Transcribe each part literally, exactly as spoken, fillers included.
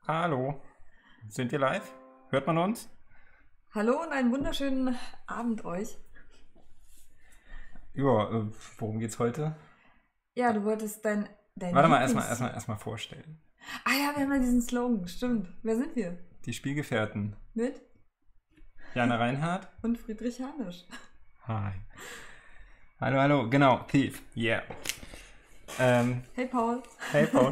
Hallo, sind wir live? Hört man uns? Hallo und einen wunderschönen Abend euch. Ja, äh, worum geht's heute? Ja, du wolltest dein, dein Warte mal, Lieblings- erstmal erstmal erstmal vorstellen. Ah ja, wir haben ja diesen Slogan, stimmt. Wer sind wir? Die Spielgefährten. Mit Jana Reinhardt. und Friedrich Hanisch. Hi. Hallo, hallo, genau, Thief. Yeah. Ähm, Hey Paul. hey Paul.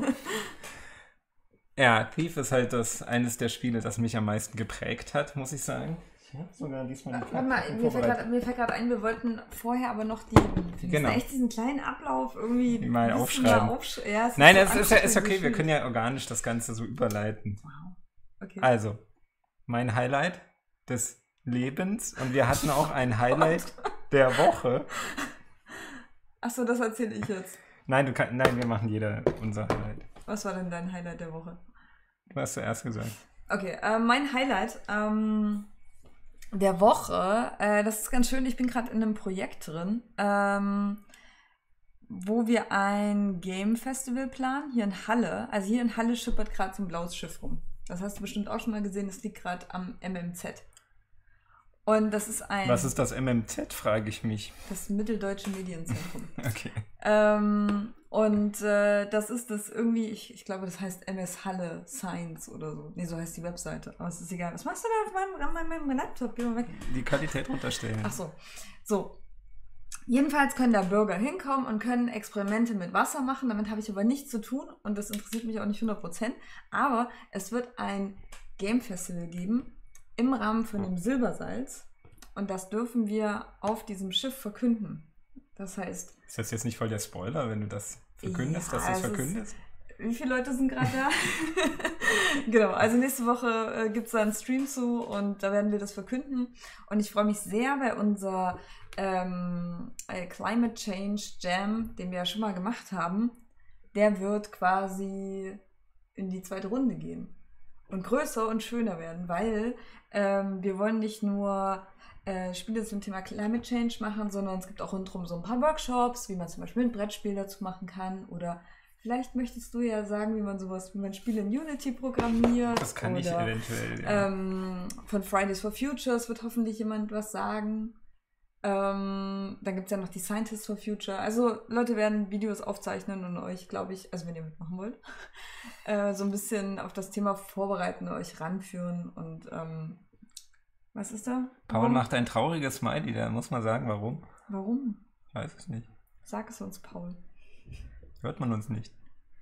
Ja, Thief ist halt das, eines der Spiele, das mich am meisten geprägt hat, muss ich sagen. Ich habe sogar diesmal die Warte mal, Karten mir fällt vorbereitet. grad- mir fällt gerade ein, wir wollten vorher aber noch die, wir Genau. müssen echt diesen kleinen Ablauf irgendwie Mal ein bisschen aufschreiben. mal aufsch- ja, es Nein, so es ist, ja, ist anstrengend, okay, so wir können schwierig. ja organisch das Ganze so überleiten. Wow. Okay. Also, mein Highlight des Lebens und wir hatten auch ein Highlight der Woche. Achso, das erzähle ich jetzt. Nein, du kann, nein, wir machen jeder unser Highlight. Was war denn dein Highlight der Woche? Du hast zuerst gesagt. Okay, äh, mein Highlight ähm, der Woche, äh, das ist ganz schön, ich bin gerade in einem Projekt drin, ähm, wo wir ein Game Festival planen, hier in Halle. Also hier in Halle schippert gerade so ein blaues Schiff rum. Das hast du bestimmt auch schon mal gesehen, das liegt gerade am M M Z. Und das ist ein... Was ist das M M Z, frage ich mich. das Mitteldeutsche Medienzentrum. Okay. Ähm, und äh, das ist das irgendwie, ich, ich glaube, das heißt M S Halle Science oder so. Nee, so heißt die Webseite. Aber es ist egal. Was machst du da auf meinem, an meinem, meinem Laptop? Geh mal weg. Die Qualität runterstellen. Ach so. So. Jedenfalls können da Bürger hinkommen und können Experimente mit Wasser machen. Damit habe ich aber nichts zu tun und das interessiert mich auch nicht hundert Prozent. Aber es wird ein Game Festival geben im Rahmen von dem Silbersalz. Und das dürfen wir auf diesem Schiff verkünden. Das heißt, Ist das jetzt nicht voll der Spoiler, wenn du das verkündest, Ja, dass du es es ist- verkündest? wie viele Leute sind gerade da? Genau, also nächste Woche äh, gibt es da einen Stream zu und da werden wir das verkünden. Und ich freue mich sehr, weil unser ähm, äh, Climate Change Jam, den wir ja schon mal gemacht haben, der wird quasi in die zweite Runde gehen. Und größer und schöner werden, weil ähm, wir wollen nicht nur äh, Spiele zum Thema Climate Change machen, sondern es gibt auch rundherum so ein paar Workshops, wie man zum Beispiel ein Brettspiel dazu machen kann oder vielleicht möchtest du ja sagen, wie man sowas, wie man Spiele in Unity programmiert. Das kann ich oder, eventuell. Ja. Ähm, von Fridays for Futures wird hoffentlich jemand was sagen. Ähm, dann gibt es ja noch die Scientists for Future. Also Leute werden Videos aufzeichnen und euch, glaube ich, also wenn ihr mitmachen wollt, äh, so ein bisschen auf das Thema vorbereiten, euch ranführen und ähm, was ist da? Paul Warum? macht ein trauriges Smiley, da muss man sagen, warum. Warum? Ich weiß es nicht. Sag es uns, Paul. Hört man uns nicht.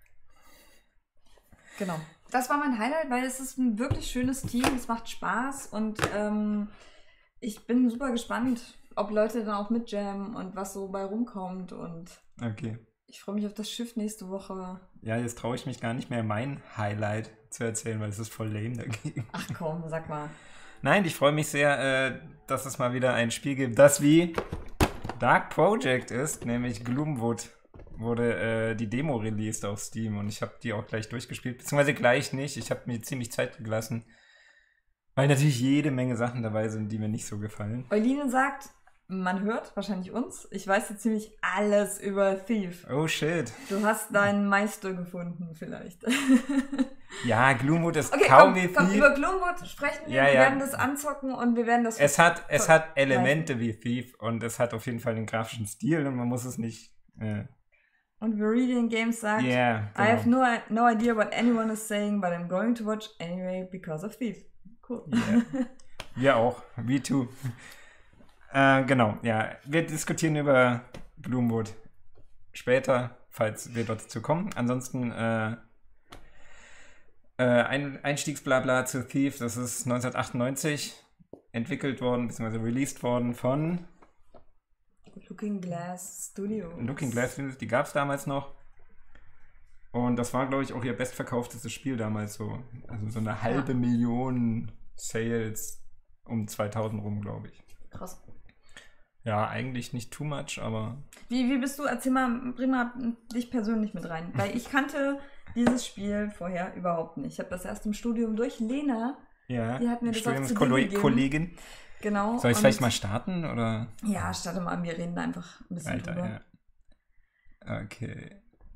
Genau. Das war mein Highlight, weil es ist ein wirklich schönes Team, es macht Spaß und ähm, ich bin super gespannt, ob Leute dann auch mit jammen und was so bei rumkommt und Okay. ich freue mich auf das Schiff nächste Woche. Ja, jetzt traue ich mich gar nicht mehr, mein Highlight zu erzählen, weil es ist voll lame dagegen. Ach komm, sag mal. Nein, ich freue mich sehr, äh, dass es mal wieder ein Spiel gibt, das wie Dark Project ist, nämlich Gloomwood. Wurde äh, die Demo released auf Steam und ich habe die auch gleich durchgespielt, beziehungsweise gleich nicht. Ich habe mir ziemlich Zeit gelassen, weil natürlich jede Menge Sachen dabei sind, die mir nicht so gefallen. Euline sagt, man hört wahrscheinlich uns, ich weiß jetzt ziemlich alles über Thief. Oh shit. Du hast deinen Meister gefunden vielleicht. Ja, Gloomwood ist Okay, kaum komm, wie komm, Thief. über Gloomwood sprechen wir, Ja, wir ja. werden das anzocken und wir werden das... Es hat, es Ver- hat Elemente wie Thief und es hat auf jeden Fall den grafischen Stil und man muss es nicht... Äh, Und Viridian Games sagt, yeah, I have genau. no, no idea what anyone is saying, but I'm going to watch anyway because of Thief. Cool. Yeah. Wir auch. Me too. Äh, genau, ja. Wir diskutieren über Gloomwood später, falls wir dort dazu kommen. Ansonsten äh, äh, ein Einstiegsblabla zu Thief. Das ist neunzehnhundertachtundneunzig entwickelt worden, beziehungsweise released worden von Looking Glass Studios. Looking Glass. Die gab es damals noch. Und das war, glaube ich, auch ihr bestverkauftestes Spiel damals so. Also so eine halbe Ja. Million Sales um zweitausend rum, glaube ich. Krass. Ja, eigentlich nicht too much, aber Wie, wie bist du, erzähl mal, bring mal dich persönlich mit rein. Weil ich kannte dieses Spiel vorher überhaupt nicht. Ich habe das erst im Studium durch Lena, ja. Die hat mir das auch zu Studiumskolle- gegeben. Kollegin. genau. Soll ich und- vielleicht mal starten, oder? Ja, starte mal, wir reden einfach ein bisschen Alter, drüber. ja. Okay.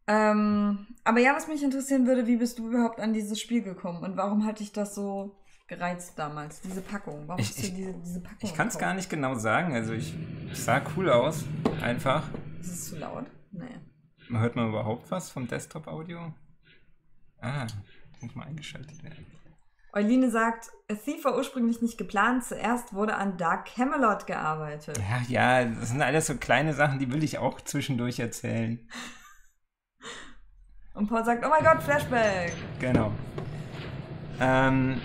Ähm, aber ja, was mich interessieren würde, wie bist du überhaupt an dieses Spiel gekommen und warum hat dich das so gereizt damals, diese Packung? Warum Ich, hast du ich, diese, diese Packung ich kann es gekauft? gar nicht genau sagen. Also ich, es sah cool aus, einfach. Ist es zu laut? Nee. Hört man überhaupt was vom Desktop-Audio? Ah, muss mal eingeschaltet werden. Euline sagt, A Thief war ursprünglich nicht geplant, zuerst wurde an Dark Camelot gearbeitet. Ja, ja, das sind alles so kleine Sachen, die will ich auch zwischendurch erzählen. Und Paul sagt, oh mein Gott, Flashback. Genau. Ähm,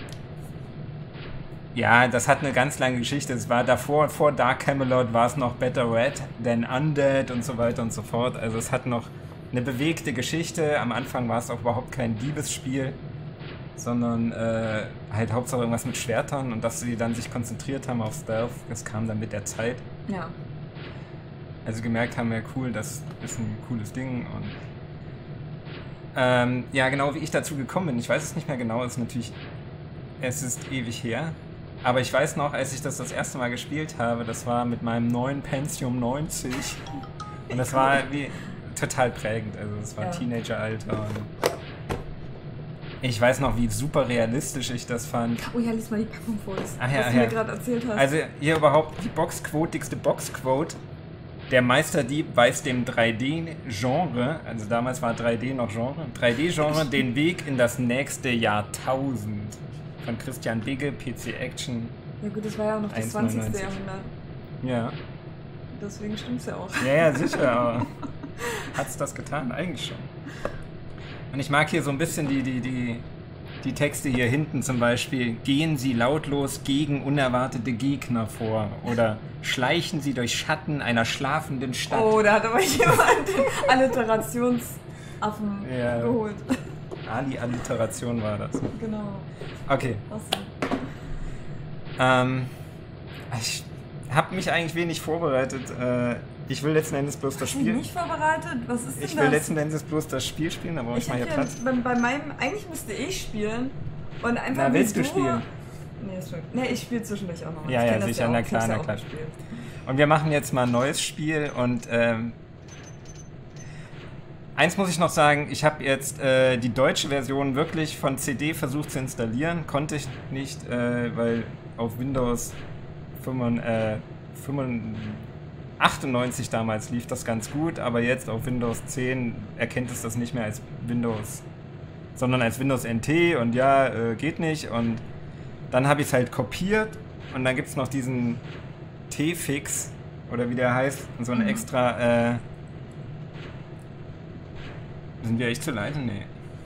ja, das hat eine ganz lange Geschichte. Es war davor, vor Dark Camelot war es noch Better Red than Undead und so weiter und so fort. Also es hat noch eine bewegte Geschichte. Am Anfang war es auch überhaupt kein Liebesspiel, sondern äh, halt Hauptsache irgendwas mit Schwertern und dass sie dann sich konzentriert haben auf Stealth, das kam dann mit der Zeit. Ja. Also gemerkt haben, ja cool, das ist ein cooles Ding und ähm, ja, genau wie ich dazu gekommen bin, ich weiß es nicht mehr genau, es ist natürlich, es ist ewig her, aber ich weiß noch, als ich das das erste Mal gespielt habe, das war mit meinem neuen Pentium neunzig und das war wie total prägend, also es war Ja. Teenageralter und ich weiß noch, wie super realistisch ich das fand. Oh ja, lies mal die Packung vor, das, Ach ja, was ach du ja. mir gerade erzählt hast. Also hier überhaupt die boxquotigste Boxquote. Der Meisterdieb weist dem drei D-Genre, also damals war drei D noch Genre, drei D-Genre den Weg in das nächste Jahrtausend. Von Christian Bigge, P C Action. Ja gut, das war ja auch noch das eins zwanzigste neunundneunzig. Jahrhundert. Ja, Deswegen stimmt's ja auch. ja, ja, sicher, aber hat's das getan? Eigentlich schon. Und ich mag hier so ein bisschen die, die, die, die Texte hier hinten zum Beispiel. Gehen Sie lautlos gegen unerwartete Gegner vor. Oder schleichen Sie durch Schatten einer schlafenden Stadt. Oh, da hat aber jemand den Alliterationsaffen Ja. geholt. Ali-Alliteration war das. Genau. Okay. Was? Ähm, ich habe mich eigentlich wenig vorbereitet. Äh, ich will letzten Endes bloß das Hast du Spiel. nicht vorbereitet? Was ist denn Ich das? will letzten Endes bloß das Spiel spielen, da brauche ich, Ich mal hier hab Platz. ja, bei, bei meinem, eigentlich müsste ich spielen. Und einfach Na, wie willst du spielen? Nee, ist schon. Nee, ich spiele zwischendurch auch noch mal. Ja, Ich ja, kenn das sicher, auch. na Ich klar, hab's ja na auch klar. gespielt. Und wir machen jetzt mal ein neues Spiel und ähm, eins muss ich noch sagen, ich habe jetzt äh, die deutsche Version wirklich von C D versucht zu installieren, konnte ich nicht, äh, weil auf Windows achtundneunzig damals lief das ganz gut, aber jetzt auf Windows zehn erkennt es das nicht mehr als Windows, sondern als Windows N T und ja, äh, geht nicht und dann habe ich es halt kopiert und dann gibt es noch diesen T-Fix oder wie der heißt, so ein extra, äh, sind wir echt zu leise? Nee.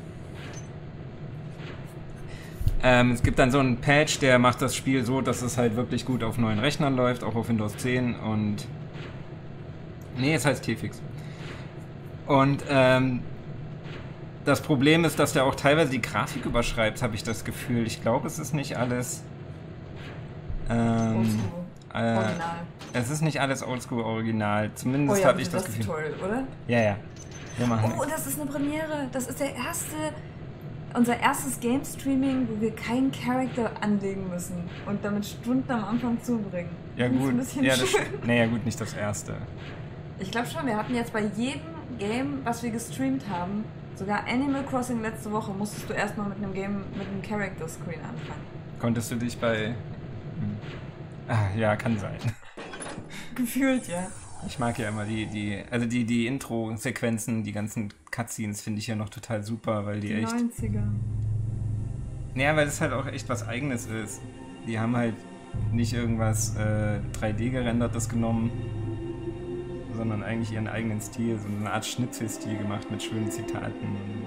Ähm, es gibt dann so einen Patch, der macht das Spiel so, dass es halt wirklich gut auf neuen Rechnern läuft, auch auf Windows zehn und nee, es heißt T-Fix. Und ähm, das Problem ist, dass der auch teilweise die Grafik überschreibt, habe ich das Gefühl. Ich glaube, es ist nicht alles ähm, Oldschool. äh, Original. es ist nicht alles Oldschool original. Oh Zumindest ja, habe ich das das Gefühl. ist toll, oder? Ja, ja. Wir machen Oh, das ist eine Premiere. Das ist der erste, unser erstes Game-Streaming, wo wir keinen Charakter anlegen müssen und damit Stunden am Anfang zubringen. Ja Find's gut. Ein bisschen Ja, das, schön. naja gut, nicht das erste. Ich glaube schon, wir hatten jetzt bei jedem Game, was wir gestreamt haben, sogar Animal Crossing letzte Woche, musstest du erstmal mit einem Game, mit einem Character-Screen anfangen. Konntest du dich bei... Hm. Ah, ja, kann sein. Gefühlt, ja. Ich mag ja immer die, die, also die, die Intro-Sequenzen, die ganzen Cutscenes finde ich ja noch total super, weil die, Die echt... neunziger. Naja, weil es halt auch echt was Eigenes ist. Die haben halt nicht irgendwas äh, drei D gerendertes genommen, sondern eigentlich ihren eigenen Stil, so eine Art Schnitzelstil gemacht mit schönen Zitaten. Und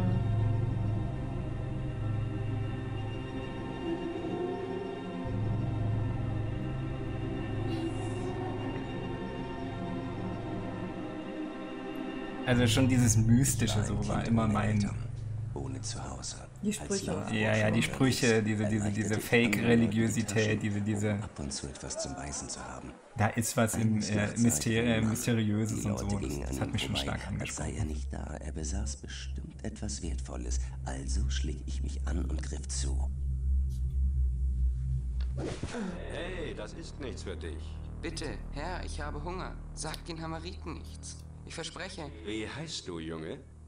also schon dieses Mystische so war immer mein... Ohne Zuhause. Die Sprüche. Ja, ja, die Sprüche, diese, diese, diese Fake-Religiosität, diese, diese... Ab und zu etwas zum Beißen zu haben. Da ist was im äh, Mysteri Mysteriöses Die und Leute so. gingen Das, an das hat ihm mich schon vorbei, stark als sei angesprochen. er nicht da. Er besaß bestimmt etwas Wertvolles. Also schlich ich mich an und griff zu. Hey, das ist nichts für dich. Bitte, Herr, ich habe Hunger. Sagt den Hamariten nichts. Ich verspreche. Wie heißt du, Junge?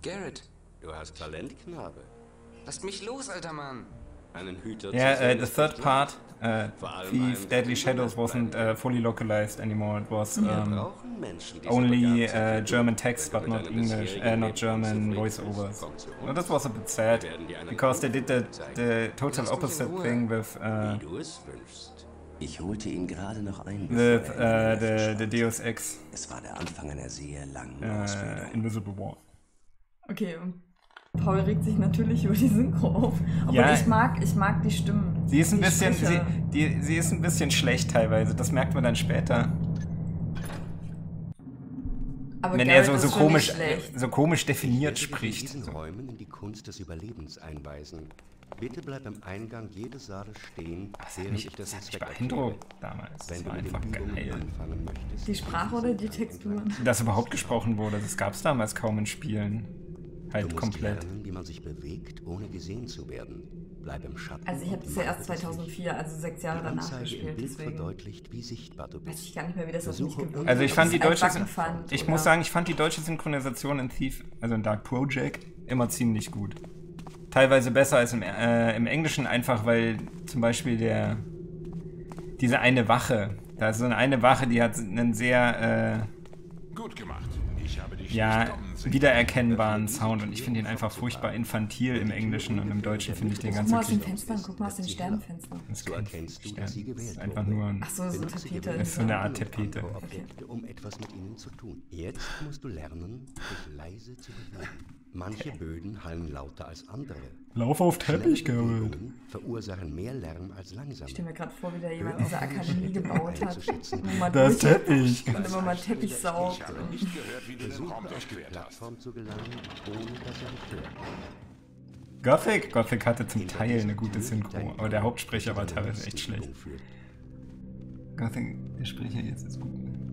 Garrett, Du hast Talent, Knabe. lasst mich los, alter Mann. Einen Hüter Yeah, zu uh, sehen, the ist third nicht part, uh, Vor allem Thief einen, Deadly der Shadows bleiben wasn't uh, fully localized anymore. It was Wir um, brauchen Menschen, die so only begabt sind uh, wie du. German text, Wenn but du mit not deinem English, bisherigen uh, not Leben German unzufrieden voiceovers. bist, komm zu uns. No, that was a bit sad, Wir werden dir einen because they did the, anderen Weg the total Lass mich in opposite Ruhe. thing with, uh, Wie du es wünschst. Ich holte ihn gerade noch ein. with bevor er uh, in the, mir the verschwand. Deus Ex Es war der Anfang einer sehr langen uh, Ausbildung. Invisible War. Okay, und Paul regt sich natürlich über die Synchro auf. Obwohl Ja. ich mag, ich mag die Stimmen. Sie ist ein die bisschen, sie, Sprecher. die, sie ist ein bisschen schlecht teilweise, das merkt man dann später. Aber Wenn Garrett er so, ist so schon komisch, nicht schlecht. so komisch Ich definiert werde dich in spricht. diesen Räumen in die Kunst des Überlebens einweisen. Bitte bleib am Eingang jedes Saales stehen, Das hat während mich, ich das das hat mich Inspekt beeindruckt damals. Wenn Das du war mit einfach den Übungen geil. anfangen möchtest, Die Sprache oder die Texturen? Dass überhaupt gesprochen wurde, das gab es damals kaum in Spielen. Du Halt musst komplett. lernen, wie man sich bewegt, ohne gesehen zu werden. Bleib im Schatten. Also ich habe und das ja erst meide das zweitausendvier, also sechs Licht. Jahre Die danach Anzeige im gespielt, Bild deswegen verdeutlicht, wie sichtbar du weiß bist. ich gar nicht mehr, wie das auf mich Versuche gewirkt Also ich hat, fand ob die ich es deutsche, altbacken fand ich oder- muss sagen, ich fand die deutsche Synchronisation in Thief, also in Dark Project, immer ziemlich gut. Teilweise besser als im, äh, im Englischen, einfach weil zum Beispiel der diese eine Wache, da ist so eine, eine Wache, die hat einen sehr Gut gemacht. Ich habe dich äh, ja, nicht kommen sehen. wiedererkennbaren Sound und ich finde ihn einfach furchtbar infantil im Englischen und im Deutschen finde ich den Guck ganz mal aus den okay. Fenstern, guck mal aus den Sternenfenstern. Das So kein erkennst du, Stern, dass sie das gewählt ist einfach wurde. nur ein... Ach so, so Benutze Tapete. ihre Das ist so eine Art Namen und Tapete. andere Objekte, um etwas mit ihnen zu tun. Jetzt musst du lernen, dich leise zu bewegen. Manche Böden hallen lauter als andere. Lauf auf Teppich, Schnelle Gerrit. Bewegungen verursachen mehr Lärm als langsame. Ich stelle mir gerade vor, wie da jemand diese Akademie gebaut hat. Wo man Das durch- Teppich. Und immer mal Teppich saugt. Ich habe nicht gehört, wie du den Versuche Raum auf die durchquert hast. Plattform zu gelangen, ohne dass er dich hört. Gothic? Gothic hatte zum Hinter Teil dieser eine gute Tür Synchro, dein aber der Ort, Hauptsprecher war der zur teilweise echt schlecht. Bestätigung führt. Gothic, der Sprecher jetzt ist gut.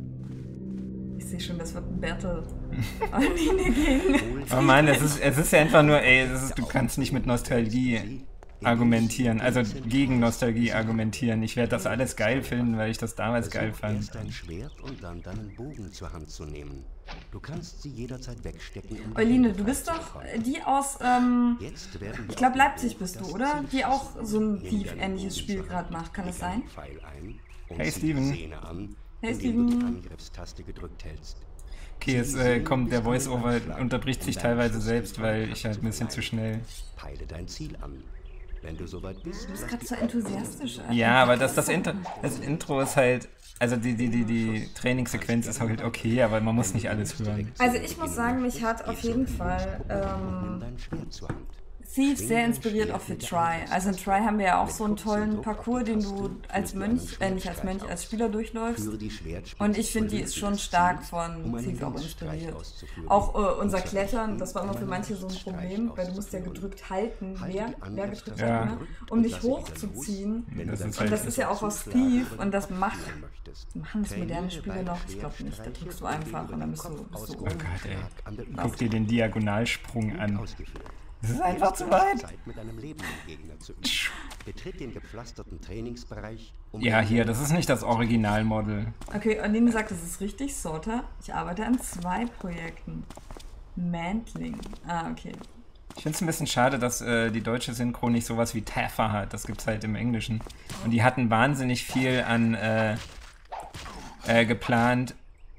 Ich sehe schon, das wird ein Battle. Aline gegen. Oh Mann, es ist, es ist ja einfach nur, ey, es ist, du kannst nicht mit Nostalgie argumentieren, also gegen Nostalgie argumentieren. Ich werde das alles geil finden, weil ich das damals geil Versuch fand. erst dein Schwert und dann deinen Bogen zur Hand zu nehmen. Du kannst sie jederzeit wegstecken. Um Euline, du bist doch die aus, ähm, Jetzt werden wir ich glaube auf Leipzig dem bist du, Bogen oder? das Die auch Ziel so ein schießen. Nimm Thief-ähnliches deinen Spiel Bogen zur gerade Hand, macht. Kann leg das sein? einen Pfeil ein und Hey, zieh Steven. die Sehne an, Hey, indem du die Steven. Angriffstaste gedrückt hältst. Okay, jetzt äh, kommt der Voice-Over, unterbricht sich teilweise selbst, weil ich halt ein bisschen zu schnell... Peile dein Ziel an. Wenn du soweit bist, Du bist lass gerade die so enthusiastisch. Alter. Ja, aber das, das, Intro, das Intro ist halt... Also die, die, die, die Trainingssequenz ist halt okay, aber man muss nicht alles hören. Also ich muss sagen, mich hat auf jeden Fall ähm, dein Schwert zur Hand. Thief sehr inspiriert auch für Try. Also in Try haben wir ja auch so einen tollen Parcours, den du als Mönch, äh nicht als Mönch, als Spieler durchläufst. Führe die Schwertspitze Und ich finde, die zur ist Linke schon des stark Ziels, von um einen Thief auch Linksstreich inspiriert. auszuführen. Auch äh, unser Und zur Klettern, Rechten, das war immer um für einen manche so ein Linksstreich Problem, weil du musst ja auszuführen. gedrückt halten, Halte wer, die wer gedrückt Angriffstaste Ja. hat, ne? gedrückt um und dich lass sie wieder hochzuziehen. los, wenn Das du ist dein halt- Das ist ja auch aus Zuschlagen Thief über und das den macht- führen möchtest. Machen das moderne Trainiere Spiele beide noch? Ich glaube nicht, da Schwertstreiche, drückst du indem einfach über und dann den bist du, Kopf bist du ausgeführt oben. Oh Gott, ey. Schlag an der Guck dir den Diagonalsprung an. Ausgeführt. Das ist einfach zu weit. Zeit, mit einem lebenden Gegner zu üben. Betritt den gepflasterten Trainingsbereich. Um Ja, hier, das ist nicht das Originalmodel. Okay, Aline sagt, das ist richtig, Sorter. Ich arbeite an zwei Projekten. Mantling. Ah, okay. Ich finde es ein bisschen schade, dass äh, die deutsche Synchro nicht sowas wie Taffer hat. Das gibt's halt im Englischen. Und die hatten wahnsinnig viel an äh, äh, geplant,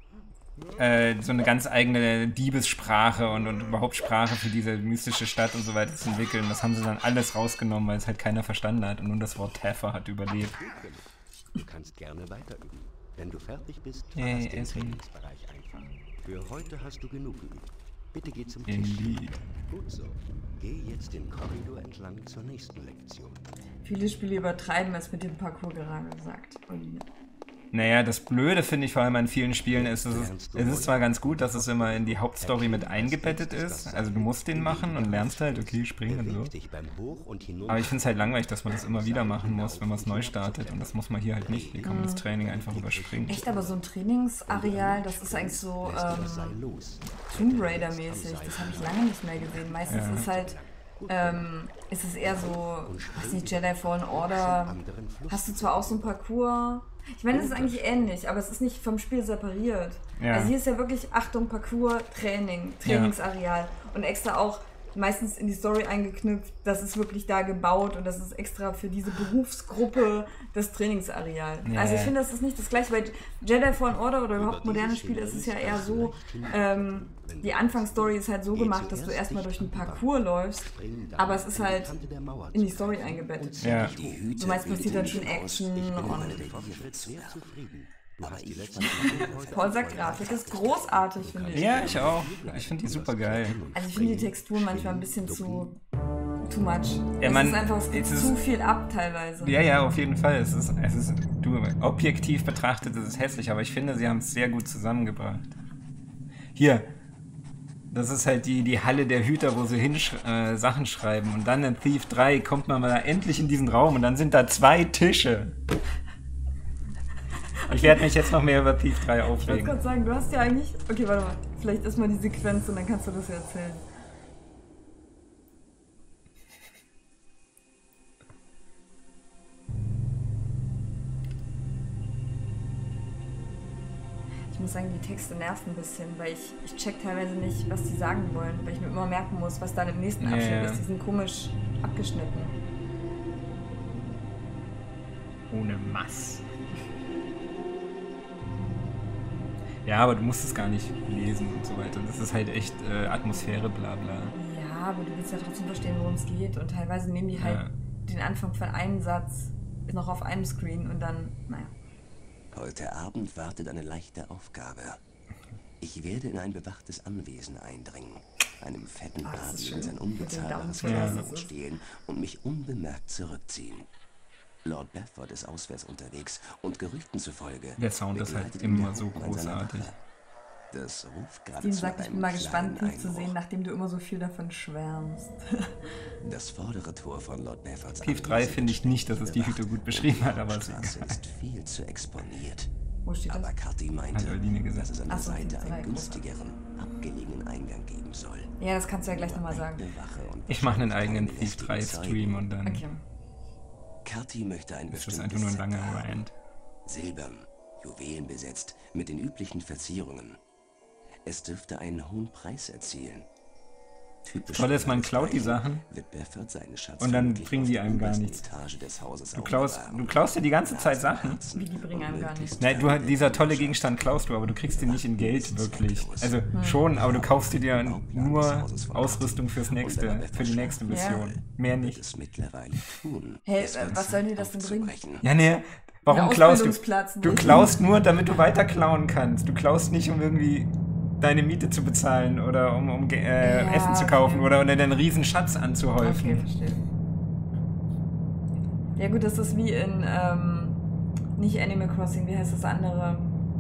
äh, so eine ganz eigene Diebessprache und, und überhaupt Sprache für diese mystische Stadt und so weiter zu entwickeln. Das haben sie dann alles rausgenommen, weil es halt keiner verstanden hat und nur das Wort Taffer hat überlebt. Du kannst gerne weiter üben. Wenn du fertig bist, Hey, verlass den Esri. Trainingsbereich einfach. Für heute hast du genug geübt. Bitte geh zum Tisch. Indeed. Gut so. Geh jetzt den Korridor entlang zur nächsten Lektion. Viele Spiele übertreiben es mit dem Parcours gerade gesagt. Aline. Naja, das Blöde finde ich vor allem an vielen Spielen ist, es ist, es ist zwar ganz gut, dass es immer in die Hauptstory mit eingebettet ist, also du musst den machen und lernst halt, okay, springen und Beweg so. dich beim Hoch- und Hinunter- Aber ich finde es halt langweilig, dass man das immer wieder machen muss, wenn man es neu startet und das muss man hier halt nicht. Hier kann man das Training einfach überspringen. Echt, aber so ein Trainingsareal, das ist eigentlich so Lässt du das Seil ähm, los. Tomb Raider-mäßig. Das habe ich lange nicht mehr gesehen. Meistens Ja. ist halt ähm, ist es eher so, weiß nicht, Jedi Fallen Order. Hast du zwar auch so ein Parcours. Ich meine, es ist eigentlich ähnlich, aber es ist nicht vom Spiel separiert. Ja. Also hier ist ja wirklich, Achtung, Parcours, Training, Trainingsareal. Und extra auch meistens in die Story eingeknüpft, das ist wirklich da gebaut und das ist extra für diese Berufsgruppe das Trainingsareal. Ja. Also ich finde, das ist nicht das gleiche, weil Jedi Fallen Order oder überhaupt moderne Spiele ist es ja eher so, ähm, die Anfangsstory ist halt so gemacht, dass du erstmal durch einen Parcours läufst, aber es ist halt in die Story eingebettet. Ja. So meist passiert dann schon Action und... Paul sagt, Grafik ist großartig, finde ich. Ja, ich auch. Ich finde die super geil. Also ich finde die Texturen manchmal ein bisschen zu... too much. Ja, es man, ist einfach, es gibt es ist, zu viel ab teilweise. Ja, ja, auf jeden Fall. Es ist, es ist, du, objektiv betrachtet ist es hässlich, aber ich finde, sie haben es sehr gut zusammengebracht. Hier, das ist halt die, die Halle der Hüter, wo sie hin äh, Sachen schreiben. Und dann in Thief drei kommt man mal endlich in diesen Raum und dann sind da zwei Tische. Ich werde mich jetzt noch mehr über Thief drei Ich wollte aufregen. gerade sagen, du hast ja eigentlich... Okay, warte mal. Vielleicht ist mal die Sequenz und dann kannst du das ja erzählen. Ich muss sagen, die Texte nerven ein bisschen, weil ich, ich check teilweise nicht, was die sagen wollen, weil ich mir immer merken muss, was dann im nächsten Abschnitt Ja, ja. ist. Die sind komisch abgeschnitten. Ohne Mass. Ja, aber du musst es gar nicht lesen und so weiter. Das ist halt echt äh, Atmosphäre, bla bla. Ja, aber du willst ja trotzdem verstehen, worum es geht. Und teilweise nehmen die halt Ja. den Anfang von einem Satz noch auf einem Screen und dann, naja. Heute Abend wartet eine leichte Aufgabe. Ich werde in ein bewachtes Anwesen eindringen, einem fetten Ah, das ist Adel schön. sein unbezahlbares Mit dem Dampf, ja. Vermögen stehlen und mich unbemerkt zurückziehen. Lord Bedford ist auswärts unterwegs und Gerüchten zufolge Der Sound ist halt begleitet ihn immer der so Hochmann seiner großartig. Wache. Das ruft gerade Dean zu sagt, ich bin einem mal gespannt, kleinen dich zu Einbruch. sehen, nachdem du immer so viel davon schwärmst. Das vordere Tor von Lord Bedfords Thief drei finde ich nicht, dass es die Hüte gut beschrieben hat, aber es Die ist Straße egal. ist viel zu exponiert. Wo steht das? Aber Kathi meinte, Hat Eudine gesagt. dass es an der Ach so, Seite Thief drei, einen günstigeren, abgelegenen Eingang geben soll. Ja, das kannst du ja gleich nochmal sagen. Eine Wache und Ich mache einen eigenen keine Thief drei lästigen Stream Zeugen. und dann Okay. Kathi möchte ein ist das bestimmtes einfach nur ein Set langer haben. Rant. Silbern, Juwelen besetzt, mit den üblichen Verzierungen. Es dürfte einen hohen Preis erzielen. Typisch Toll ist, man für klaut die Zeichen Sachen wird Bedford seinen Schatz und dann vermutlich bringen auf die der einem gar obersten nichts. Etage des Hauses Du klaust, aufbewahren. du klaust dir die ganze Zeit Sachen. Wie, die bringen einem gar nichts. Nein, du, dieser tolle Gegenstand klaust du, aber du kriegst ihn nicht in Geld wirklich. Also schon, aber du kaufst dir dir nur Ausrüstung fürs nächste, für die nächste Mission. Mehr Wird nicht. es mittlerweile tun. Hey, es äh, Ganze was sollen die das denn bringen? aufzubrechen. Ja, nee. Warum Ein klaust du? Ausbildungsplatz Du nicht. klaust nur, damit du weiter klauen kannst. Du klaust nicht, um irgendwie deine Miete zu bezahlen oder um, um äh, Ja, Essen zu kaufen okay. oder um einen riesen Schatz anzuhäufen. Okay, verstehe. Ja gut, das ist wie in, ähm, nicht Animal Crossing, wie heißt das andere?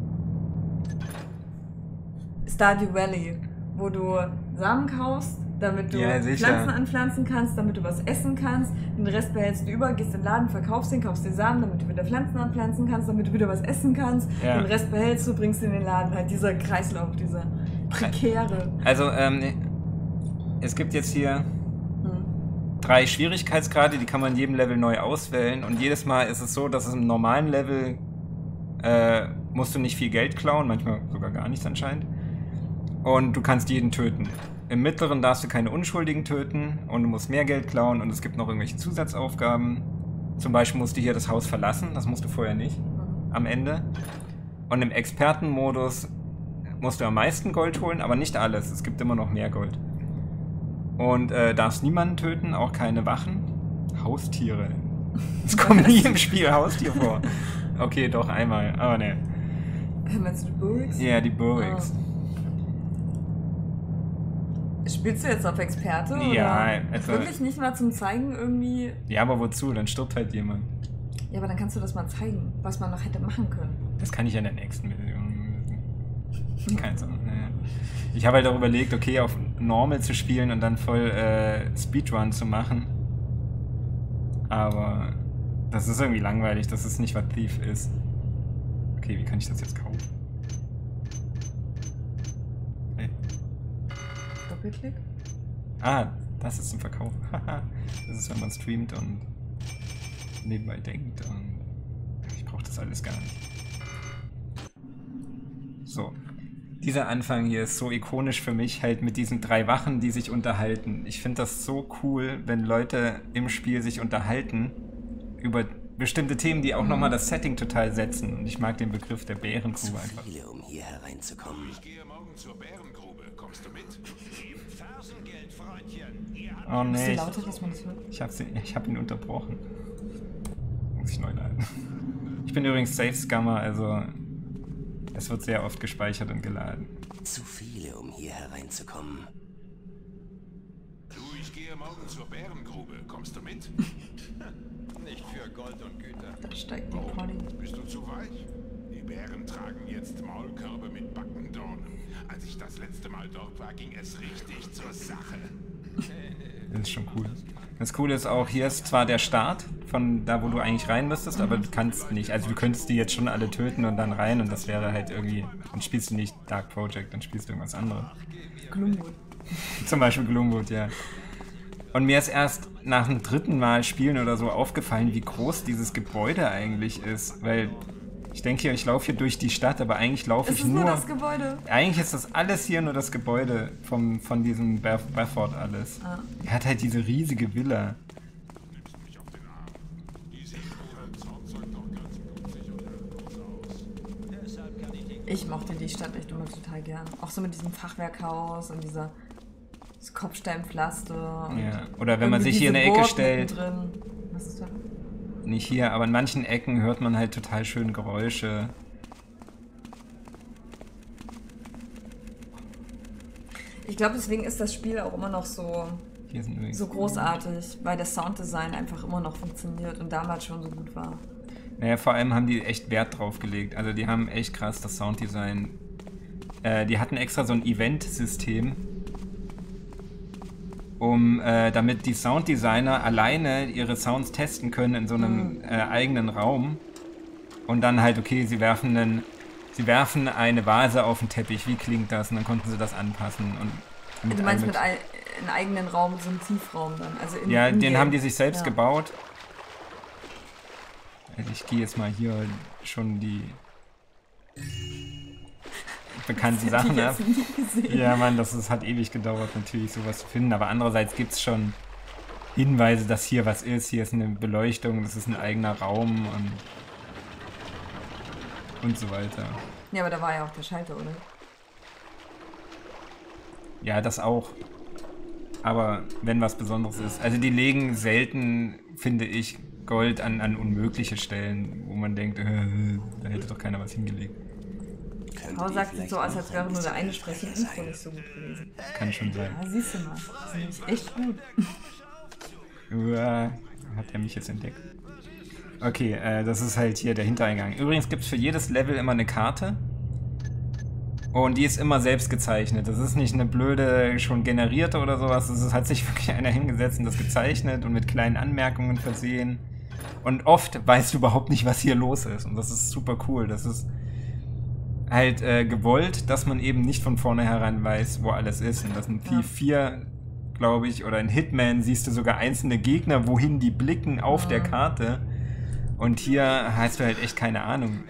Stardew Valley, wo du Samen kaufst, damit du Ja, sicher. Pflanzen anpflanzen kannst, damit du was essen kannst, den Rest behältst du über, gehst in den Laden, verkaufst den, kaufst den Samen, damit du wieder Pflanzen anpflanzen kannst, damit du wieder was essen kannst, Ja. den Rest behältst du, bringst in den Laden, halt dieser Kreislauf, dieser prekäre. Also, ähm, es gibt jetzt hier Hm. drei Schwierigkeitsgrade, die kann man in jedem Level neu auswählen und jedes Mal ist es so, dass es im normalen Level äh, musst du nicht viel Geld klauen, manchmal sogar gar nichts anscheinend. Und du kannst jeden töten. Im mittleren darfst du keine Unschuldigen töten und du musst mehr Geld klauen und es gibt noch irgendwelche Zusatzaufgaben. Zum Beispiel musst du hier das Haus verlassen, das musst du vorher nicht am Ende. Und im Expertenmodus musst du am meisten Gold holen, aber nicht alles. Es gibt immer noch mehr Gold. Und äh, darfst niemanden töten, auch keine Wachen. Haustiere. Es kommt nie im Spiel Haustier vor. Okay, doch einmal, aber ne. Meinst du die Burgs? Ja, die Burgs. Spielst du jetzt auf Experte? Ja, oder also- wirklich nicht mal zum Zeigen irgendwie? Ja, aber wozu? Dann stirbt halt jemand. Ja, aber dann kannst du das mal zeigen, was man noch hätte machen können. Das kann ich ja in der nächsten Mission. Keine Ahnung. Ne. Ich habe halt auch überlegt, okay, auf Normal zu spielen und dann voll äh, Speedrun zu machen. Aber das ist irgendwie langweilig. Das ist nicht, was Thief ist. Okay, wie kann ich das jetzt kaufen? Okay. Doppelklick? Ah, Das ist zum Verkauf. Das ist, wenn man streamt und nebenbei denkt. Und ich brauche das alles gar nicht. So. Dieser Anfang hier ist so ikonisch für mich, halt mit diesen drei Wachen, die sich unterhalten. Ich finde das so cool, wenn Leute im Spiel sich unterhalten über bestimmte Themen, die auch mhm. nochmal das Setting total setzen. Und ich mag den Begriff der Bärengrube einfach. Viele, um hier hereinzukommen. Ich gehe morgen zur Bärengrube. Kommst du mit? Fersengeld, Freundchen. Ihr habt Oh nee, Ist die ich, lauter, dass man das hört? ich habe ich hab ihn unterbrochen. Muss ich neu laden. Ich bin übrigens Safe-Scammer, also es wird sehr oft gespeichert und geladen. Zu viele, um hier hereinzukommen. Du, ich gehe morgen zur Bärengrube. Kommst du mit? Nicht für Gold und Güter. Da steigt die Pony. Bist du zu weich? Die Bären tragen jetzt Maulkörbe mit Backendornen. Als ich das letzte Mal dort war, ging es richtig zur Sache. Das ist schon cool. Das Coole ist auch, hier ist zwar der Start von da, wo du eigentlich rein müsstest, aber du kannst nicht. Also du könntest die jetzt schon alle töten und dann rein und das wäre halt irgendwie, dann spielst du nicht Dark Project, dann spielst du irgendwas anderes. Gloomwood. Zum Beispiel Gloomwood, ja. Und mir ist erst nach dem dritten Mal spielen oder so aufgefallen, wie groß dieses Gebäude eigentlich ist, weil ich denke hier, ich laufe hier durch die Stadt, aber eigentlich laufe Es ich ist nur nur... das Gebäude. Eigentlich ist das alles hier nur das Gebäude vom, von diesem Bafford alles. Ah. Er hat halt diese riesige Villa. Ich mochte die Stadt echt immer total gern. Auch so mit diesem Fachwerkhaus und dieser das Kopfsteinpflaster. Und Ja. Oder wenn man sich hier in diese eine Ecke Burg stellt, mittendrin. Was ist da? nicht hier, aber in manchen Ecken hört man halt total schön Geräusche. Ich glaube, deswegen ist das Spiel auch immer noch so, Hier sind übrigens so großartig, weil das Sounddesign einfach immer noch funktioniert und damals schon so gut war. Naja, vor allem haben die echt Wert drauf gelegt. Also die haben echt krass das Sounddesign. Äh, die hatten extra so ein Event-System, um, äh, damit die Sounddesigner alleine ihre Sounds testen können in so einem äh, eigenen Raum. Und dann halt, okay, sie werfen einen, sie werfen eine Vase auf den Teppich, wie klingt das? Und dann konnten sie das anpassen. Und mit Du meinst mit allem- ein, einem eigenen Raum, so einem Tiefraum dann? Also in, Ja, in den Game. haben die sich selbst Ja. gebaut. Also ich gehe jetzt mal hier schon die bekannten Das hätte Sachen ich ab. jetzt nie gesehen. Ja, Mann, das ist, hat ewig gedauert, natürlich sowas zu finden. Aber andererseits gibt es schon Hinweise, dass hier was ist. Hier ist eine Beleuchtung, das ist ein eigener Raum und, und so weiter. Ja, aber da war ja auch der Schalter, oder? Ja, das auch. Aber wenn was Besonderes ist. Also die legen selten, finde ich, Gold an, an unmögliche Stellen, wo man denkt, äh, da hätte doch keiner was hingelegt. Könnte Paul dir sagt vielleicht so, als noch als wäre ein nur der bisschen eine Sprecher im hilfreich Intro nicht sein. so gut gewesen. Kann schon sein. Ja, siehst du mal. Das ist nämlich echt gut. Uah, hat er mich jetzt entdeckt? Okay, äh, das ist halt hier der Hintereingang. Übrigens gibt es für jedes Level immer eine Karte. Und die ist immer selbst gezeichnet. Das ist nicht eine blöde, schon generierte oder sowas. Es ist- hat sich wirklich einer hingesetzt und das gezeichnet und mit kleinen Anmerkungen versehen. Und oft weißt du überhaupt nicht, was hier los ist. Und das ist super cool. Das ist halt äh, gewollt, dass man eben nicht von vornherein weiß, wo alles ist. Und das in Thief vier, glaube ich, oder in Hitman siehst du sogar einzelne Gegner, wohin die blicken auf der Karte. Und hier hast du halt echt keine Ahnung.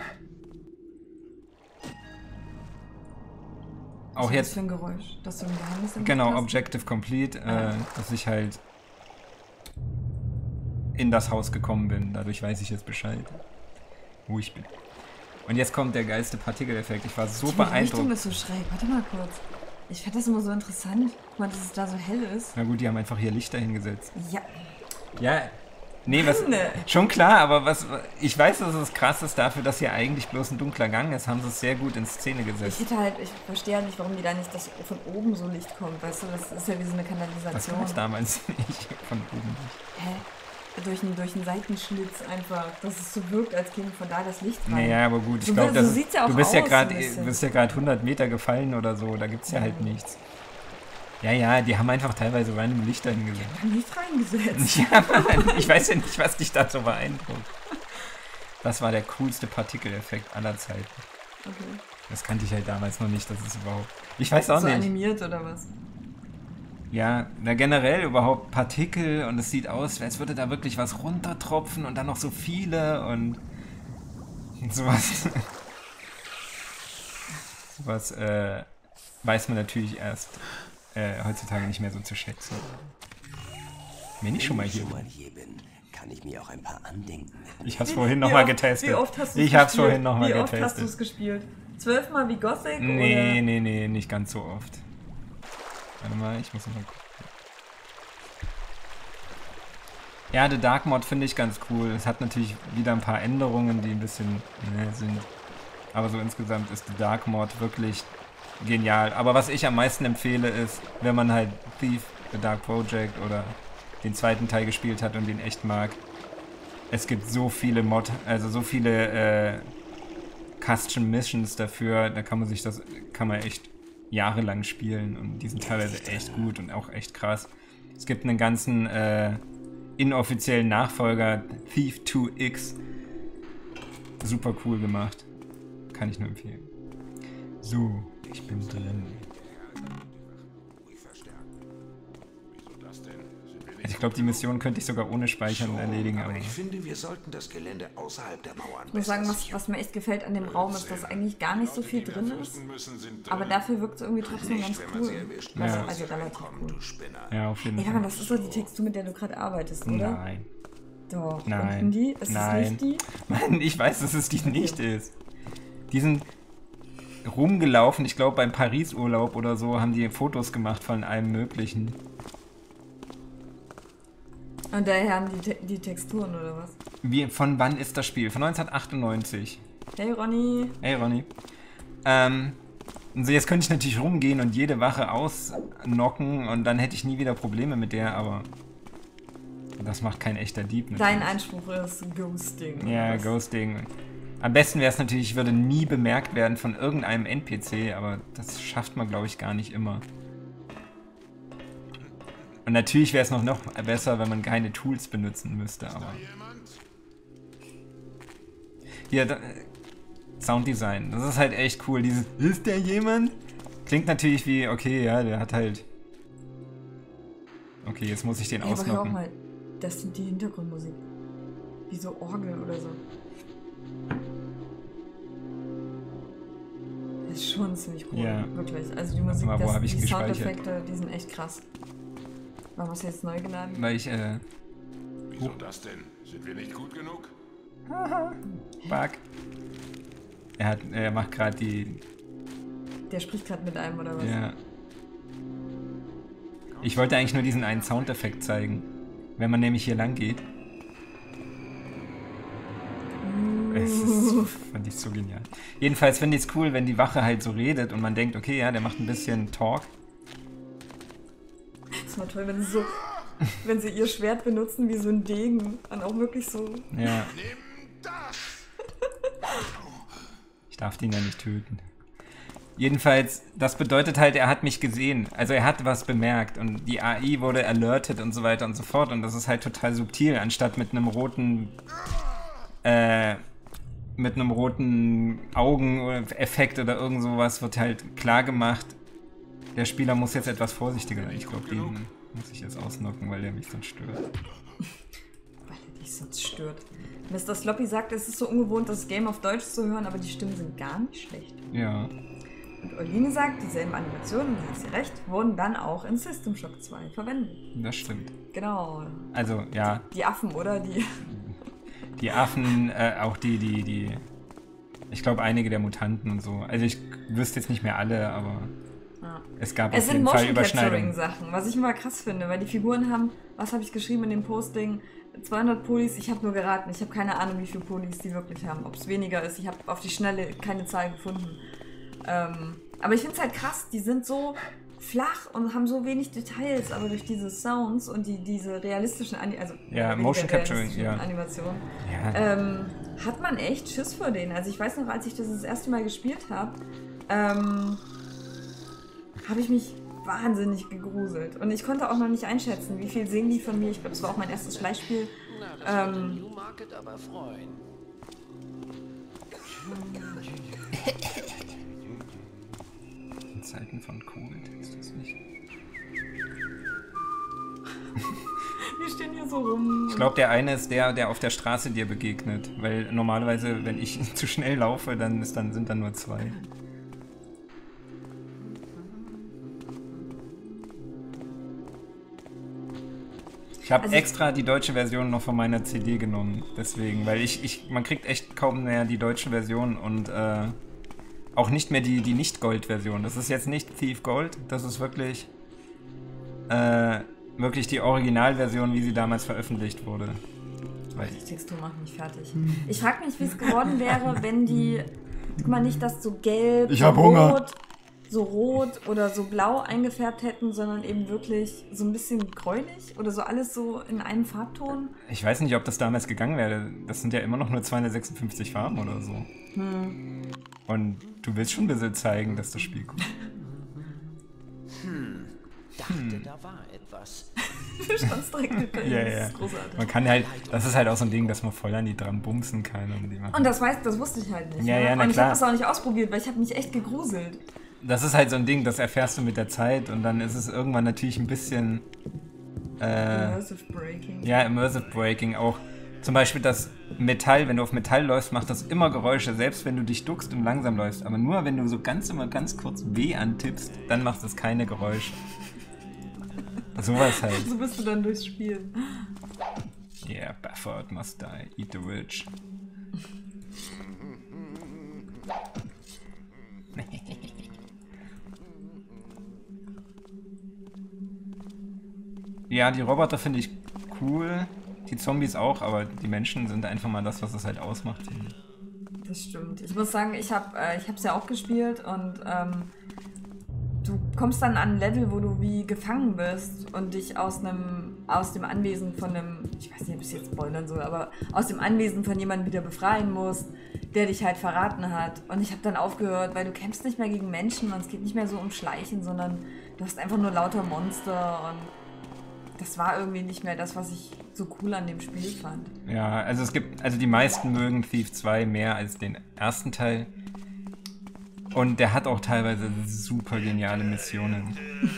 Auch Was ist das jetzt, für ein Geräusch? Dass du ein Geheimnis entdeckt genau, hast? Objective Complete, äh, Ah. dass ich halt in das Haus gekommen bin. Dadurch weiß ich jetzt Bescheid, wo ich bin. Und jetzt kommt der geilste Partikeleffekt. Ich war so Die Beleuchtung beeindruckt. ist so schräg. Warte mal kurz. Ich fand das immer so interessant. Guck mal, dass es da so hell ist. Na gut, die haben einfach hier Lichter hingesetzt. Ja. Ja, nee, was, Mann. schon klar, aber was, ich weiß, dass es krass ist dafür, dass hier eigentlich bloß ein dunkler Gang ist, haben sie es sehr gut in Szene Ich gesetzt. hätte halt, ich verstehe halt nicht, warum die da nicht das von oben so Licht kommt. Weißt du, das ist ja wie so eine Das Kanalisation. gab es damals nicht von oben. Hä? Durch einen, durch einen Seitenschlitz einfach, dass es so wirkt, als käme von da das Licht rein. Naja, aber gut, ich So- glaube, so das sieht's ja auch du bist ja aus, gerade ein bisschen. bist ja gerade hundert Meter gefallen oder so, da gibt es ja halt nichts. Ja, ja, die haben einfach teilweise random Lichter hingesetzt. Nicht reingesetzt. Ja, Mann, ich weiß ja nicht, was dich da so beeindruckt. Das war der coolste Partikeleffekt aller Zeiten. Okay. Das kannte ich halt damals noch nicht, das ist überhaupt... Ich weiß auch So nicht. animiert oder was? ja, na generell überhaupt Partikel und es sieht aus, als würde da wirklich was runtertropfen und dann noch so viele und sowas. sowas äh, weiß man natürlich erst äh, heutzutage nicht mehr so zu schätzen. Wenn ich schon mal hier Wenn ich bin. schon mal hier bin, kann ich mir auch ein paar Andenken mitnehmen. Ich hab's vorhin Wie nochmal oft- getestet. Wie oft hast du's ich hab's gespielt? vorhin nochmal Wie oft getestet. hast du es gespielt? Zwölfmal wie Gothic? Nee, oder? nee, nee, nicht ganz so oft. Warte mal, ich muss mal gucken. Ja, The Dark Mod finde ich ganz cool. Es hat natürlich wieder ein paar Änderungen, die ein bisschen ne, sind. Aber so insgesamt ist The Dark Mod wirklich genial. Aber was ich am meisten empfehle ist, wenn man halt Thief, The Dark Project oder den zweiten Teil gespielt hat und den echt mag. Es gibt so viele Mod, also so viele äh, Custom Missions dafür, da kann man sich das, kann man echt jahrelang spielen und die sind teilweise echt gut und auch echt krass. Es gibt einen ganzen äh, inoffiziellen Nachfolger, Thief zwei X. Super cool gemacht. Kann ich nur empfehlen. So, ich bin drin. Also ich glaube, die Mission könnte ich sogar ohne Speichern erledigen. Aber Aber ich finde, wir sollten das Gelände außerhalb der Mauern Ich muss sagen, was, was mir echt gefällt an dem Raum ist, dass eigentlich gar nicht so viel drin ist. Aber dafür wirkt es irgendwie trotzdem ganz cool. Ja. Also, also relativ cool. ja, auf jeden Ey, Fall. Mann, das ist so die Textur, mit der du gerade arbeitest, oder? Nein. Doch. Nein. Und die? Ist Nein. es nicht die? Mann, ich weiß, dass es die nicht ist. Die sind rumgelaufen, ich glaube beim Paris-Urlaub oder so, haben die Fotos gemacht von allem Möglichen. Und daher haben die, Te die Texturen, oder was? Wie, von wann ist das Spiel? Von neunzehnhundertachtundneunzig. Hey, Ronny. Hey, Ronny. Ähm, so jetzt könnte ich natürlich rumgehen und jede Wache ausnocken und dann hätte ich nie wieder Probleme mit der, aber das macht kein echter Dieb. Natürlich. Dein Einspruch ist Ghosting. Ja, oder was? Ghosting. Am besten wäre es natürlich, ich würde nie bemerkt werden von irgendeinem N P C, aber das schafft man, glaube ich, gar nicht immer. Und natürlich wäre es noch, noch besser, wenn man keine Tools benutzen müsste, aber... Hier, da, Sounddesign, das ist halt echt cool. Dieses, ist der jemand? Klingt natürlich wie, okay, ja, der hat halt... Okay, jetzt muss ich den Ey, aber hör auch ausnocken. mal, das sind die Hintergrundmusik. Wie so Orgel oder so. Das ist schon ziemlich cool, Ja. wirklich. Also die Musik, mal, wo das, hab ich die gespeichert? Soundeffekte, die sind echt krass. Warum hast du jetzt neu geladen? Weil ich, äh, Wieso das denn? Sind wir nicht gut genug? Bug. Er hat, er macht gerade die, Der spricht gerade mit einem, oder was? ja. Ich wollte eigentlich nur diesen einen Soundeffekt zeigen. Wenn man nämlich hier lang geht. Es ist, fand ich so genial. Jedenfalls finde ich es cool, wenn die Wache halt so redet und man denkt, okay, ja, der macht ein bisschen Talk. Das war toll, wenn sie so, wenn sie ihr Schwert benutzen wie so ein Degen. Und auch wirklich so. Ja, Nimm das! ich darf den ja nicht töten. Jedenfalls, das bedeutet halt, er hat mich gesehen. Also er hat was bemerkt und die A I wurde alerted und so weiter und so fort. Und das ist halt total subtil, anstatt mit einem roten, äh, mit einem roten Augeneffekt oder irgend sowas wird halt klar gemacht, der Spieler muss jetzt etwas vorsichtiger sein. Ich glaube, den muss ich jetzt ausnocken, weil der mich sonst stört. Weil er dich sonst stört. Mister Sloppy sagt, es ist so ungewohnt, das Game auf Deutsch zu hören, aber die Stimmen sind gar nicht schlecht. Ja, Und Orline sagt, dieselben Animationen, da hat sie recht, wurden dann auch in System Shock zwei verwendet. das stimmt. Genau. Also, ja, Die Affen, oder? Die. die Affen, äh, auch die, die, die, ich glaube einige der Mutanten und so. Also ich wüsste jetzt nicht mehr alle, aber Ja. es gab Es auf sind jeden Fall Motion Capturing Überschneidungen. Sachen, was ich immer krass finde, weil die Figuren haben, was habe ich geschrieben in dem Posting? zweihundert Polis, ich habe nur geraten, ich habe keine Ahnung, wie viele Polis die wirklich haben, ob es weniger ist, ich habe auf die Schnelle keine Zahl gefunden. Ähm, aber ich finde es halt krass, die sind so flach und haben so wenig Details, aber durch diese Sounds und die, diese realistischen Ani also Ja, weniger Motion Capturing, realistischen ja. Animationen, Ja, ähm, hat man echt Schiss vor denen. Also ich weiß noch, als ich das das erste Mal gespielt habe, ähm, habe ich mich wahnsinnig gegruselt. Und ich konnte auch noch nicht einschätzen, wie viel sehen die von mir. Ich glaube, es war auch mein erstes Schleichspiel. Ähm, New Market aber freuen. in Zeiten von Covid ist das nicht. Die stehen hier so rum. Ich glaube, der eine ist der, der auf der Straße dir begegnet. Weil normalerweise, wenn ich zu schnell laufe, dann, ist dann sind dann nur zwei. Ich habe Also- extra die deutsche Version noch von meiner C D genommen. Deswegen, weil ich, ich man kriegt echt kaum mehr die deutsche Version und äh, auch nicht mehr die, die Nicht-Gold-Version. Das ist jetzt nicht Thief Gold, das ist wirklich äh, wirklich die Originalversion, wie sie damals veröffentlicht wurde. Weil Die Textur macht mich fertig. Ich frage mich, wie es geworden wäre, wenn die, guck mal, nicht das so gelb, Ich so hab Hunger. rot, so rot oder so blau eingefärbt hätten, sondern eben wirklich so ein bisschen gräulich oder so alles so in einem Farbton. ich weiß nicht, ob das damals gegangen wäre. Das sind ja immer noch nur zweihundertsechsundfünfzig Farben oder so. Hm. Und du willst schon ein bisschen zeigen, dass das Spiel gut ist. Dachte, da war etwas. Du standst direkt mit K I, Ja, das ja. ist großartig. Man kann halt, das ist halt auch so ein Ding, dass man voll an die dran bumsen kann. Und, die machen. Und das, weiß, das wusste ich halt nicht. Ja, ne? ja, na Und ich klar. habe das auch nicht ausprobiert, weil ich habe mich echt gegruselt. Das ist halt so ein Ding, das erfährst du mit der Zeit und dann ist es irgendwann natürlich ein bisschen äh, Immersive Breaking. ja, Immersive Breaking auch. Zum Beispiel das Metall, wenn du auf Metall läufst, macht das immer Geräusche, selbst wenn du dich duckst und langsam läufst. Aber nur wenn du so ganz immer ganz kurz W antippst, dann macht es keine Geräusche. Sowas halt. So bist du dann durchs Spiel. Yeah, Bafford must die, eat the rich. Ja, die Roboter finde ich cool, die Zombies auch, aber die Menschen sind einfach mal das, was es halt ausmacht, finde ich. Das stimmt. Ich muss sagen, ich habe äh, ich hab's ja auch gespielt und ähm, du kommst dann an ein Level, wo du wie gefangen bist und dich aus einem aus dem Anwesen von einem, ich weiß nicht, ob ich es jetzt spoilern soll, aber aus dem Anwesen von jemandem wieder befreien musst, der dich halt verraten hat. Und ich habe dann aufgehört, weil du kämpfst nicht mehr gegen Menschen und es geht nicht mehr so um Schleichen, sondern du hast einfach nur lauter Monster und das war irgendwie nicht mehr das, was ich so cool an dem Spiel fand. Ja, also es gibt, also die meisten mögen Thief zwei mehr als den ersten Teil. Und der hat auch teilweise super geniale Missionen.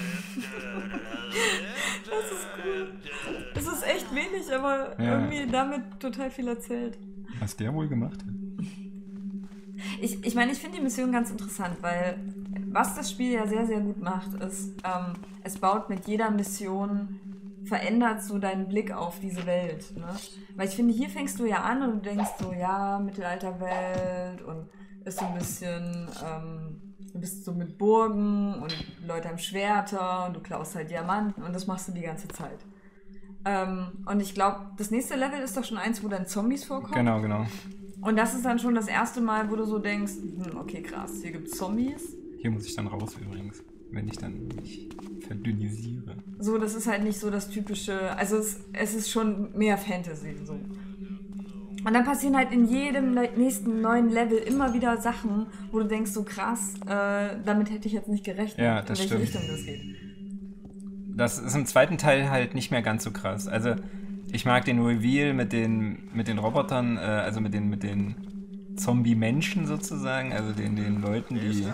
Das ist cool. Das ist echt wenig, aber Ja. irgendwie damit total viel erzählt. Was der wohl gemacht hat. Ich, ich meine, ich finde die Mission ganz interessant, weil was das Spiel ja sehr, sehr gut macht, ist, ähm, es baut mit jeder Mission, verändert so deinen Blick auf diese Welt. Ne? Weil ich finde, hier fängst du ja an und du denkst so, ja, Mittelalterwelt und ist so ein bisschen, ähm, du bist so mit Burgen und Leute haben Schwerter und du klaust halt Diamanten und das machst du die ganze Zeit. Ähm, und ich glaube, das nächste Level ist doch schon eins, wo dann Zombies vorkommen. Genau, genau. Und das ist dann schon das erste Mal, wo du so denkst, hm, okay, krass, hier gibt's Zombies. Hier muss ich dann raus übrigens, wenn ich dann mich verdünnisiere. So, das ist halt nicht so das typische, also es, es ist schon mehr Fantasy, so. Und dann passieren halt in jedem le- nächsten neuen Level immer wieder Sachen, wo du denkst, so krass, äh, damit hätte ich jetzt nicht gerechnet, Ja, das in welche stimmt. Richtung das geht. Das ist im zweiten Teil halt nicht mehr ganz so krass. Also ich mag den Reveal mit den, mit den Robotern, äh, also mit den, mit den Zombie-Menschen sozusagen, also den, den Leuten, die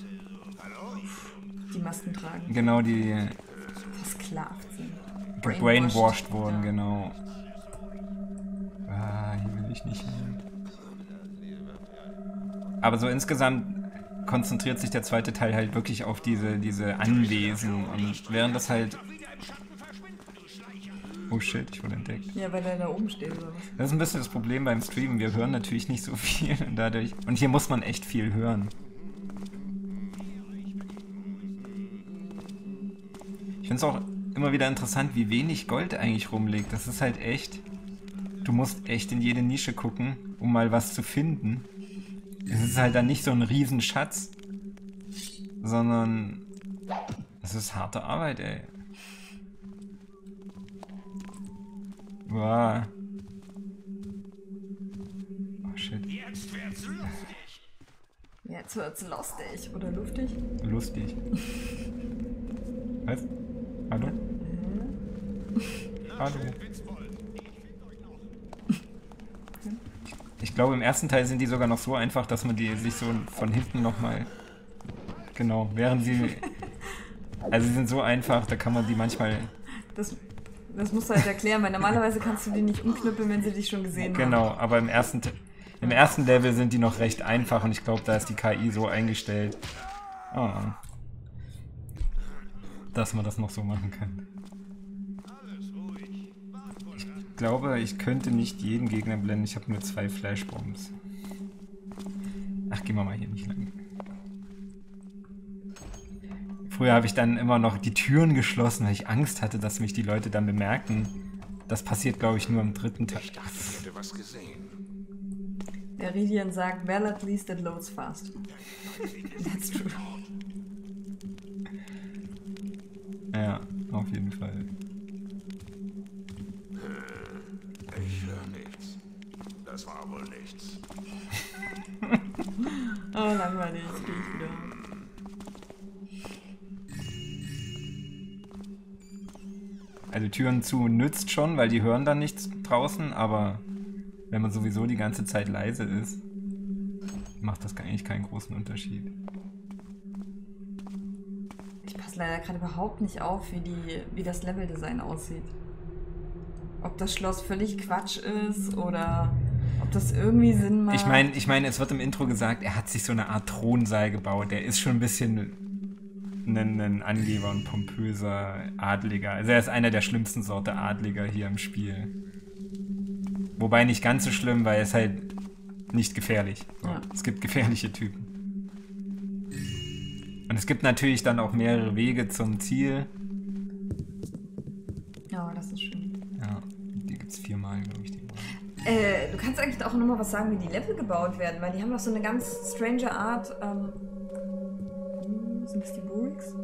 Die Masken tragen, genau die versklavt sind. gebrainwashed wurden, Ja. genau. Ah, hier will ich nicht hin. Aber so insgesamt konzentriert sich der zweite Teil halt wirklich auf diese, diese Anwesen und während das halt... Oh shit, ich wurde entdeckt. Ja, weil der da oben steht oder was? Das ist ein bisschen das Problem beim Streamen. Wir hören natürlich nicht so viel und dadurch. Und hier muss man echt viel hören. Ich finde es auch immer wieder interessant, wie wenig Gold eigentlich rumliegt. Das ist halt echt. Du musst echt in jede Nische gucken, um mal was zu finden. Es ist halt dann nicht so ein Riesenschatz, sondern es ist harte Arbeit, ey. Wow. Oh shit. Jetzt wird's lustig. Jetzt wird's lustig oder luftig. Lustig. Was? Hallo? Hallo. Ich glaube, im ersten Teil sind die sogar noch so einfach, dass man die sich so von hinten nochmal... Genau, während sie... Also sie sind so einfach, da kann man die manchmal... Das, Das musst du halt erklären, weil normalerweise kannst du die nicht umknüppeln, wenn sie dich schon gesehen haben. Genau, aber im ersten, im ersten Level sind die noch recht einfach und ich glaube, da ist die K I so eingestellt, oh, dass man das noch so machen kann. Ich glaube, ich könnte nicht jeden Gegner blenden. Ich habe nur zwei Flashbombs. Ach, gehen wir mal hier nicht lang. Früher habe ich dann immer noch die Türen geschlossen, weil ich Angst hatte, dass mich die Leute dann bemerken. Das passiert, glaube ich, nur am dritten Tag. Ich dachte, ich hätte was gesehen. Der Ridian sagt, well, at least it loads fast. That's true. Ja, auf jeden Fall. Ich höre nichts. Das war wohl nichts. Oh, langweilig. Jetzt gehe ich wieder. Also Türen zu nützt schon, weil die hören dann nichts draußen, aber wenn man sowieso die ganze Zeit leise ist, macht das eigentlich keinen großen Unterschied. Ich passe leider gerade überhaupt nicht auf, wie, die, wie das Leveldesign aussieht. Ob das Schloss völlig Quatsch ist oder ob das irgendwie Sinn macht. Ich meine, ich mein, es wird im Intro gesagt, er hat sich so eine Art Thronsaal gebaut. Der ist schon ein bisschen ein, ein Angeber und pompöser Adliger. Also er ist einer der schlimmsten Sorte Adliger hier im Spiel. Wobei nicht ganz so schlimm, weil er ist halt nicht gefährlich. So. Ja. Es gibt gefährliche Typen. Und es gibt natürlich dann auch mehrere Wege zum Ziel. Ja, das ist schön. Ja, die gibt es viermal, glaube ich. Die Äh, du kannst eigentlich auch nochmal was sagen, wie die Level gebaut werden, weil die haben doch so eine ganz strange Art. Ähm, sind das die Burgs?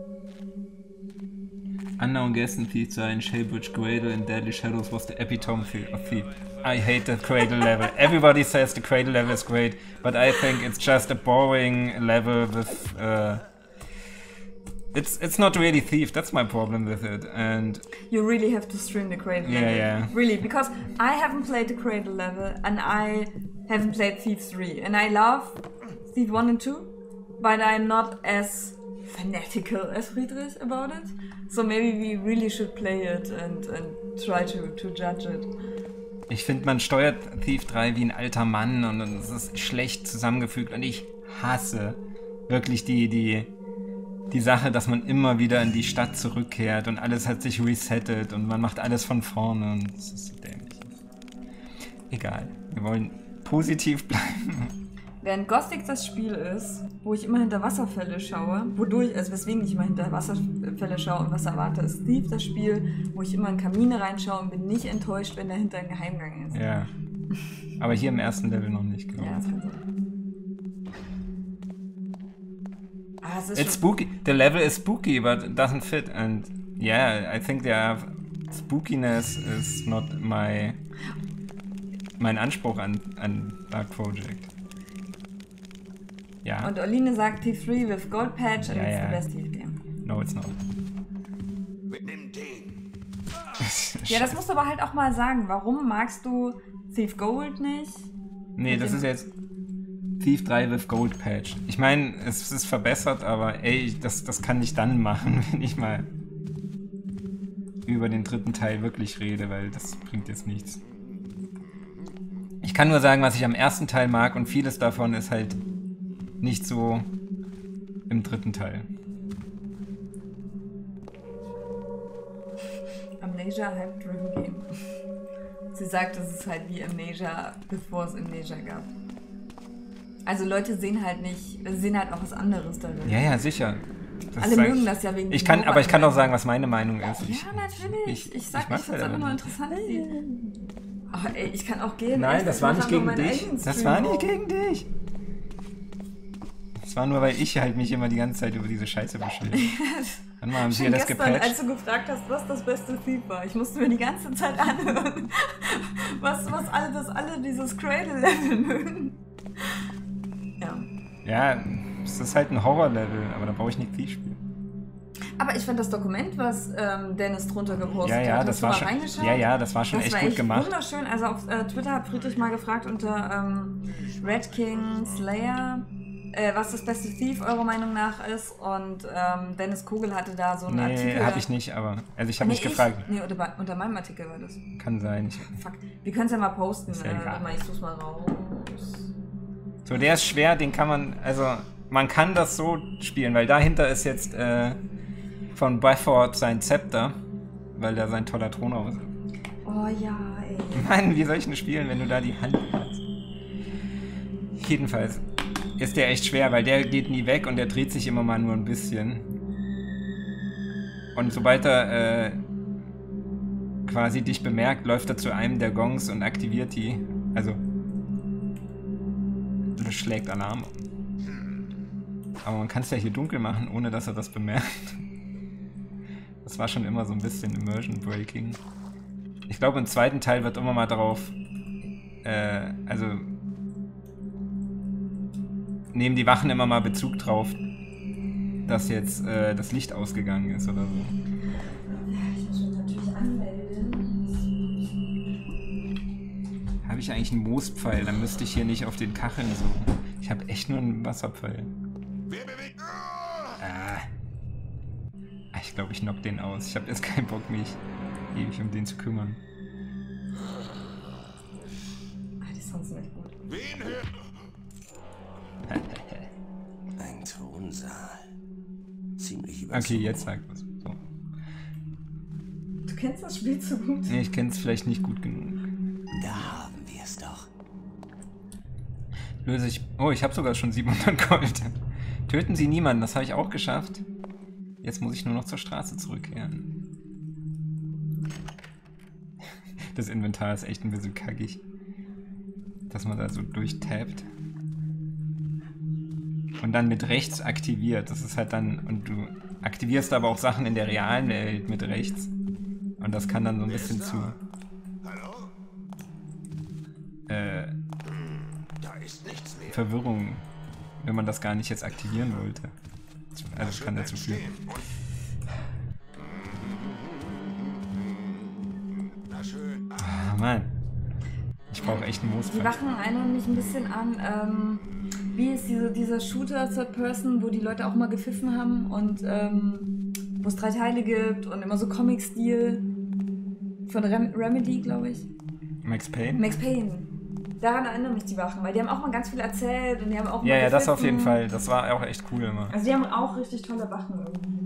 Unknown Guest and Thief in Shaybridge Cradle and Deadly Shadows was the epitome of Thief. I hate the Cradle level. Everybody says the Cradle level is great, but I think it's just a boring level with... Uh, it's it's not really Thief, that's my problem with it. And You really have to stream the Cradle Yeah, level. yeah. Really, because I haven't played the Cradle level and I haven't played Thief three. And I love Thief one and two, but I'm not as fanatical as Friedrich about it. So maybe we really should play it and, and try to, to judge it. ich finde, man steuert Thief drei wie ein alter Mann und es ist schlecht zusammengefügt und ich hasse wirklich die, die, die Sache, dass man immer wieder in die Stadt zurückkehrt und alles hat sich resettet und man macht alles von vorne und das ist so dämlich. Egal, wir wollen positiv bleiben. Während Gothic das Spiel ist, wo ich immer hinter Wasserfälle schaue, wodurch, also weswegen ich immer hinter Wasserfälle schaue und was erwarte, ist Thief das Spiel, wo ich immer in Kamine reinschaue und bin nicht enttäuscht, wenn dahinter ein Geheimgang ist. Ja, aber hier im ersten Level noch nicht, glaube ich. Ja, das kann sein. Ah, es ist It's schon, spooky. The level is spooky, but it doesn't fit. And yeah, I think there spookiness is not my mein Anspruch an, an Dark Project. Ja. Und Oline sagt Thief drei with Gold Patch and Ja, it's ja. the best Thief game. No, it's not. Nimm den. Ja, das musst du aber halt auch mal sagen. Warum magst du Thief Gold nicht? Nee, das ist jetzt Thief drei with Gold Patch. Ich meine, es ist verbessert, aber ey, das, das kann ich dann machen, wenn ich mal über den dritten Teil wirklich rede, weil das bringt jetzt nichts. Ich kann nur sagen, was ich am ersten Teil mag und vieles davon ist halt nicht so im dritten Teil. Amnesia Hype-Driven Game. Sie sagt, es ist halt wie Amnesia, bevor es Amnesia gab. Also Leute sehen halt nicht, sehen halt auch was anderes darin. Ja, ja, sicher. Das Alle sag- mögen das ja wegen Ich dem kann, aber ich kann auch Robert- sagen, was meine Meinung ist. Ich, Ja, natürlich. ich- Ich, sag ich mag nicht, dass halt das immer aber nur nicht. interessant ist. Oh, ey, ich kann auch gehen. Nein, echt, das ich war mach nicht einfach gegen meinen dich. eigenen Das Stream war nicht auf. gegen dich. Das war nur, weil ich halt mich immer die ganze Zeit über diese Scheiße beschwere. Dann mal haben sie Schon ja das gestern, gepatcht. als du gefragt hast, was das beste Thief war, ich musste mir die ganze Zeit anhören, was, was alle, dass alle dieses Cradle-Level mögen. Ja. Ja, es ist halt ein Horror-Level, aber da brauche ich nicht Thief spielen. Aber ich fand das Dokument, was ähm, Dennis drunter gepostet Ja, ja, hat, das hast war du schon, mal reingeschaut? ja, ja, das war schon Das echt war gut echt gemacht. wunderschön. Also auf äh, Twitter hat Friedrich mal gefragt unter ähm, Red King Slayer, äh, was das beste Thief eurer Meinung nach ist. Und ähm, Dennis Kogel hatte da so einen nee, Artikel. Nee, habe ich nicht, aber... Also ich habe nee, nicht gefragt. Nee, unter, unter meinem Artikel war das. Kann sein. Ich, Fuck. Wir können es ja mal posten. Ist ja äh, egal. mal, ich such's mal raus. So, der ist schwer, den kann man... Also, man kann das so spielen, weil dahinter ist jetzt äh, von Bafford sein Zepter, weil der sein toller Thron aus ist. Oh ja, ey. Mann, wie soll ich denn spielen, wenn du da die Hand hast? Jedenfalls ist der echt schwer, weil der geht nie weg und der dreht sich immer mal nur ein bisschen. Und sobald er äh, quasi dich bemerkt, läuft er zu einem der Gongs und aktiviert die. Also, das schlägt Alarm. Aber man kann es ja hier dunkel machen, ohne dass er das bemerkt. Das war schon immer so ein bisschen Immersion Breaking. Ich glaube, im zweiten Teil wird immer mal darauf, äh, also nehmen die Wachen immer mal Bezug drauf, dass jetzt äh, das Licht ausgegangen ist oder so. Ich muss mich natürlich anmelden. Habe ich eigentlich einen Moospfeil? Dann müsste ich hier nicht auf den Kacheln suchen. Ich habe echt nur einen Wasserpfeil. Wer bewegt? Ah. Ich glaube, ich knock den aus. Ich habe jetzt keinen Bock, mich ewig um den zu kümmern. Ah, die Sounds sind echt gut. Wen hört? Ein Thronsaal. Ziemlich überzogen. Okay, jetzt sag was. So. Du kennst das Spiel zu gut. Nee, ich kenne es vielleicht nicht gut genug. Da haben wir es doch. Löse ich... Oh, ich habe sogar schon siebenhundert Gold. Töten Sie niemanden, das habe ich auch geschafft. Jetzt muss ich nur noch zur Straße zurückkehren. Das Inventar ist echt ein bisschen kackig. Dass man da so durchtappt. Und dann mit rechts aktiviert. Das ist halt dann... Und du aktivierst aber auch Sachen in der realen Welt mit rechts. Und das kann dann so ein bisschen zu... Hallo? Äh... Da ist nichts mehr. Verwirrung, wenn man das gar nicht jetzt aktivieren wollte. Also das kann dazu führen. Na schön. Ah, Mann. Ich brauche echt einen Die Moospfeil. Wachen erinnern mich ein bisschen an, ähm, wie ist diese, dieser Shooter Third Person, wo die Leute auch mal gepfiffen haben und ähm, wo es drei Teile gibt und immer so Comic-Stil von Rem Remedy, glaube ich. Max Payne? Max Payne. Daran erinnern mich die Wachen, weil die haben auch mal ganz viel erzählt und die haben auch mal Ja, ja, das auf gepfiffen. jeden Fall. Das war auch echt cool immer. Also die haben auch richtig tolle Wachen irgendwie.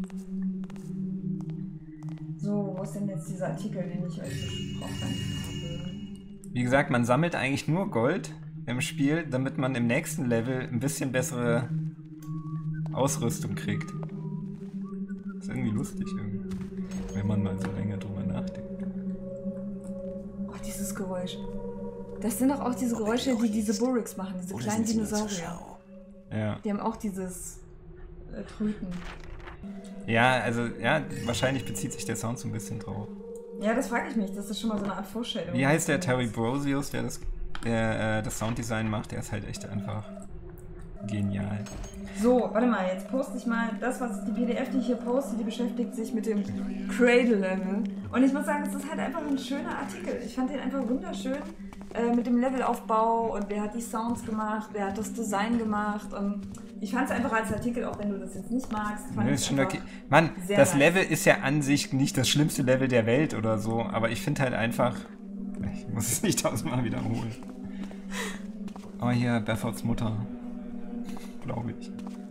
So, wo ist denn jetzt dieser Artikel, den ich euch besprochen habe? Wie gesagt, man sammelt eigentlich nur Gold im Spiel, damit man im nächsten Level ein bisschen bessere Ausrüstung kriegt. Das ist irgendwie lustig, irgendwie, wenn man mal so länger drüber nachdenkt. Oh, dieses Geräusch. Das sind doch auch diese Geräusche, die diese Burrix machen, diese Oder kleinen sind sie nur zur Dinosaurier. Schau? Ja. Die haben auch dieses äh, Tröten. Ja, also, ja, wahrscheinlich bezieht sich der Sound so ein bisschen drauf. Ja, das frage ich mich. Das ist schon mal so eine Art Vorstellung. Wie heißt der Terry Brosius, der das, der, äh, das Sounddesign macht? Der ist halt echt einfach genial. So, warte mal, jetzt poste ich mal das, was die P D F, die ich hier poste, die beschäftigt sich mit dem Cradle-Level. Und ich muss sagen, es ist halt einfach ein schöner Artikel. Ich fand den einfach wunderschön äh, mit dem Levelaufbau und wer hat die Sounds gemacht, wer hat das Design gemacht und ich fand es einfach als Artikel, auch wenn du das jetzt nicht magst, fand Nee, ich ist schon einfach okay. Mann, sehr das nice. Level ist ja an sich nicht das schlimmste Level der Welt oder so, aber ich finde halt einfach... Ich muss es nicht tausendmal wiederholen. Aber hier, Baffords Mutter. Glaube ich.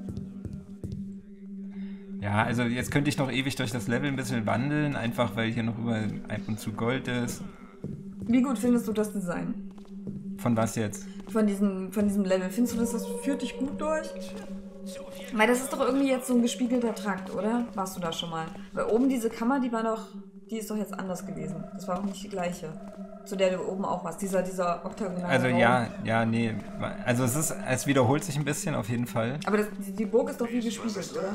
Ja, also jetzt könnte ich noch ewig durch das Level ein bisschen wandeln, einfach weil hier noch überall ab und zu Gold ist. Wie gut findest du das Design? Von was jetzt? Von diesem, von diesem Level. Findest du, dass das führt dich gut durch? Weil das ist doch irgendwie jetzt so ein gespiegelter Trakt, oder? Warst du da schon mal? Weil oben diese Kammer, die war doch, die ist doch jetzt anders gewesen. Das war auch nicht die gleiche. Zu der du oben auch warst. Dieser, dieser oktagonale Also Raum. ja, ja, nee. Also es ist, es wiederholt sich ein bisschen auf jeden Fall. Aber das, die Burg ist doch wie gespiegelt, oder?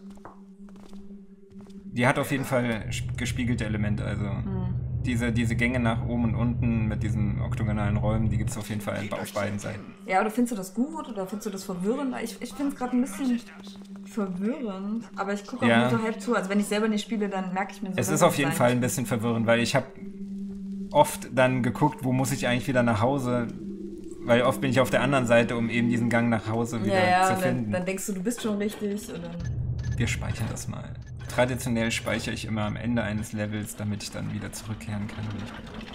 Die hat auf jeden Fall gespiegelte Elemente, also Hm. diese, diese Gänge nach oben und unten mit diesen oktogonalen Räumen, die gibt es auf jeden Fall auf beiden Seiten. Ja, oder findest du das gut oder findest du das verwirrend? Ich, ich finde es gerade ein bisschen verwirrend, aber ich gucke auch Ja. nur so halb zu. Also wenn ich selber nicht spiele, dann merke ich mir so. Es ist auf jeden Fall ein bisschen verwirrend, weil ich habe oft dann geguckt, wo muss ich eigentlich wieder nach Hause, weil oft bin ich auf der anderen Seite, um eben diesen Gang nach Hause wieder ja, ja, zu und finden. dann, dann denkst du, du bist schon richtig und dann... Wir speichern das mal. Traditionell speichere ich immer am Ende eines Levels, damit ich dann wieder zurückkehren kann. Und ich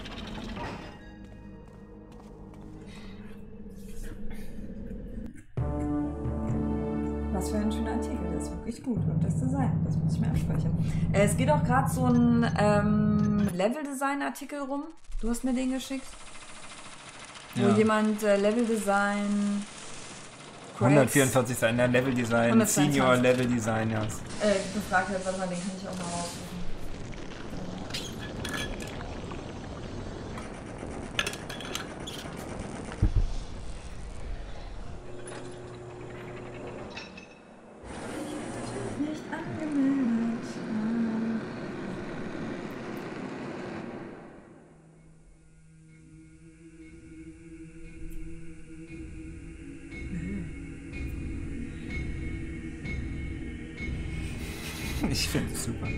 Was für ein schöner Artikel, das ist wirklich gut. Und das Design, das muss ich mir abspeichern. Äh, es geht auch gerade so ein ähm, Level-Design-Artikel rum. Du hast mir den geschickt. Wo Ja. jemand äh, Level-Design... hundertvierundvierzig sein, ja, Level-Design, hundertzweiundzwanzig. Senior-Level-Design, ja. Äh, gefragt hat, warte mal, den kann ich auch mal raussuchen. Nicht angemeldet. Ich finde es super.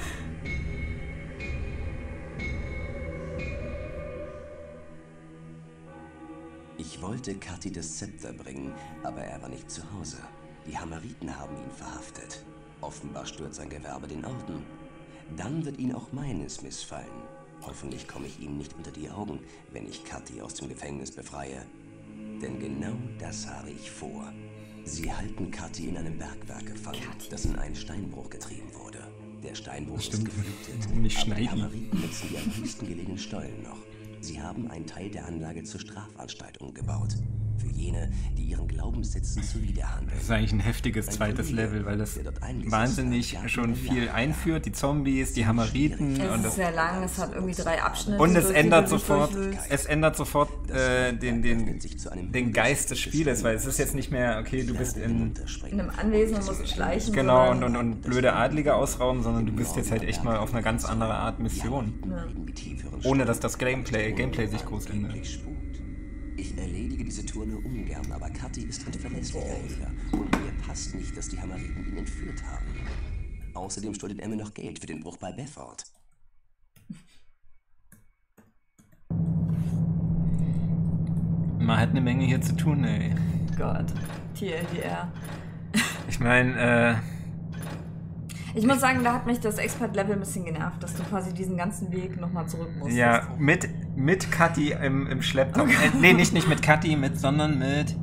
Ich wollte Kathi das Zepter bringen, aber er war nicht zu Hause. Die Hammeriten haben ihn verhaftet. Offenbar stört sein Gewerbe den Orden. Dann wird ihn auch meines missfallen. Hoffentlich komme ich ihm nicht unter die Augen, wenn ich Kathi aus dem Gefängnis befreie. Denn genau das habe ich vor. Sie halten Kathi in einem Bergwerk gefangen, das in einen Steinbruch getrieben wurde. Der Steinbruch ist Stimmt. geflutet, Nicht aber die schneiden. Hammeriten nutzen die am höchsten gelegenen Stollen noch. Sie haben einen Teil der Anlage zur Strafanstalt umgebaut. Für jene, die ihren Glaubenssätzen zuwiderhandeln. Das ist eigentlich ein heftiges zweites Level, weil das wahnsinnig schon viel einführt. Die Zombies, die Hammeriten Es und ist das... sehr lang, es hat irgendwie drei Abschnitte. Und es durch die ändert du dich sofort, durchwühlst. es ändert sofort äh, den, den, den Geist des Spieles, weil es ist jetzt nicht mehr, okay, du bist in, In einem Anwesen und musst schleichen. genau, und, sondern- und, und blöde Adlige ausrauben, sondern du bist jetzt halt echt mal auf eine ganz andere Art Mission. Ohne dass das Gameplay, Gameplay sich groß ändert. Ich erledige diese Tour nur ungern, aber Kathi ist ein verlässlicher Händler und mir passt nicht, dass die Hammeriten ihn entführt haben. Außerdem schuldet er mir noch Geld für den Bruch bei Befford. Man hat eine Menge hier zu tun, ey. Gott, T L D R. Ich meine, äh, Ich muss sagen, da hat mich das Expert-Level ein bisschen genervt, dass du quasi diesen ganzen Weg nochmal zurück musstest. ja, mit, mit Kathi im, im Schlepptau. Äh, nee, nicht, nicht mit Kathi, mit, sondern mit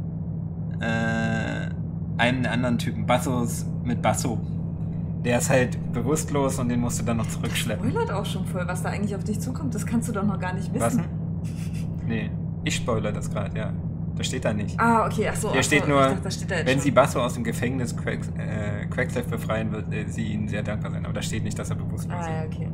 äh, einem anderen Typen. Bassos, mit Basso. Der ist halt bewusstlos und den musst du dann noch zurückschleppen. Spoilert auch schon voll, was da eigentlich auf dich zukommt. Das kannst du doch noch gar nicht Was wissen. denn? Nee, ich spoilere das gerade, ja. Das steht da nicht. Ah, okay, ach so. Hier ach steht so, nur, ich dachte, das steht da jetzt wenn schon. sie Basso aus dem Gefängnis Quack, äh, Quacksalve befreien, wird äh, sie ihnen sehr dankbar sein. Aber da steht nicht, dass er bewusstlos Ah, ist. ja, okay.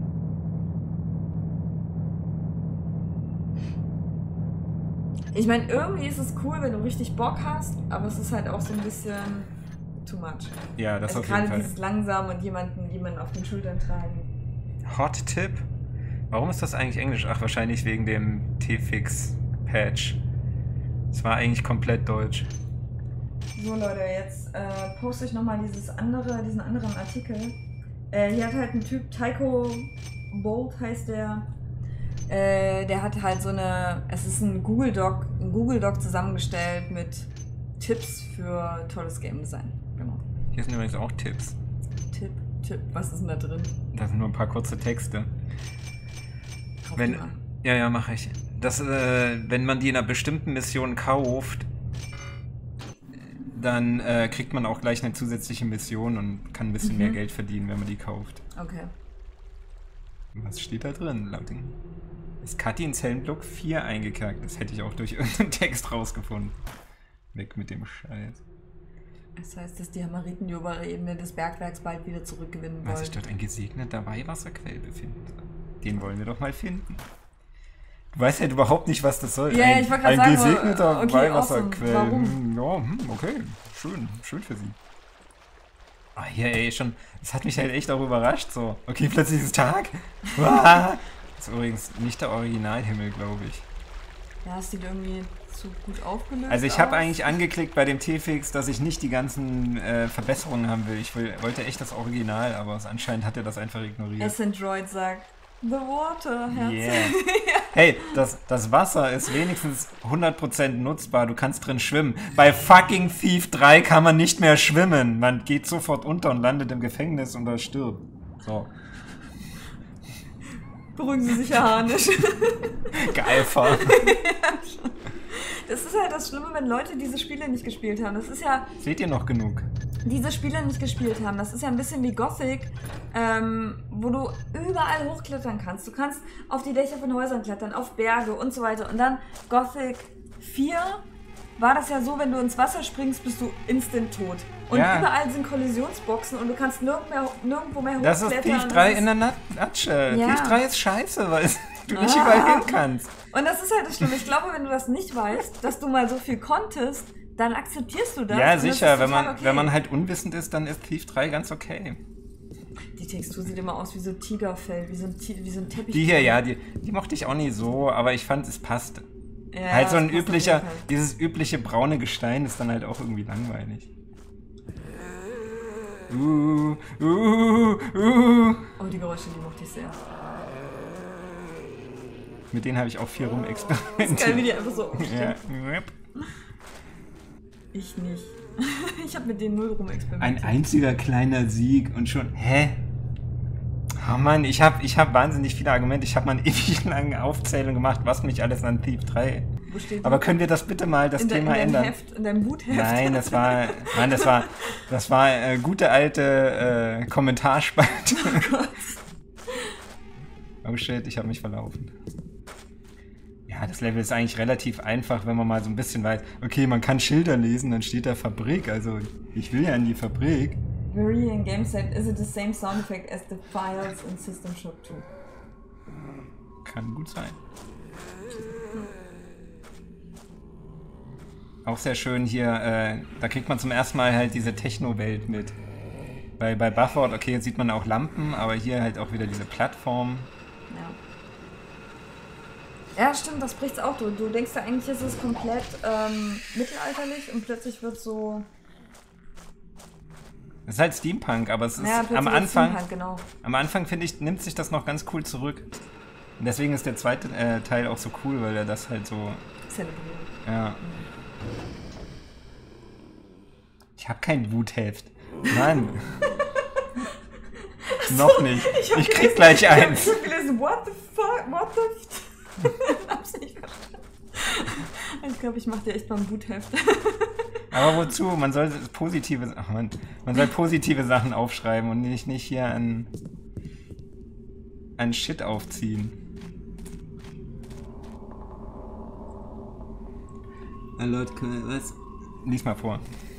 Ich meine, irgendwie ist es cool, wenn du richtig Bock hast, aber es ist halt auch so ein bisschen too much. Ja, das Also auf jeden gerade Fall. dieses langsam und jemanden, jemanden auf den Schultern tragen. Hot Tip? Warum ist das eigentlich Englisch? Ach, wahrscheinlich wegen dem T-Fix-Patch. Es war eigentlich komplett deutsch. So Leute, jetzt äh, poste ich nochmal dieses andere, diesen anderen Artikel. Äh, hier hat halt ein Typ, Tycho Bolt heißt der. Äh, der hat halt so eine, es ist ein Google Doc, ein Google Doc zusammengestellt mit Tipps für tolles Game Design. Genau. Hier sind übrigens auch Tipps. Tipp, Tipp, was ist denn da drin? Da sind nur ein paar kurze Texte. Kauf Wenn, die mal. ja, ja, mache ich. Das, äh, wenn man die in einer bestimmten Mission kauft, dann äh, kriegt man auch gleich eine zusätzliche Mission und kann ein bisschen Mhm. mehr Geld verdienen, wenn man die kauft. Okay. Was steht da drin? Laut dem ist Kathi in Zellenblock vier eingekerkt. Das hätte ich auch durch irgendeinen Text rausgefunden. Weg mit dem Scheiß. Das heißt, dass die Hammeriten die obere Ebene des Bergwerks bald wieder zurückgewinnen Weil wollen. sich dort ein gesegneter Weihwasserquell befindet. Den wollen wir doch mal finden. Du weißt halt überhaupt nicht, was das soll. Ja, ein, ich wollte gerade ein sagen, gesegneter okay, Weihwasserquell. awesome. Warum? Hm, ja, hm, okay. Schön. Schön für sie. Ah, hier, ey, schon. Das hat mich halt echt auch überrascht. So, okay, plötzlich ist Tag. Uah. Das ist übrigens nicht der Originalhimmel, glaube ich. Ja, es sieht irgendwie zu gut aufgelöst Also ich habe aus. eigentlich angeklickt bei dem T-Fix, dass ich nicht die ganzen äh, Verbesserungen haben will. Ich will, wollte echt das Original, aber anscheinend hat er das einfach ignoriert. Ascendroid sagt, The Water, Herz. Yeah. Hey, das, das Wasser ist wenigstens hundert Prozent nutzbar. Du kannst drin schwimmen. Bei fucking Thief drei kann man nicht mehr schwimmen. Man geht sofort unter und landet im Gefängnis oder stirbt. So. Beruhigen Sie sich, Herr Harnisch. Geifer. Das ist halt das Schlimme, wenn Leute diese Spiele nicht gespielt haben. Das ist ja... Seht ihr noch genug? Diese Spiele nicht gespielt haben. Das ist ja ein bisschen wie Gothic, ähm, wo du überall hochklettern kannst. Du kannst auf die Dächer von Häusern klettern, auf Berge und so weiter. Und dann Gothic vier war das ja so, wenn du ins Wasser springst, bist du instant tot. Und ja. überall sind Kollisionsboxen und du kannst nirgend mehr, nirgendwo mehr Das hochklettern. ist Thief drei in der Natsche. Ja. Thief drei ist scheiße, weil du nicht Ah. überall hin kannst. Und das ist halt das Schlimme. Ich glaube, wenn du das nicht weißt, dass du mal so viel konntest, dann akzeptierst du das. Ja, und sicher. das ist Wenn man, total okay. wenn man halt unwissend ist, dann ist Thief drei ganz okay. Die Textur sieht immer aus wie so Tigerfell, wie so ein, Ti- wie so ein Teppich. Die hier, ja, die, die mochte ich auch nicht so, aber ich fand, es passt. Ja, halt so das ein passt auf üblicher, jeden Fall. dieses übliche braune Gestein ist dann halt auch irgendwie langweilig. Uh, uh, uh. Oh, die Geräusche, die mochte ich sehr. Mit denen habe ich auch viel Das ist geil, wie rumexperimentiert. die einfach so Ja. Ich nicht. Ich habe mit denen null Ein rumexperimentiert. einziger kleiner Sieg und schon. Hä? Oh Mann, ich habe ich hab wahnsinnig viele Argumente. Ich habe mal eine ewig lange Aufzählung gemacht, was mich alles an Thief drei. Wo steht Aber die? können wir das bitte mal, das in de, Thema in deinem ändern? Heft, in deinem Boot-Heft? Nein, das war, nein, das war, das war äh, gute alte äh, Kommentarspalte. Oh Gott. Oh shit, ich habe mich verlaufen. Ja, das Level ist eigentlich relativ einfach, wenn man mal so ein bisschen weiß, okay, man kann Schilder lesen, dann steht da Fabrik, also ich will ja in die Fabrik. Varian Game Set, is it the same sound effect as the files in System Shock two? Kann gut sein. Auch sehr schön hier, äh, da kriegt man zum ersten Mal halt diese Techno-Welt mit. Bei, bei Bufford, okay, jetzt sieht man auch Lampen, aber hier halt auch wieder diese Plattform. Ja. Ja, stimmt, das bricht's auch. Du, du denkst ja eigentlich, ist es komplett ähm, mittelalterlich und plötzlich wird so... Das ist halt Steampunk, aber es ist Ja, plötzlich am wird's Anfang, Steampunk, genau. am Anfang finde ich, nimmt sich das noch ganz cool zurück. Und deswegen ist der zweite äh, Teil auch so cool, weil er das halt so, Zelebriert. ja. Ich habe kein Wutheft. Mann. Noch nicht. Ich, hab ich krieg gelesen- gleich Ich hab eins. gelesen, what the fuck, what the... Hab's nicht verstanden. Ich glaube, ich mach dir echt mal ein Boot-Heft. Aber wozu? Man soll positive, ach man, man soll positive Sachen aufschreiben und nicht, nicht hier an, an Shit aufziehen. Na Leute, was? Lies mal vor.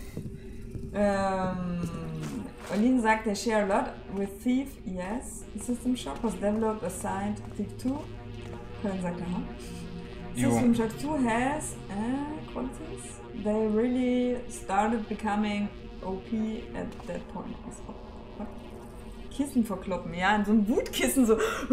Ähm, Olin sagt, they share a lot with Thief, yes. System Shock was developed aside Thief two. Köln sagt, aha. Jo. System Shock two has uh, qualities. They really started becoming O P at that point. Was, what? Kissen verkloppen, ja, in so ein Bootkissen so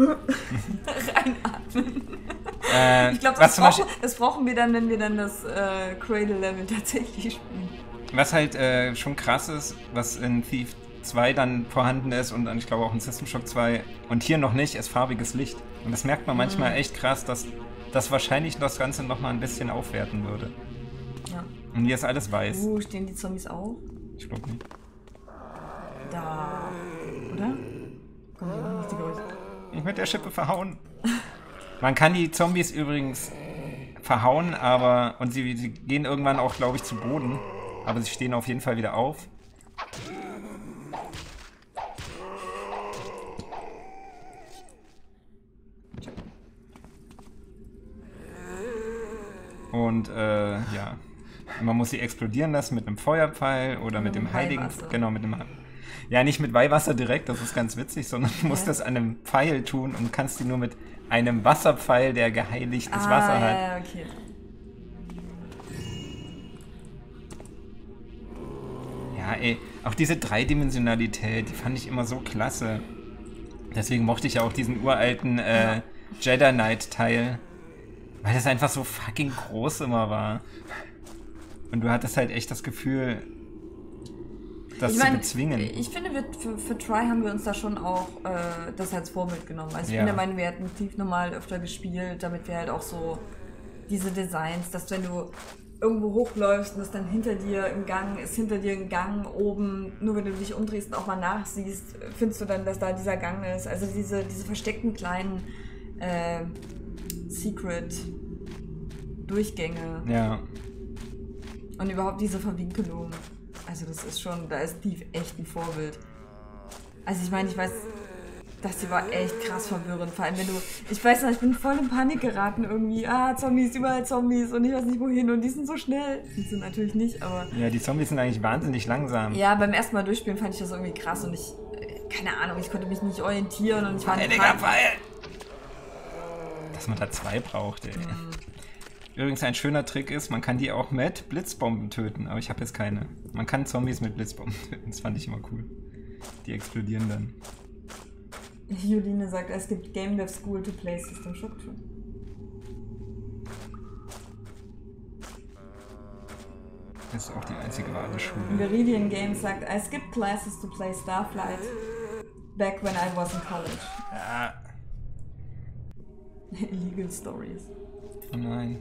reinatmen. Äh, Ich glaube, was das, zum brauchen- Beispiel- das brauchen wir dann, wenn wir dann das äh, Cradle-Level tatsächlich spielen. Was halt äh, schon krass ist, was in Thief zwei dann vorhanden ist und ich glaube auch in System Shock zwei und hier noch nicht, ist farbiges Licht. Und das merkt man manchmal Mhm. echt krass, dass das wahrscheinlich das Ganze nochmal ein bisschen aufwerten würde. Ja. Und hier ist alles weiß. Wo stehen die Zombies auf? Ich glaube nicht. Da. Oder? Komm, wir machen nicht die Geräusche. Ich mit der Schippe verhauen. Man kann die Zombies übrigens verhauen, aber und sie, sie gehen irgendwann auch, glaube ich, zu Boden. Aber sie stehen auf jeden Fall wieder auf. Und äh, ja, man muss sie explodieren lassen mit einem Feuerpfeil oder mit dem mit heiligen, Weihwasser. genau mit dem, ja nicht mit Weihwasser direkt, das ist ganz witzig, sondern du musst Ja. das an einem Pfeil tun und kannst die nur mit einem Wasserpfeil, der geheiligtes ah, Wasser ja, hat. ja, okay. Ja, ey, auch diese Dreidimensionalität, die fand ich immer so klasse. Deswegen mochte ich ja auch diesen uralten äh, Jedi Knight Teil, weil das einfach so fucking groß immer war. Und du hattest halt echt das Gefühl, das ich zu mein, bezwingen. Ich finde, wir, für, für Try haben wir uns da schon auch äh, das als Vorbild genommen. Also ich Ja. bin der Meinung, wir hätten Thief normal öfter gespielt, damit wir halt auch so diese Designs, dass wenn du irgendwo hochläufst und das dann hinter dir im Gang ist, hinter dir ein Gang oben, nur wenn du dich umdrehst und auch mal nachsiehst, findest du dann, dass da dieser Gang ist. Also diese, diese versteckten kleinen äh, Secret-Durchgänge. Ja. Und überhaupt diese Verwinkelung. Also das ist schon, da ist Thief echt ein Vorbild. Also ich meine, ich weiß, das hier war echt krass verwirrend. Vor allem wenn du, ich weiß noch, ich bin voll in Panik geraten irgendwie. Ah, Zombies, überall Zombies und ich weiß nicht wohin und die sind so schnell. Die sind natürlich nicht, aber... Ja, die Zombies sind eigentlich wahnsinnig langsam. Ja, beim ersten Mal durchspielen fand ich das irgendwie krass und ich, keine Ahnung, ich konnte mich nicht orientieren und ich war in Panik. Dass man da zwei braucht, ey. Mhm. Übrigens ein schöner Trick ist, man kann die auch mit Blitzbomben töten, aber ich habe jetzt keine. Man kann Zombies mit Blitzbomben töten, das fand ich immer cool. Die explodieren dann. Juline sagt, es gibt Game Dev School to Play System Shock. Das ist auch die einzige wahre Schule. Viridian Games sagt, I skipped classes to play Starflight back when I was in college. Ah. Illegal Stories. Oh nein.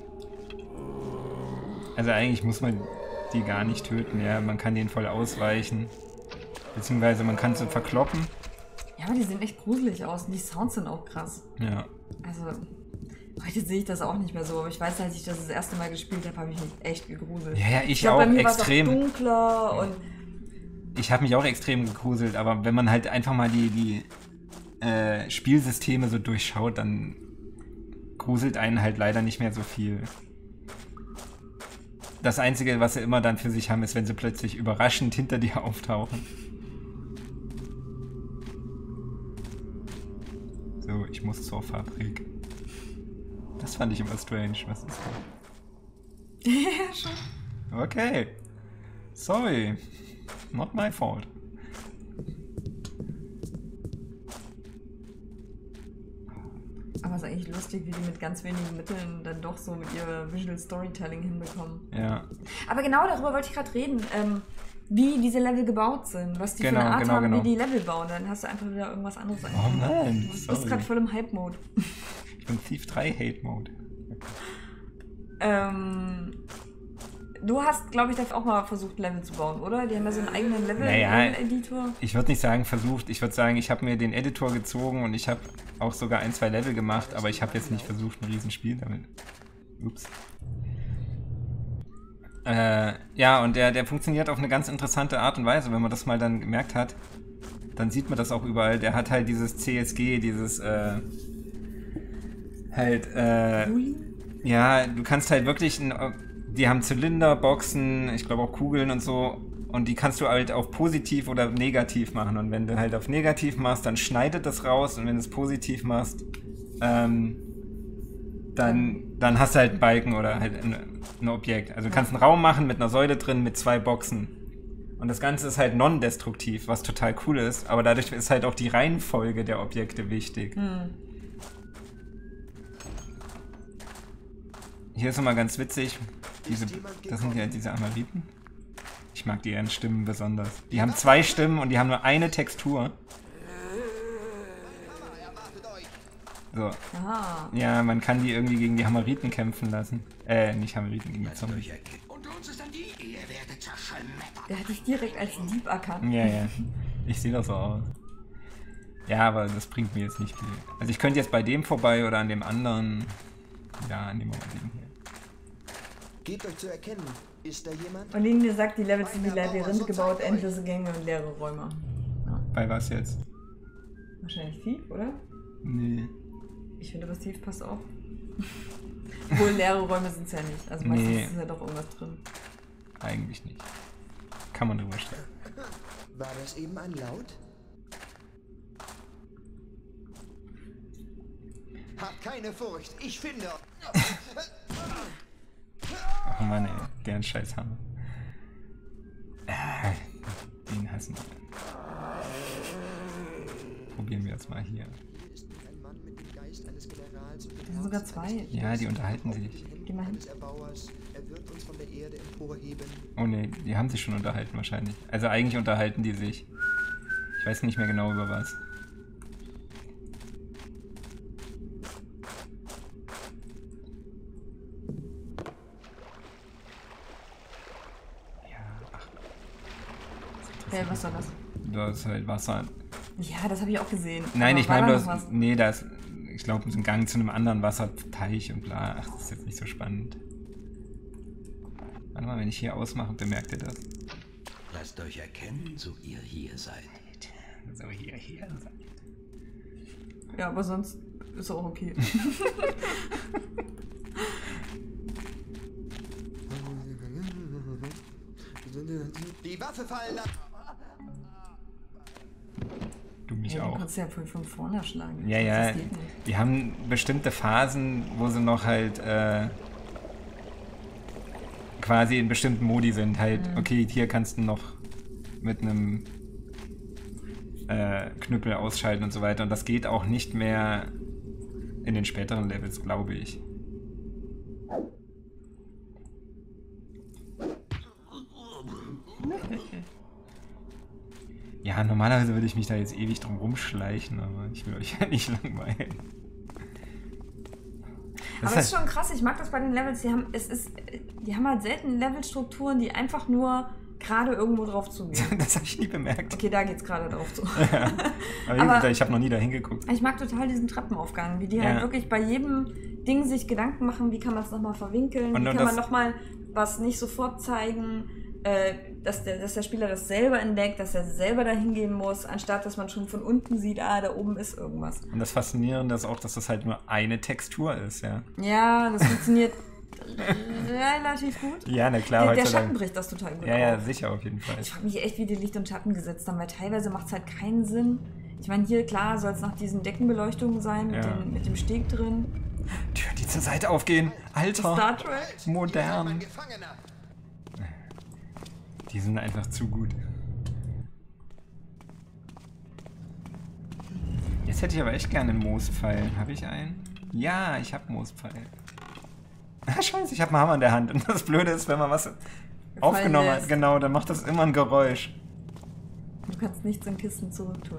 Also eigentlich muss man die gar nicht töten, ja. Man kann denen voll ausweichen. Beziehungsweise man kann sie verkloppen. Ja, aber die sehen echt gruselig aus und die Sounds sind auch krass. Ja. Also, heute sehe ich das auch nicht mehr so, aber ich weiß, als ich das das erste Mal gespielt habe, habe ich mich echt gegruselt. Ja, ja, ich, ich glaub, auch bei mir extrem. War es auch dunkler und ich habe mich auch extrem gegruselt, aber wenn man halt einfach mal die, die äh, Spielsysteme so durchschaut, dann gruselt einen halt leider nicht mehr so viel. Das Einzige, was sie immer dann für sich haben, ist, wenn sie plötzlich überraschend hinter dir auftauchen. So, ich muss zur Fabrik. Das fand ich immer strange. Was ist das? ja, schon. Okay. Sorry. Not my fault. Aber es ist eigentlich lustig, wie die mit ganz wenigen Mitteln dann doch so mit ihr Visual Storytelling hinbekommen. Ja. Aber genau darüber wollte ich gerade reden, ähm, wie diese Level gebaut sind, was die Genau, für eine Art genau, haben, genau. wie die Level bauen. Dann hast du einfach wieder irgendwas anderes Oh eingegeben. nein, Du bist sorry. gerade voll im Hype-Mode. Ich bin Thief drei Hate-Mode. ähm, du hast, glaube ich, das auch mal versucht, Level zu bauen, oder? Die haben ja so einen eigenen Naja, Level-Editor. Ich würde nicht sagen versucht, ich würde sagen, ich habe mir den Editor gezogen und ich habe auch sogar ein, zwei Level gemacht, aber ich habe jetzt nicht versucht, ein Riesenspiel damit. Ups. Äh, ja, und der, der funktioniert auf eine ganz interessante Art und Weise, wenn man das mal dann gemerkt hat. Dann sieht man das auch überall. Der hat halt dieses C S G, dieses, äh, halt, äh, ja, du kannst halt wirklich, ein, die haben Zylinder, Boxen, ich glaube auch Kugeln und so, und die kannst du halt auf positiv oder negativ machen. Und wenn du halt auf negativ machst, dann schneidet das raus, und wenn du es positiv machst, ähm, dann, dann hast du halt einen Balken oder halt ein, ein Objekt. Also du kannst einen Raum machen mit einer Säule drin, mit zwei Boxen. Und das Ganze ist halt non-destruktiv, was total cool ist, aber dadurch ist halt auch die Reihenfolge der Objekte wichtig. Hm. Hier ist immer ganz witzig, diese, das sind ja diese Amariten. Ich mag die ihren Stimmen besonders. Die haben zwei Stimmen und die haben nur eine Textur. So. Aha. Ja, man kann die irgendwie gegen die Hamariten kämpfen lassen. Äh, nicht Hamariten, gegen die Zombies. Und uns ist dann die, ihr werdet zerschmettert. Der hat dich direkt als Dieb erkannt. Ja, ja. Ich sehe doch so aus. Ja, aber das bringt mir jetzt nicht viel. Also ich könnte jetzt bei dem vorbei oder an dem anderen. Ja, an dem oder dem hier. Gebt euch zu erkennen, ist da jemand? Und neben mir sagt, die Levels sind wie Labyrinthe gebaut, endlose Gänge und leere Räume. Ja. Bei was jetzt? Wahrscheinlich Thief, oder? Nee. Ich finde, das Thief passt auch. Obwohl leere Räume sind es ja nicht. Also meistens Nee. ist ja doch irgendwas drin. Eigentlich nicht. Kann man drüber stellen. War das eben ein Laut? Habt keine Furcht, ich finde. Oh Mann, ey, deren scheiß Hammer. Äh, den hassen wir. Probieren wir jetzt mal hier. Ist nicht ein Mann mit dem Geist eines Generals. Also Das sind sogar zwei. Ja, die unterhalten sich. Geh mal hin. des Erbauers, er wird uns von der Erde emporheben. Oh ne, die haben sich schon unterhalten wahrscheinlich. Also eigentlich unterhalten die sich. Ich weiß nicht mehr genau über was. Ja, ach. Hey, was soll das? Da ist halt Wasser. Ja, das habe ich auch gesehen. Nein, Aber ich war meine, da das. noch was? Nee, da ist. Ich glaube, es ist ein Gang zu einem anderen Wasserteich und bla. Ach, das ist jetzt nicht so spannend. Warte mal, wenn ich hier ausmache, bemerkt ihr das? Lasst euch erkennen, so ihr hier seid. So, hier, hier. Ja, aber sonst ist auch okay. Die Waffe fallen lassen! Du mich Ja, du auch. kannst ja voll von vorne schlagen. Ja, Das ja. geht nicht. Die haben bestimmte Phasen, wo sie noch halt äh, quasi in bestimmten Modi sind. Halt, Mhm. okay, hier kannst du noch mit einem äh, Knüppel ausschalten und so weiter. Und das geht auch nicht mehr in den späteren Levels, glaube ich. Ja, normalerweise würde ich mich da jetzt ewig drum rumschleichen, aber ich will euch ja nicht langweilen. Das Aber es ist ist schon krass, ich mag das bei den Levels, die haben, es ist, die haben halt selten Levelstrukturen, die einfach nur gerade irgendwo drauf zugehen. Das habe ich nie bemerkt. Okay, da geht's gerade drauf zu. Ja. Aber, Aber- Aber ich habe noch nie da hingeguckt. Ich mag total diesen Treppenaufgang, wie die Ja. halt wirklich bei jedem Ding sich Gedanken machen, wie kann man es nochmal verwinkeln, Und- wie und kann das- man nochmal was nicht sofort zeigen, äh, dass, der, dass der Spieler das selber entdeckt, dass er selber da hingehen muss, anstatt dass man schon von unten sieht, ah, da oben ist irgendwas. Und das Faszinierende ist auch, dass das halt nur eine Textur ist, ja. Ja, das funktioniert relativ gut. Ja, na klar, Der, der heutzutage. Schatten bricht das total gut Ja, ja, auf. sicher, auf jeden Fall. Ich frage mich echt, wie die Licht und Schatten gesetzt haben, weil teilweise macht es halt keinen Sinn. Ich meine, hier, klar, soll es nach diesen Deckenbeleuchtungen sein, mit, Ja. den, mit dem Steg drin. Türen, die zur Seite aufgehen. Alter, Star Trek. modern. Gefangener! Die sind einfach zu gut. Jetzt hätte ich aber echt gerne einen Moospfeil. Habe ich einen? Ja, ich habe Moospfeil. Ah, scheiße, ich habe einen Hammer in der Hand. Und das Blöde ist, wenn man was aufgenommen hat, lässt. genau, dann macht das immer ein Geräusch. Du kannst nichts in Kisten zurücktun.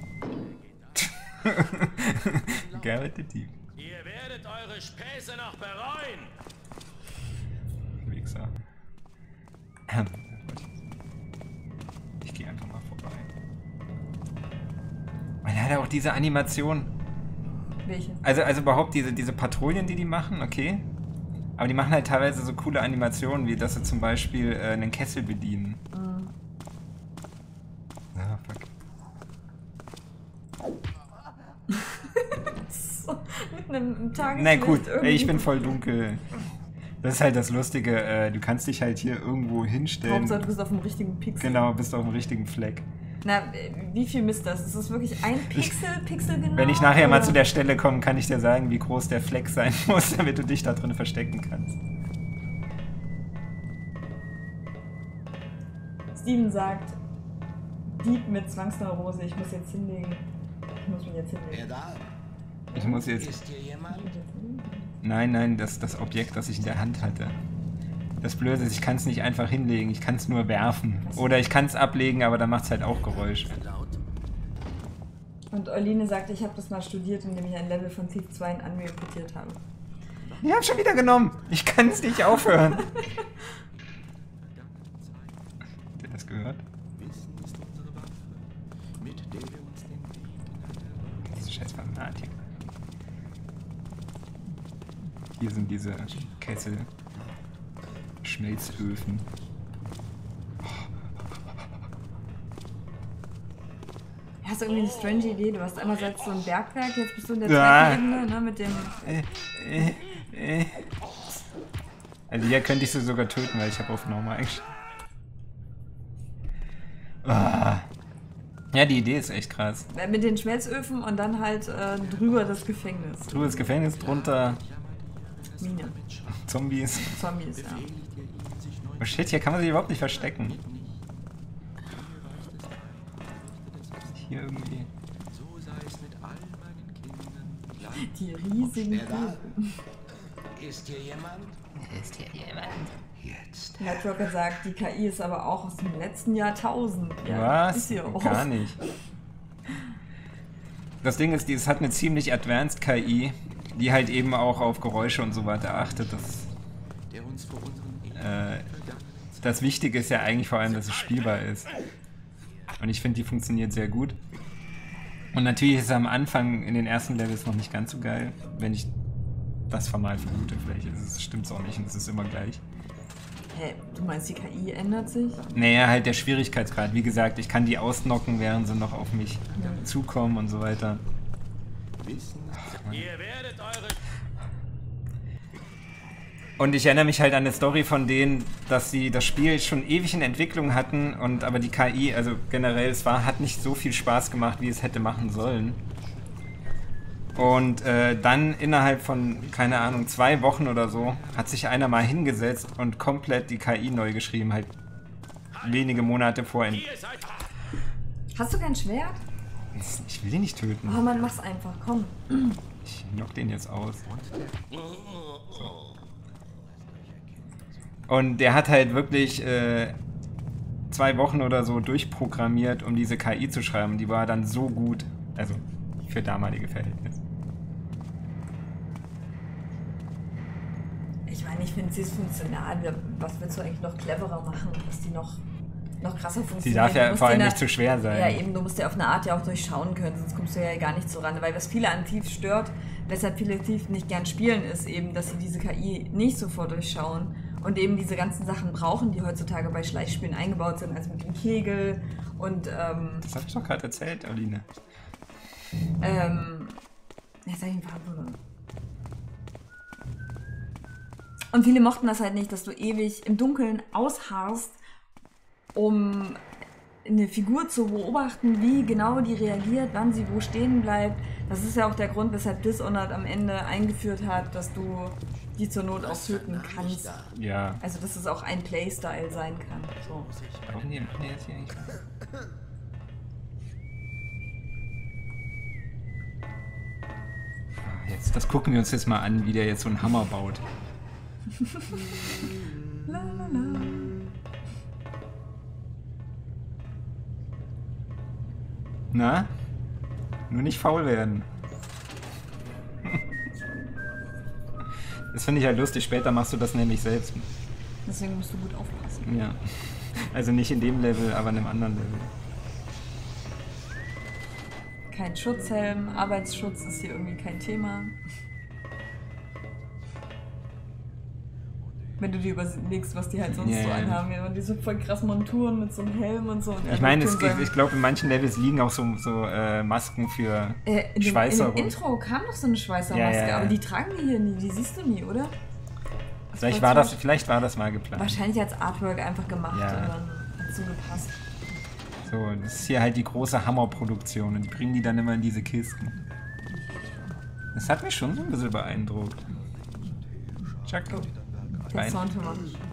Garrett the Dieb. Ihr werdet eure Späße noch bereuen! Wichser. Ähm, Ich gehe einfach mal vorbei. Und er hat ja auch diese Animation. Welche? Also, also überhaupt diese, diese Patrouillen, die die machen, okay. Aber die machen halt teilweise so coole Animationen, wie dass sie zum Beispiel äh, einen Kessel bedienen. Mhm. Ah, fuck. So, mit einem Tageslicht. Na gut, ey, irgendwie. ich bin voll dunkel. Das ist halt das Lustige, äh, du kannst dich halt hier irgendwo hinstellen. Hauptsache, du bist auf dem richtigen Pixel. Genau, bist auf dem richtigen Fleck. Na, äh, wie viel misst das? Ist das wirklich ein Pixel, Pixel genau? Wenn ich nachher mal oder? zu der Stelle komme, kann ich dir sagen, wie groß der Fleck sein muss, damit du dich da drin verstecken kannst. Steven sagt, Dieb mit Zwangsneurose, ich muss jetzt hinlegen. Ich muss mich jetzt hinlegen. Wer da? Ich muss jetzt... Ist hier jemand? Nein, nein, das das Objekt, das ich in der Hand hatte. Das Blöde ist, ich kann es nicht einfach hinlegen, ich kann es nur werfen. Oder ich kann es ablegen, aber dann macht es halt auch Geräusche. Und Euline sagt, ich habe das mal studiert, indem ich ein Level von Thief zwei in Anime importiert habe. Die haben schon wieder genommen. Ich kann es nicht aufhören. Habt ihr das gehört? Wissen ist unsere Waffe, mit der wir uns den Frieden Diese scheiß Fanatik. Hier sind diese Kessel. Schmelzöfen. Hast du irgendwie eine strange Idee? Du hast einerseits so ein Bergwerk, jetzt bist du in der Ja. zweiten Ebene, ne, mit dem... Äh, äh, äh. Also hier könnte ich sie sogar töten, weil ich habe auf normal eingestellt. Ah. Ja, die Idee ist echt krass. äh, Mit den Schmelzöfen und dann halt äh, drüber das Gefängnis. Drüber das Gefängnis, drunter Mine. Zombies. Zombies, ja. Oh shit, hier kann man sich überhaupt nicht verstecken. Hier irgendwie. Die riesigen da? Kuchen. Ist hier jemand? Ist hier jemand? Jetzt. Matt Rocket sagt, die K I ist aber auch aus dem letzten Jahrtausend. Was? Ist sie auch. Gar nicht. Das Ding ist, es hat eine ziemlich advanced K I, die halt eben auch auf Geräusche und so weiter achtet. Das, Der uns vor unseren äh, das Wichtige ist ja eigentlich vor allem, dass es spielbar ist. Und ich finde, die funktioniert sehr gut. Und natürlich ist es am Anfang in den ersten Levels noch nicht ganz so geil, wenn ich das formal vermute. Vielleicht stimmt es auch nicht und es ist immer gleich. Hä, du meinst, die K I ändert sich? Naja, halt der Schwierigkeitsgrad. Wie gesagt, ich kann die ausknocken, während sie noch auf mich ja. zukommen und so weiter. Ihr werdet eure... Und ich erinnere mich halt an eine Story von denen, dass sie das Spiel schon ewig in Entwicklung hatten und aber die K I, also generell, es war, hat nicht so viel Spaß gemacht, wie es hätte machen sollen. Und äh, dann innerhalb von, keine Ahnung, zwei Wochen oder so, hat sich einer mal hingesetzt und komplett die K I neu geschrieben, halt wenige Monate vorher. Hast du kein Schwert? Ich will ihn nicht töten. Oh Mann, mach's einfach, komm. Ich knock den jetzt aus. So. Und der hat halt wirklich äh, zwei Wochen oder so durchprogrammiert, um diese K I zu schreiben. Die war dann so gut, also für damalige Verhältnisse. Ich meine, ich finde, sie ist funktional. Was willst du eigentlich noch cleverer machen, dass die noch, noch krasser funktioniert? Sie darf ja vor allem nicht zu schwer sein. Ja, eben, du musst ja auf eine Art ja auch durchschauen können, sonst kommst du ja gar nicht so ran. Weil was viele an Thief stört, weshalb viele Thief nicht gern spielen, ist eben, dass sie diese K I nicht sofort durchschauen und eben diese ganzen Sachen brauchen, die heutzutage bei Schleichspielen eingebaut sind, also mit dem Kegel und... Ähm, das hab ich doch gerade erzählt, Aline. Ähm... Jetzt sag ich einen Farben. Und viele mochten das halt nicht, dass du ewig im Dunkeln ausharrst, um eine Figur zu beobachten, wie genau die reagiert, wann sie wo stehen bleibt. Das ist ja auch der Grund, weshalb Dishonored am Ende eingeführt hat, dass du die zur Not auch töten kannst. Ja. Also, dass es auch ein Playstyle sein kann. So. Warum die machen die jetzt hier eigentlich was? Jetzt, das gucken wir uns jetzt mal an, wie der jetzt so einen Hammer baut. La, la, la. Na? Nur nicht faul werden. Das finde ich halt lustig. Später machst du das nämlich selbst. Deswegen musst du gut aufpassen. Ja. Also nicht in dem Level, aber in einem anderen Level. Kein Schutzhelm, Arbeitsschutz ist hier irgendwie kein Thema. Wenn du dir überlegst, was die halt sonst yeah. so anhaben. Ja, diese voll krass Monturen mit so einem Helm und so. Und ich meine, ich glaube, in manchen Levels liegen auch so, so äh, Masken für äh, in Schweißer. Dem, in dem Intro kam noch so eine Schweißermaske, ja, ja, ja. aber die tragen die hier nie, die siehst du nie, oder? Das vielleicht war, das, vielleicht war das mal geplant. Wahrscheinlich als Artwork einfach gemacht ja. und dann hat es so gepasst. So, das ist hier halt die große Hammerproduktion und die bringen die dann immer in diese Kisten. Das hat mich schon so ein bisschen beeindruckt. Chuck. Oh. Der Sound immer.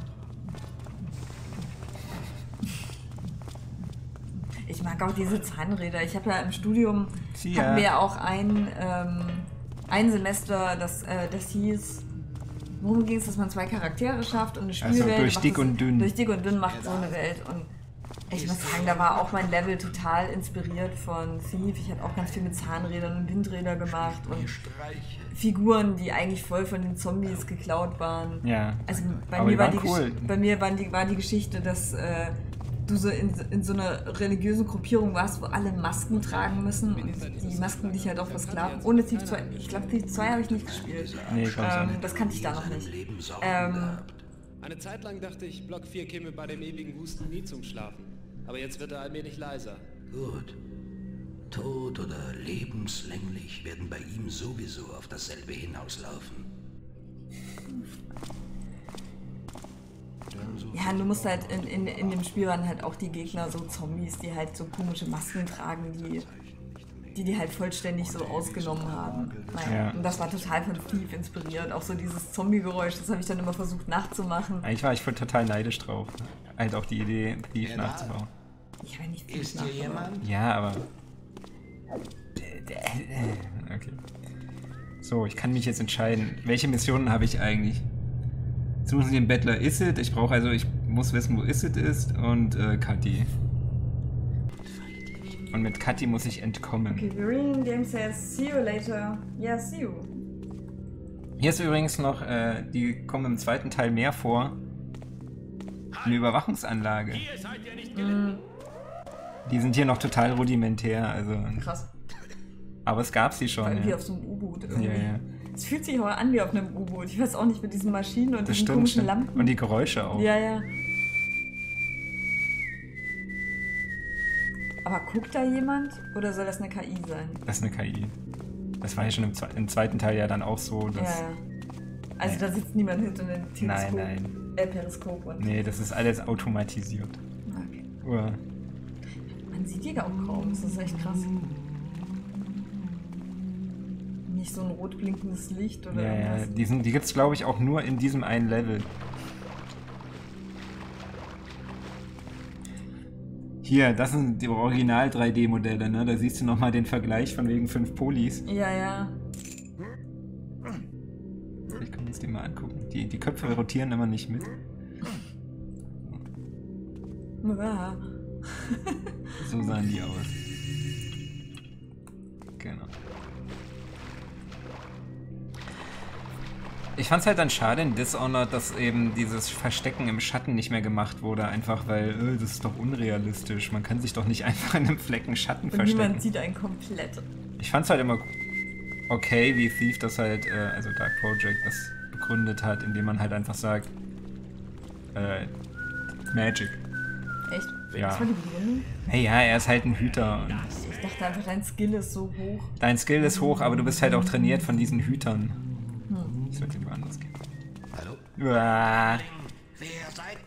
Ich mag auch diese Zahnräder. Ich habe ja im Studium, ja. hatten wir ja auch ein, ähm, ein Semester, das, äh, das hieß, worum ging es, dass man zwei Charaktere schafft und eine Spielwelt. Also durch dick und dünn. Durch dick und dünn macht so eine Welt. Und ich muss sagen, da war auch mein Level total inspiriert von Thief. Ich habe auch ganz viel mit Zahnrädern und Windrädern gemacht und Figuren, die eigentlich voll von den Zombies geklaut waren. Ja. Also bei aber mir, war die, cool. bei mir war die, war die Geschichte, dass äh, du so in, in so einer religiösen Gruppierung warst, wo alle Masken tragen müssen und die Masken dich halt auch versklaven. Ohne Thief zwei, ich glaube Thief zwei habe ich nicht gespielt. Nee, ich ähm, nicht. Das kannte ich da noch nicht. Ähm, Eine Zeit lang dachte ich, Block vier käme bei dem ewigen Husten nie zum Schlafen. Aber jetzt wird er allmählich leiser. Gut. Tot oder lebenslänglich werden bei ihm sowieso auf dasselbe hinauslaufen. Ja, du musst halt in, in, in dem Spiel waren halt auch die Gegner so Zombies, die halt so komische Masken tragen, die die, die halt vollständig so ausgenommen haben. Naja, ja. Und das war total von Thief inspiriert. Auch so dieses Zombie-Geräusch, das habe ich dann immer versucht nachzumachen. Eigentlich war ich voll total neidisch drauf. Halt auch die Idee, Thief ja, nachzubauen. Ich habe nicht Thief nachgebaut. Ja, aber... Okay. So, ich kann mich jetzt entscheiden. Welche Missionen habe ich eigentlich? Suchen Sie den Bettler Isid. Ich brauche also, ich muss wissen, wo Isid ist. Und äh, Kathi. Und mit Kathi muss ich entkommen. Okay, Verene Game says, see you later. Yeah, see you. Hier ist übrigens noch, äh, die kommen im zweiten Teil mehr vor. Eine Überwachungsanlage. Mhm. Die sind hier noch total rudimentär, also. Krass. Aber es gab sie schon. Vor allem Ja. wie auf so einem U-Boot. Ja, ja. Es fühlt sich aber an wie auf einem U-Boot. Ich weiß auch nicht, mit diesen Maschinen und Das diesen stimmt, komischen stimmt. Lampen. Und die Geräusche auch. Ja, ja. Aber guckt da jemand? Oder soll das eine K I sein? Das ist eine K I. Das war ja schon im, Zwe im zweiten Teil ja dann auch so. Dass Ja, ja. Also Nee. da sitzt niemand hinter einem Teleskop. Nein, nein. Äh, Periskop. Und Nee, das ist alles automatisiert. Okay. Uah. Man sieht die auch kaum. Das ist echt krass. Nicht so ein rot blinkendes Licht oder Ja, ja, irgendwas. die, sind, die gibt es, glaube ich, auch nur in diesem einen Level. Hier, das sind die Original drei D Modelle, ne? Da siehst du nochmal den Vergleich von wegen fünf Polis. Ja, ja. Vielleicht können wir uns die mal angucken. Die, die Köpfe rotieren immer nicht mit. Ja. So sahen die aus. Genau. Ich fand's halt dann schade in Dishonored, dass eben dieses Verstecken im Schatten nicht mehr gemacht wurde, einfach weil, äh, das ist doch unrealistisch. Man kann sich doch nicht einfach in einem Flecken Schatten Und verstecken. niemand sieht einen komplett. Ich fand's halt immer okay, wie Thief das halt, äh, also Dark Project das begründet hat, indem man halt einfach sagt, äh, Magic. Echt? Ja. Das war die Begründung? Naja, er ist halt ein Hüter. Und Ich dachte einfach, dein Skill ist so hoch. dein Skill ist hoch, aber du bist halt auch trainiert von diesen Hütern. Hm. Ich sollte lieber anders gehen. Hallo? Uah. Wer seid...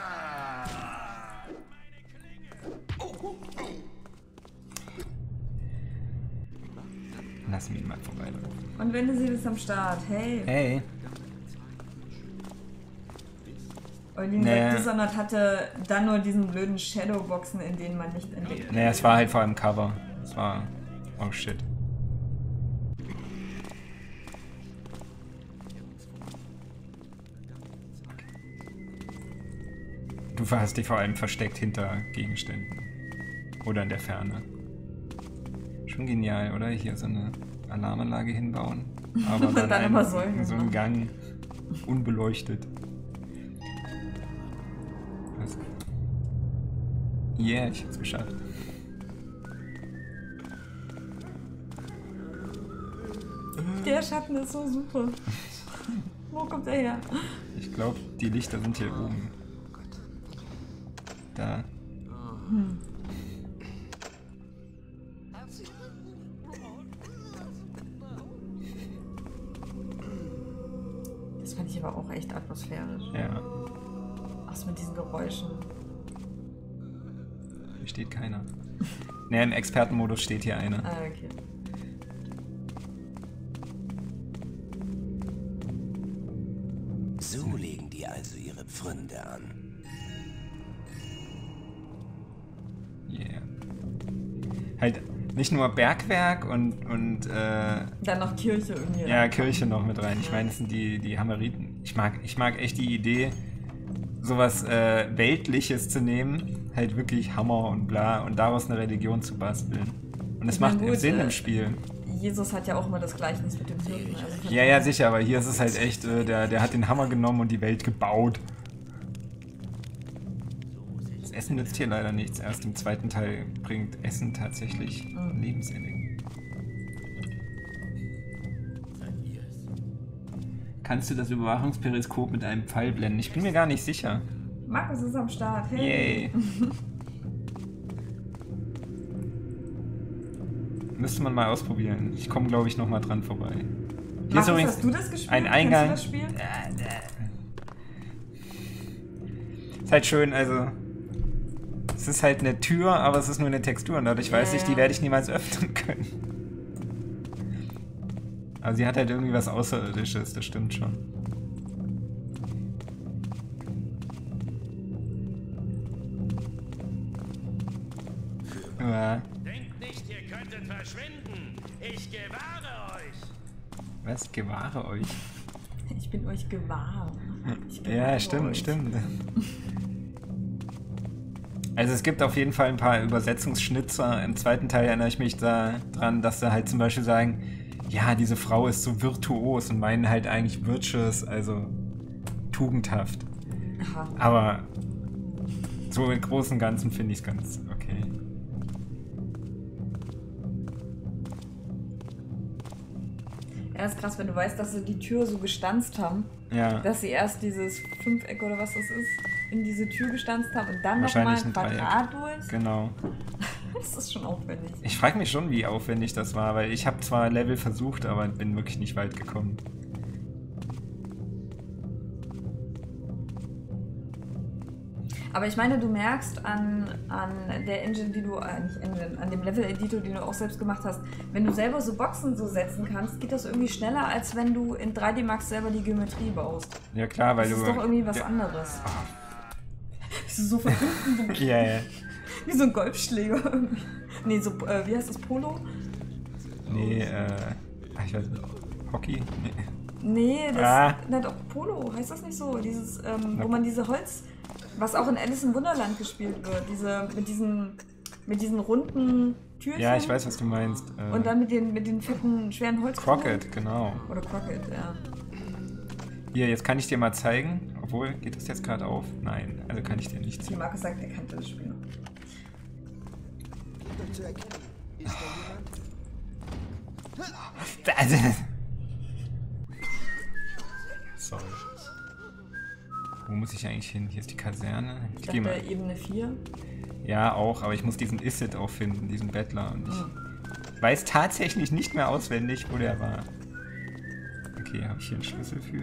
Lass mich mal vorbeilaufen. Und wenn du sie bist am Start, hey. Hey. Eulin Naja. sagt, Dishonored hatte dann nur diesen blöden Shadowboxen, in denen man nicht entdeckt. Naja, es war halt vor allem Cover. Es war... Oh shit. Du hast dich vor allem versteckt hinter Gegenständen. Oder in der Ferne. Schon genial, oder? Hier so eine Alarmanlage hinbauen. Aber dann, Dann ein, immer Säulen so einen Gang unbeleuchtet. Was? Yeah, ich hab's geschafft. Der Schatten ist so super. Wo kommt er her? Ich glaube, die Lichter sind hier oben. Da. Hm. Das fand ich aber auch echt atmosphärisch. Ja. Was mit diesen Geräuschen. Hier steht keiner. Ne, im Expertenmodus steht hier einer. Ah, okay. So legen die also ihre Pfründe an. Yeah. Halt nicht nur Bergwerk und, und äh, Dann noch Kirche irgendwie. ja, Kirche noch mit rein. Ich meine, das sind die, die Hammeriten. Ich mag, ich mag echt die Idee, sowas äh, Weltliches zu nehmen, halt wirklich Hammer und bla, und daraus eine Religion zu basteln. Und das Ich mein, macht gut, Sinn äh, im Spiel. Jesus hat ja auch immer das Gleichnis mit dem Hirten. Also Ja, ja, sicher, aber hier ist es halt echt, äh, der, der hat den Hammer genommen und die Welt gebaut. Das Essen nützt hier leider nichts. Erst im zweiten Teil bringt Essen tatsächlich Mhm. Lebensenergie. Kannst du das Überwachungsperiskop mit einem Pfeil blenden? Ich bin mir gar nicht sicher. Markus ist am Start. Hey. Yay. Müsste man mal ausprobieren. Ich komme, glaube ich, noch mal dran vorbei. Hier Markus, ist übrigens hast du das gespielt? ein Kennst du Eingang. das Spiel? Ist halt schön, also es ist halt eine Tür, aber es ist nur eine Textur und dadurch weiß Ja, ich, die ja. werde ich niemals öffnen können. Aber sie hat halt irgendwie was Außerirdisches, das stimmt schon. Ja. Denkt nicht, ihr könntet verschwinden. Ich gewahre euch. Was? Gewahre euch? Ich bin euch gewahr. Ich Ja, stimmt, euch. stimmt. Also es gibt auf jeden Fall ein paar Übersetzungsschnitzer. Im zweiten Teil erinnere ich mich daran, dass sie halt zum Beispiel sagen, ja, diese Frau ist so virtuos und meinen halt eigentlich virtuous, also tugendhaft. Aha. Aber so im Großen und Ganzen finde ich es ganz okay. Ja, ist krass, wenn du weißt, dass sie die Tür so gestanzt haben, ja. dass sie erst dieses Fünfeck oder was das ist, in diese Tür gestanzt haben und dann nochmal ein Quadrat durch. Genau. Das ist schon aufwendig. Ich frage mich schon, wie aufwendig das war, weil ich habe zwar Level versucht, aber bin wirklich nicht weit gekommen. Aber ich meine, du merkst an, an der Engine, die du, äh, nicht Engine, an dem Level-Editor, den du auch selbst gemacht hast, wenn du selber so Boxen so setzen kannst, geht das irgendwie schneller, als wenn du in drei D Max selber die Geometrie baust. Ja klar, weil das du... Das ist doch irgendwie was ja. anderes. Bist du so verbunden? Ja, ja. Yeah. Wie so ein Golfschläger. Nee, so, äh, wie heißt das, Polo? Nee, äh, ich weiß nicht, Hockey? Nee, nee das, ah. na doch, Polo, heißt das nicht so? Dieses, ähm, wo man diese Holz... Was auch in Alice im Wunderland gespielt wird, diese mit diesen mit diesen runden Türchen. Ja, ich weiß, was du meinst. Äh und dann mit den mit den fetten schweren Holzkugeln. Crockett, genau. Oder Crockett, ja. Hier, jetzt kann ich dir mal zeigen. Obwohl, geht das jetzt gerade auf? Nein, also kann ich dir nicht zeigen. Die Marke sagt, er kannte das Spiel noch. Sorry. Wo muss ich eigentlich hin? Hier ist die Kaserne. Ich dachte, mal. Ebene vier. Ja, auch, aber ich muss diesen Isid auch finden, diesen Bettler. Und ich oh. weiß tatsächlich nicht mehr auswendig, wo der war. Okay, habe ich hier einen Schlüssel für?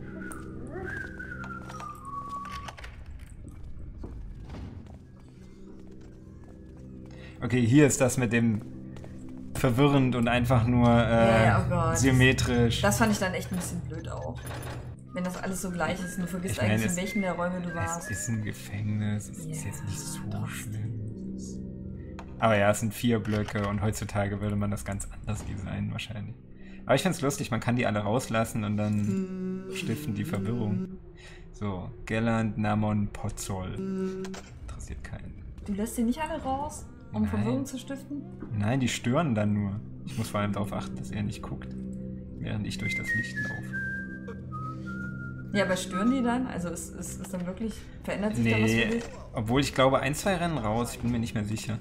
Okay, hier ist das mit dem verwirrend und einfach nur äh, ja, oh Gott. symmetrisch. Das fand ich dann echt ein bisschen blöd auch. Wenn das alles so gleich ist und du vergisst ich eigentlich, meine, in welchen der Räume du warst. Es ist ein Gefängnis, es yeah, ist jetzt nicht so doch. schlimm. Aber ja, es sind vier Blöcke und heutzutage würde man das ganz anders designen wahrscheinlich. Aber ich finde es lustig, man kann die alle rauslassen und dann stiften die Verwirrung. So, Gelland, Namon, Pozzol. Interessiert keinen. Du lässt die nicht alle raus, um Nein. Verwirrung zu stiften? Nein, die stören dann nur. Ich muss vor allem darauf achten, dass er nicht guckt, während ich durch das Licht laufe. Ja, aber stören die dann? Also ist, ist, ist dann wirklich, verändert sich nee, da was für dich? Obwohl ich glaube, ein, zwei rennen raus, ich bin mir nicht mehr sicher.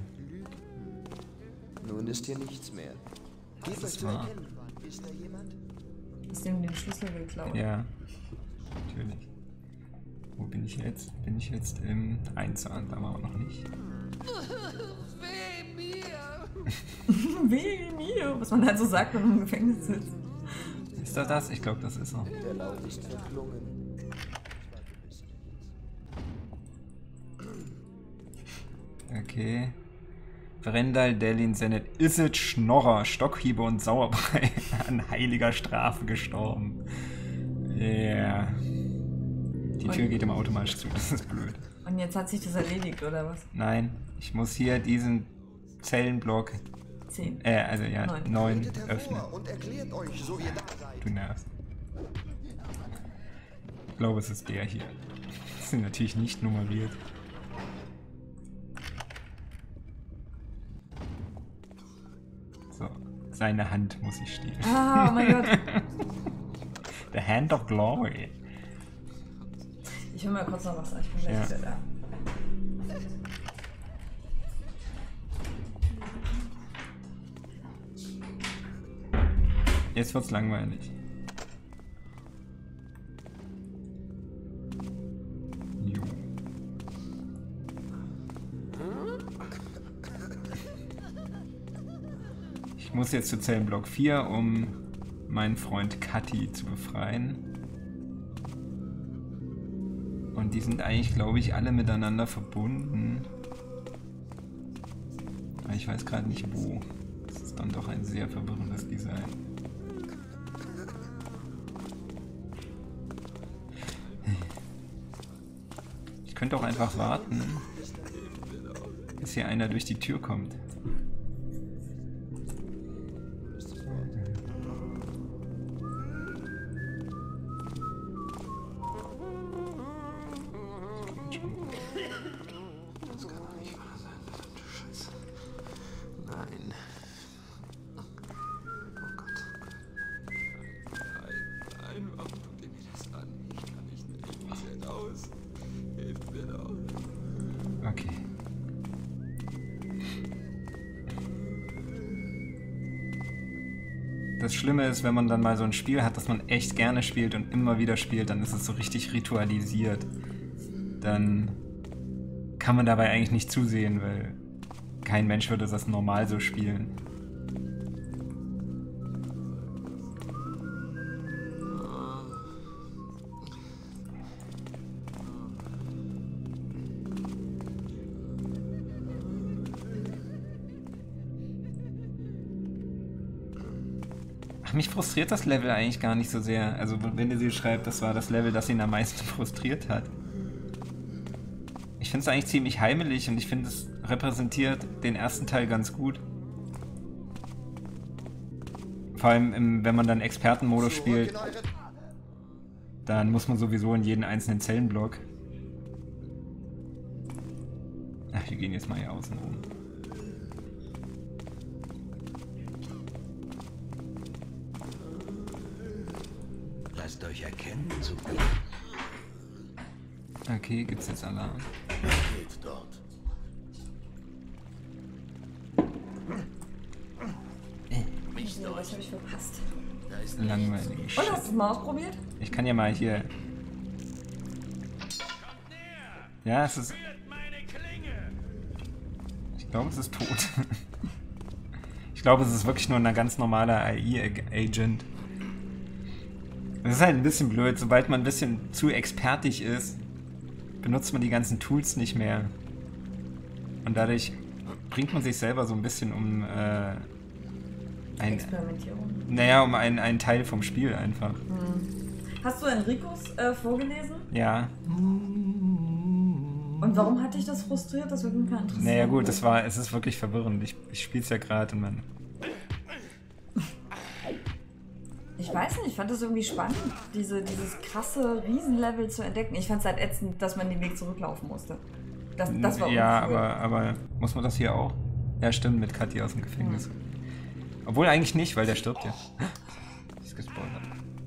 Nun ist hier nichts mehr. Das ist wahr. Ist da jemand? Ist dem den Schlüssel geklaut? Ja, natürlich. Wo bin ich jetzt? Bin ich jetzt im Einzahn, da war auch noch nicht. Weh mir! Weh mir! Was man halt so sagt, wenn man im Gefängnis sitzt. Ist das das? Ich glaube, das ist er. Der Laut ist verklungen. Okay. Brendal, Delin, Senet, Isid, Schnorrer, Stockhiebe und Sauerbrei an heiliger Strafe gestorben. Ja. Yeah. Die Tür und geht immer automatisch zu, das ist blöd. Und jetzt hat sich das erledigt, oder was? Nein, ich muss hier diesen Zellenblock zehn. Äh, also ja, neun öffnen. Und erklärt euch, so ihr da seid. Du nervst. Ich glaube, es ist der hier. Die sind natürlich nicht nummeriert. So, seine Hand muss ich stehlen. Ah, oh mein Gott. The Hand of Glory. Ich will mal kurz noch was sagen, ich bin gleich ja. wieder da. Jetzt wird's langweilig. Jo. Ich muss jetzt zu Zellenblock vier, um meinen Freund Kathi zu befreien. Und die sind eigentlich, glaube ich, alle miteinander verbunden. Aber ich weiß gerade nicht wo. Das ist dann doch ein sehr verwirrendes Design. Ich könnte auch einfach warten, bis hier einer durch die Tür kommt. Okay. Das Schlimme ist, wenn man dann mal so ein Spiel hat, das man echt gerne spielt und immer wieder spielt, dann ist es so richtig ritualisiert. Dann kann man dabei eigentlich nicht zusehen, weil kein Mensch würde das normal so spielen. Ach, mich frustriert das Level eigentlich gar nicht so sehr. Also wenn ihr sie schreibt, das war das Level, das ihn am meisten frustriert hat. Ich finde es eigentlich ziemlich heimelig und ich finde, es repräsentiert den ersten Teil ganz gut. Vor allem, im, wenn man dann Expertenmodus spielt, dann muss man sowieso in jeden einzelnen Zellenblock. Ach, wir gehen jetzt mal hier außen rum. Lasst euch erkennen, so gut. Okay, gibt's jetzt Alarm. Geht dort. Nicht so, was habe ich verpasst? Da ist Langweilig. Und hast du es mal ausprobiert? Ich kann ja mal hier. Ja, es ist. Ich glaube, es ist tot. Ich glaube, es ist wirklich nur ein ganz normaler A I-Agent. Das ist halt ein bisschen blöd. Sobald man ein bisschen zu expertig ist, benutzt man die ganzen Tools nicht mehr. Und dadurch bringt man sich selber so ein bisschen um äh, ein, Experimentierung. Naja, um einen, einen Teil vom Spiel einfach. Hm. Hast du Enricos äh, vorgelesen? Ja. Und warum hat dich das frustriert? Das würde mich mal interessieren. Naja gut, das war, es ist wirklich verwirrend. Ich, ich spiele es ja gerade und man... Ich weiß nicht, ich fand das irgendwie spannend, diese, dieses krasse Riesenlevel zu entdecken. Ich fand es halt ätzend, dass man den Weg zurücklaufen musste. Das, das war Ja, uncool. aber, aber muss man das hier auch? Ja, stimmt, mit Kathi aus dem Gefängnis. Ja. Obwohl eigentlich nicht, weil der stirbt ja. Ist gespoilert.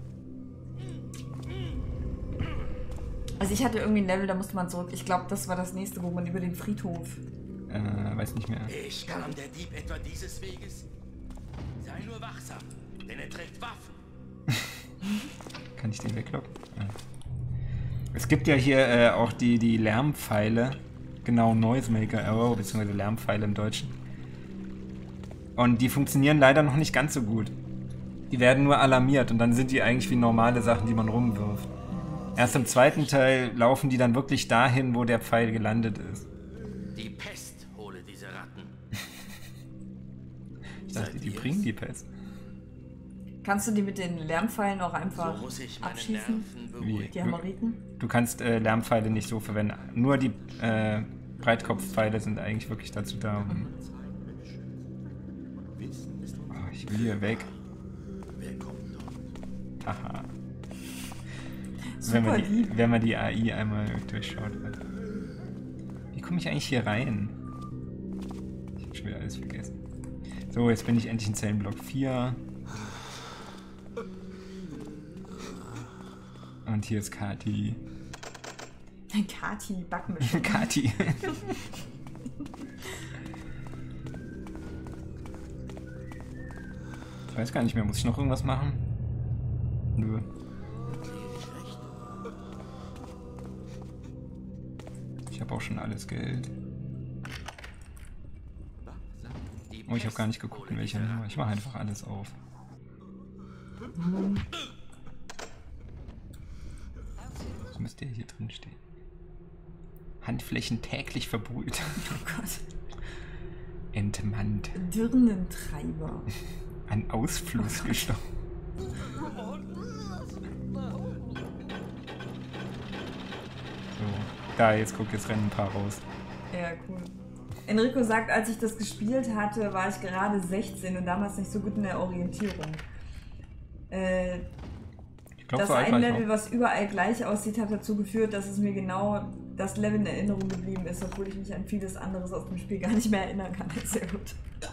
Also ich hatte irgendwie ein Level, da musste man zurück. Ich glaube, das war das nächste, wo man über den Friedhof... Äh, weiß nicht mehr. Ich kam der Dieb etwa dieses Weges? Sei nur wachsam, denn er trägt Waffen. Kann ich den weglocken? Ja. Es gibt ja hier äh, auch die, die Lärmpfeile. Genau, Noisemaker Arrow, beziehungsweise Lärmpfeile im Deutschen. Und die funktionieren leider noch nicht ganz so gut. Die werden nur alarmiert und dann sind die eigentlich wie normale Sachen, die man rumwirft. Erst im zweiten Teil laufen die dann wirklich dahin, wo der Pfeil gelandet ist. Die Pest hole diese Ratten. Ich dachte, die bringen die Pest. Kannst du die mit den Lärmpfeilen auch einfach So muss ich meine abschießen? Nerven Wie? Die Hamariten? Du kannst äh, Lärmpfeile nicht so verwenden. Nur die äh, Breitkopfpfeile sind eigentlich wirklich dazu da. Um oh, ich will hier weg. Haha. Wenn man, die, wenn man die A I einmal durchschaut. Wie komme ich eigentlich hier rein? Ich habe schon wieder alles vergessen. So, jetzt bin ich endlich in Zellenblock vier. Und hier ist Kathi. Kathi, Backmischung. Kathi. Ich weiß gar nicht mehr, muss ich noch irgendwas machen? Nö. Ich habe auch schon alles Geld. Oh, ich habe gar nicht geguckt, in welcher Nummer. Ich mache einfach alles auf. Was müsste hier drin stehen? Handflächen täglich verbrüht. Oh Gott. Entmannt. Dirnentreiber. An Ausfluss gestorben. So, da, jetzt guck, jetzt rennen ein paar raus. Ja, cool. Enrico sagt, als ich das gespielt hatte, war ich gerade sechzehn und damals nicht so gut in der Orientierung. Äh, ich glaub, das so alt ein war ich Level, auch. was überall gleich aussieht, hat dazu geführt, dass es mir genau das Level in Erinnerung geblieben ist, obwohl ich mich an vieles anderes aus dem Spiel gar nicht mehr erinnern kann. Sehr gut.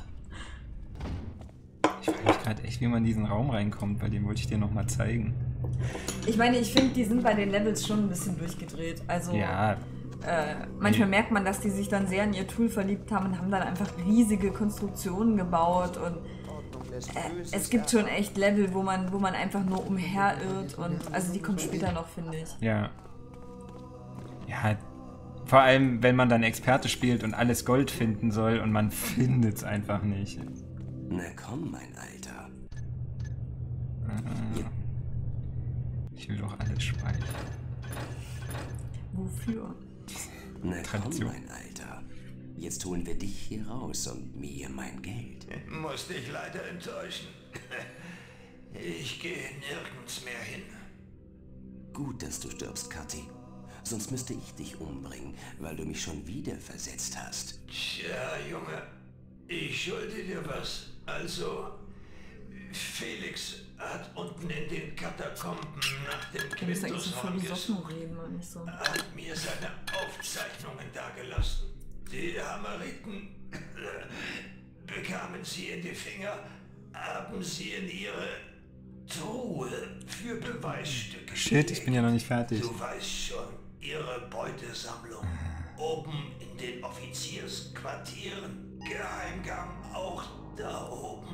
Ich frage mich gerade echt, wie man in diesen Raum reinkommt, weil den wollte ich dir nochmal zeigen. Ich meine, ich finde, die sind bei den Levels schon ein bisschen durchgedreht. Also, ja. äh, manchmal merkt man, dass die sich dann sehr in ihr Tool verliebt haben und haben dann einfach riesige Konstruktionen gebaut und äh, es gibt schon echt Level, wo man, wo man einfach nur umherirrt und also die kommt später noch, finde ich. Ja. Ja, vor allem, wenn man dann Experte spielt und alles Gold finden soll und man findet es einfach nicht. Na komm, mein Alter. Äh, ich will doch alles speichern. Wofür? Na komm, mein Alter. Jetzt holen wir dich hier raus und mir mein Geld. Muss dich leider enttäuschen. Ich gehe nirgends mehr hin. Gut, dass du stirbst, Kathi. Sonst müsste ich dich umbringen, weil du mich schon wieder versetzt hast. Tja, Junge, ich schulde dir was. Also, Felix hat unten in den Katakomben nach dem Quintushorn gesucht. So. Hat mir seine Aufzeichnungen dagelassen. Die Hammeriten bekamen sie in die Finger, haben sie in ihre Truhe für Beweisstücke. Shit, ich bin ja noch nicht fertig. Du weißt schon, ihre Beutesammlung. Oben in den Offiziersquartieren. Geheimgang auch da oben.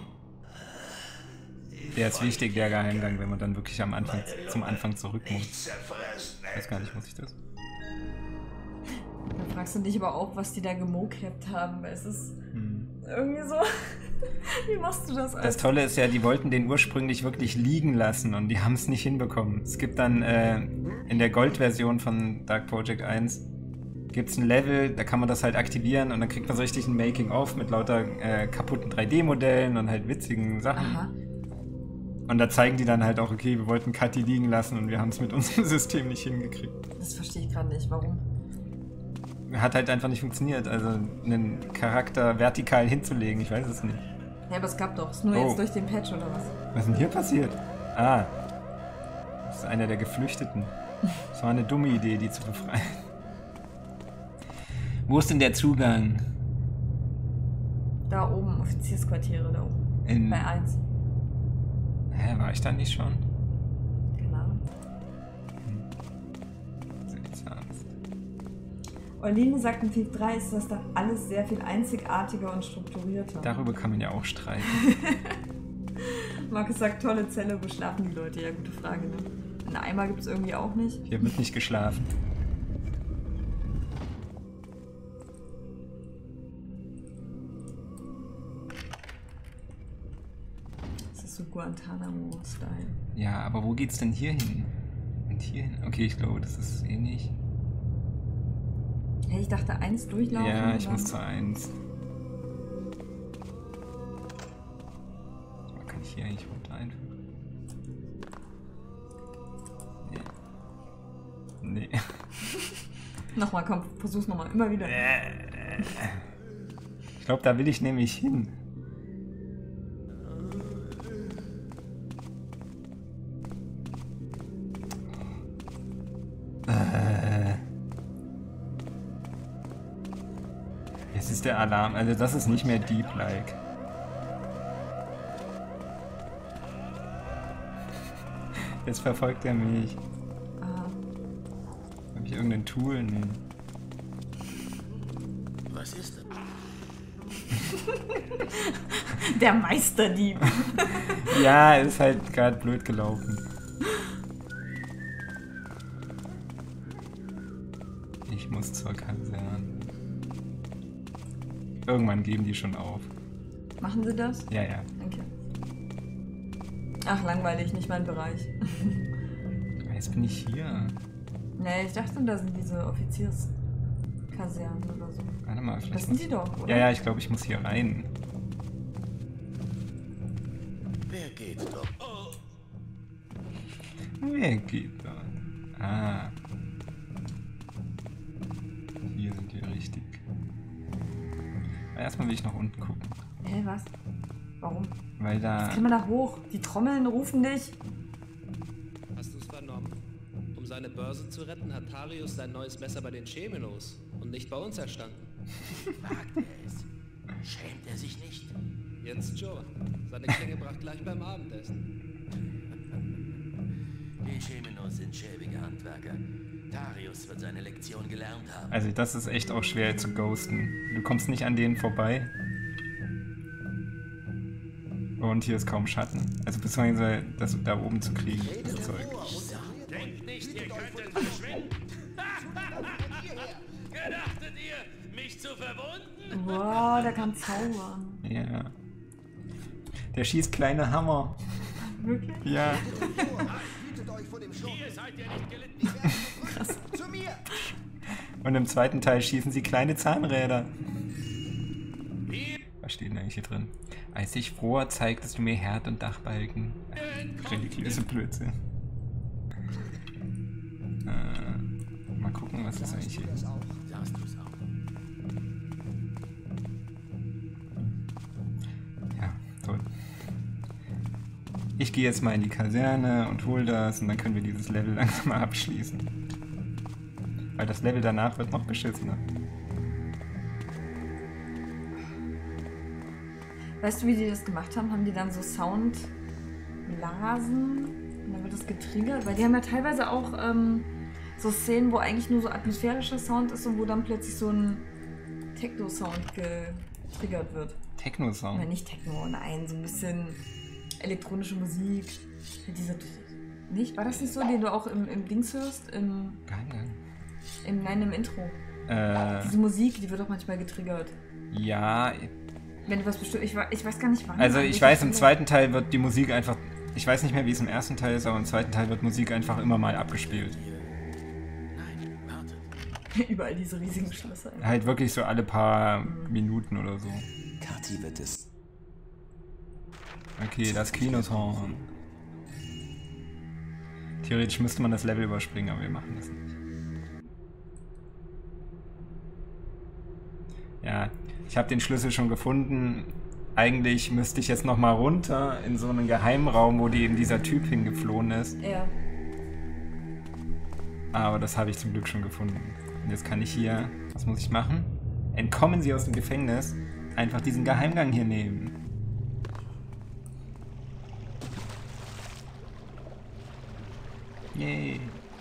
Der ist wichtig, der Geheimgang, wenn man dann wirklich am Anfang, zum Anfang zurück muss. Ich weiß gar nicht, muss ich das? Dann fragst du dich aber auch, was die da gemocapt haben, weil es ist hm. irgendwie so... Wie machst du das? Das Tolle ist ja, die wollten den ursprünglich wirklich liegen lassen und die haben es nicht hinbekommen. Es gibt dann äh, in der Gold-Version von Dark Project eins gibt es ein Level, da kann man das halt aktivieren und dann kriegt man so richtig ein Making-of mit lauter äh, kaputten drei D Modellen und halt witzigen Sachen. Aha. Und da zeigen die dann halt auch, okay, wir wollten Kathi liegen lassen und wir haben es mit unserem System nicht hingekriegt. Das verstehe ich gerade nicht, warum? Hat halt einfach nicht funktioniert, also einen Charakter vertikal hinzulegen, ich weiß es nicht. Ja, aber es gab doch, ist nur oh. jetzt durch den Patch oder was? Was ist denn hier passiert? Ah, das ist einer der Geflüchteten. Das war eine dumme Idee, die zu befreien. Wo ist denn der Zugang? Da oben, Offiziersquartiere, da oben. In... Bei eins. Hä, war ich da nicht schon? Genau. Hm. Orline sagt, in Thief drei ist das da alles sehr viel einzigartiger und strukturierter. Darüber kann man ja auch streiten. Markus sagt, tolle Zelle, wo schlafen die Leute? Ja, gute Frage, ne? Einen Eimer gibt es irgendwie auch nicht. Hier wird nicht geschlafen. Das ist so Guantanamo-Style. Ja, aber wo geht's denn hier hin? Und hier hin? Okay, ich glaube, das ist eh nicht. Hey, ich dachte eins durchlaufen. Ja, ich muss zu eins. Kann ich hier eigentlich runter einfach? Nee. Nee. Nochmal, komm, versuch's nochmal, immer wieder. Ich glaube, da will ich nämlich hin. Äh. Jetzt ist der Alarm, also das ist nicht mehr Deep-like. Jetzt verfolgt er mich. Habe ich irgendein Tool? Nee. Was ist das? Der Meisterdieb. Ja, ist halt gerade blöd gelaufen. Ich muss zur Kaserne. Irgendwann geben die schon auf. Machen sie das? Ja, ja. Okay. Ach, langweilig, nicht mein Bereich. Jetzt bin ich hier. Nee, ich dachte, da sind diese Offizierskasernen oder so. Warte mal, vielleicht. Das sind die doch, oder? Ja, ja, ich glaube, ich muss hier rein. Wer geht dort? Oh. Wer geht dort? Ah. Hier sind wir richtig. Aber erstmal will ich nach unten gucken. Hä, was? Warum? Weil da... Jetzt kann man da hoch. Die Trommeln rufen dich. Hast du es vernommen? Um seine Börse zu retten, hat Tarius sein neues Messer bei den Cheminos und nicht bei uns erstanden. Wagt er es? Schämt er sich nicht? Jetzt schon. Seine Klinge brach gleich beim Abendessen. Die Cheminos sind schäbige Handwerker. Darius wird seine Lektion gelernt haben. Also das ist echt auch schwer zu ghosten. Du kommst nicht an denen vorbei. Und hier ist kaum Schatten. Also beziehungsweise das da oben zu kriegen, das Zeug. Denkt nicht, ihr könntet verschwinden. Gedachtet ihr, mich zu verwunden? Wow, der kann zaubern. Ja. Der schießt kleine Hammer. Wirklich? Ja. Hier seid ihr nicht gelitten. Krass. Zu mir! Und im zweiten Teil schießen sie kleine Zahnräder. Was steht denn eigentlich hier drin? Als ich froher zeigtest du mir Herd und Dachbalken. Religiöse Blödsinn. Äh, mal gucken, was ist eigentlich hier. Ja, toll. Ich gehe jetzt mal in die Kaserne und hol das und dann können wir dieses Level langsam mal abschließen. Weil das Level danach wird noch beschissener. Weißt du, wie die das gemacht haben? Haben die dann so Soundblasen und dann wird das getriggert? Weil die haben ja teilweise auch ähm, so Szenen, wo eigentlich nur so atmosphärischer Sound ist und wo dann plötzlich so ein Techno-Sound getriggert wird. Techno-Sound? Oder nicht Techno, nein, so ein bisschen elektronische Musik. Diese, nicht? War das nicht so, den du auch im, im Dings hörst? Im, Geil. im, nein, im Intro. Äh, Diese Musik, die wird auch manchmal getriggert. Ja. Wenn du was bestimmt, ich, ich weiß gar nicht wann. Also ich weiß, im zweiten Teil wird die Musik einfach, ich weiß nicht mehr, wie es im ersten Teil ist, aber im zweiten Teil wird Musik einfach immer mal abgespielt. Nein, wartet. Überall diese riesigen Schlösser. Halt wirklich so alle paar Minuten oder so. Kathi wird es. Okay, das Kinoshorn. Theoretisch müsste man das Level überspringen, aber wir machen das nicht. Ja, ich habe den Schlüssel schon gefunden. Eigentlich müsste ich jetzt nochmal runter in so einen Geheimraum, wo die eben dieser Typ hingeflohen ist. Ja. Aber das habe ich zum Glück schon gefunden. Und jetzt kann ich hier, was muss ich machen? Entkommen Sie aus dem Gefängnis. Einfach diesen Geheimgang hier nehmen. Yay.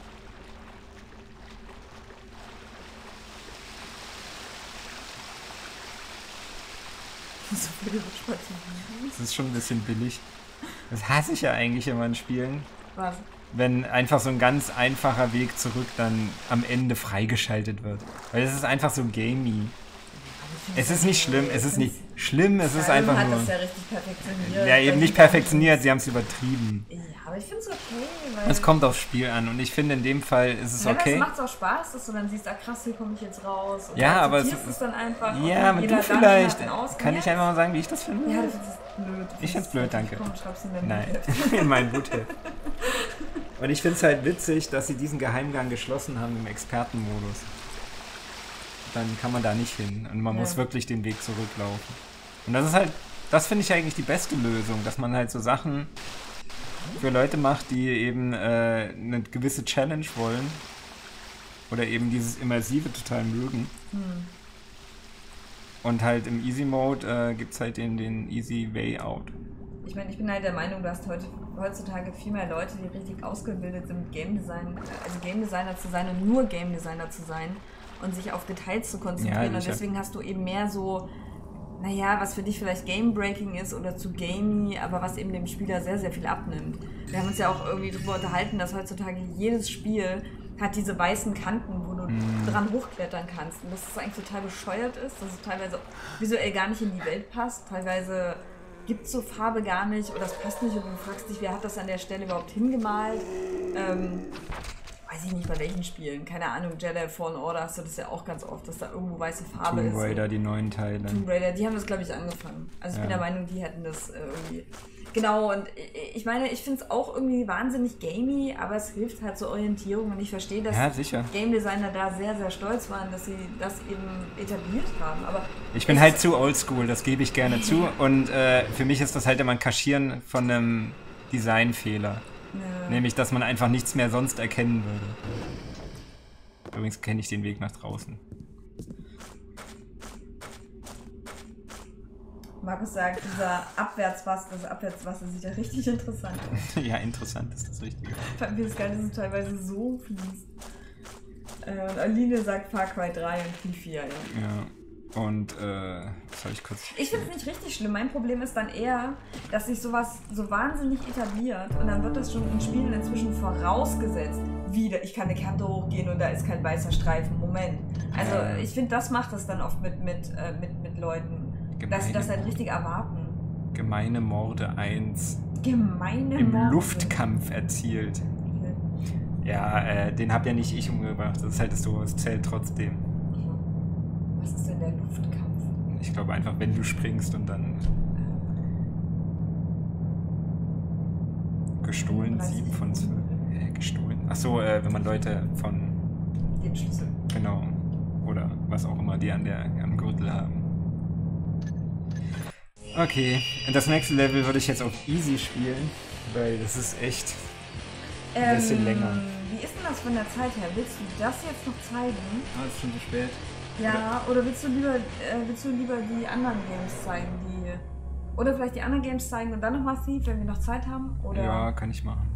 So viele Rutschpartien. Das ist schon ein bisschen billig. Das hasse ich ja eigentlich immer in Spielen. Was? Wenn einfach so ein ganz einfacher Weg zurück dann am Ende freigeschaltet wird. Weil es ist einfach so gamey. Es ist nicht schlimm, es ist nicht schlimm, es ist einfach hat nur... das ja richtig perfektioniert. Ja, eben nicht perfektioniert, sie haben es übertrieben. Ja, aber ich finde es okay, weil... Es kommt aufs Spiel an und ich finde, in dem Fall ist es okay. Es macht auch Spaß, dass du dann siehst, ah krass, hier komme ich jetzt raus. Und ja, aber es ist dann einfach... Ja, aber du vielleicht. Kann ich einfach mal sagen, wie ich das finde? Ja, du findest es blöd. Ich finde es blöd, danke. Komm, schreib's in dein Nein, in mein Bootheft. Und ich finde es halt witzig, dass sie diesen Geheimgang geschlossen haben im Expertenmodus. Dann kann man da nicht hin und man ja. muss wirklich den Weg zurücklaufen. Und das ist halt, das finde ich eigentlich die beste Lösung, dass man halt so Sachen für Leute macht, die eben äh, eine gewisse Challenge wollen oder eben dieses Immersive total mögen. Hm. Und halt im Easy Mode äh, gibt es halt den, den Easy Way Out. Ich meine, ich bin halt der Meinung, du hast heute, heutzutage viel mehr Leute, die richtig ausgebildet sind, Game Design, also Game Designer zu sein und nur Game Designer zu sein. Und sich auf Details zu konzentrieren. Ja, und deswegen hast du eben mehr so, naja, was für dich vielleicht Game-Breaking ist oder zu gamey, aber was eben dem Spieler sehr, sehr viel abnimmt. Wir haben uns ja auch irgendwie darüber unterhalten, dass heutzutage jedes Spiel hat diese weißen Kanten, wo du mm. dran hochklettern kannst. Und dass das eigentlich total bescheuert ist, dass es teilweise visuell gar nicht in die Welt passt. Teilweise gibt es so Farbe gar nicht oder es passt nicht und du fragst dich, wer hat das an der Stelle überhaupt hingemalt? Ähm, weiß ich nicht, bei welchen Spielen. Keine Ahnung, Jedi Fallen Order hast du das ja auch ganz oft, dass da irgendwo weiße Farbe ist. Tomb Raider, die neuen Teile. Tomb Raider, die haben das, glaube ich, angefangen. Also ich ja. bin der Meinung, die hätten das äh, irgendwie... Genau, und ich meine, ich finde es auch irgendwie wahnsinnig gamey, aber es hilft halt zur Orientierung und ich verstehe, dass ja, Game Designer da sehr, sehr stolz waren, dass sie das eben etabliert haben. Aber ich bin halt zu oldschool, das gebe ich gerne zu und äh, für mich ist das halt immer ein Kaschieren von einem Designfehler. Ja. Nämlich, dass man einfach nichts mehr sonst erkennen würde. Übrigens kenne ich den Weg nach draußen. Markus sagt, dieser Abwärtswasser, das Abwärtswasser sieht ja richtig interessant aus. Ja, interessant ist das Richtige. Ich fand mir das geil, dass es teilweise so fließt. Äh, und Aline sagt Far Cry drei und P vier, ja. Ja. Und, äh, was soll ich kurz... Ich finde es nicht richtig schlimm. Mein Problem ist dann eher, dass sich sowas so wahnsinnig etabliert und dann wird das schon in Spielen inzwischen vorausgesetzt. Wieder, ich kann eine Kante hochgehen und da ist kein weißer Streifen. Moment. Also Ja. ich finde, das macht das dann oft mit, mit, äh, mit, mit Leuten, dass sie das halt richtig erwarten. Gemeine Morde eins. Gemeine Im Morde. Luftkampf erzielt. Ja, äh, den hab ja nicht ich umgebracht. Das ist halt so, es zählt trotzdem. Was ist denn der Luftkampf? Ich glaube einfach, wenn du springst und dann gestohlen sieben von zwölf. Äh, gestohlen. Achso, äh, wenn man Leute von den Schlüssel. Genau. Oder was auch immer die an der am Gürtel haben. Okay, das nächste Level würde ich jetzt auf Easy spielen, weil das ist echt ein bisschen Ähm, länger. Wie ist denn das von der Zeit her? Willst du das jetzt noch zeigen? Ah, ist schon zu spät. Ja, oder willst du lieber, äh, willst du lieber die anderen Games zeigen, die. Oder vielleicht die anderen Games zeigen und dann nochmal Thief, wenn wir noch Zeit haben? Oder? Ja, kann ich machen.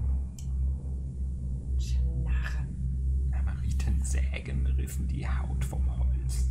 Schnarren. Maritensägen rissen die Haut vom Holz.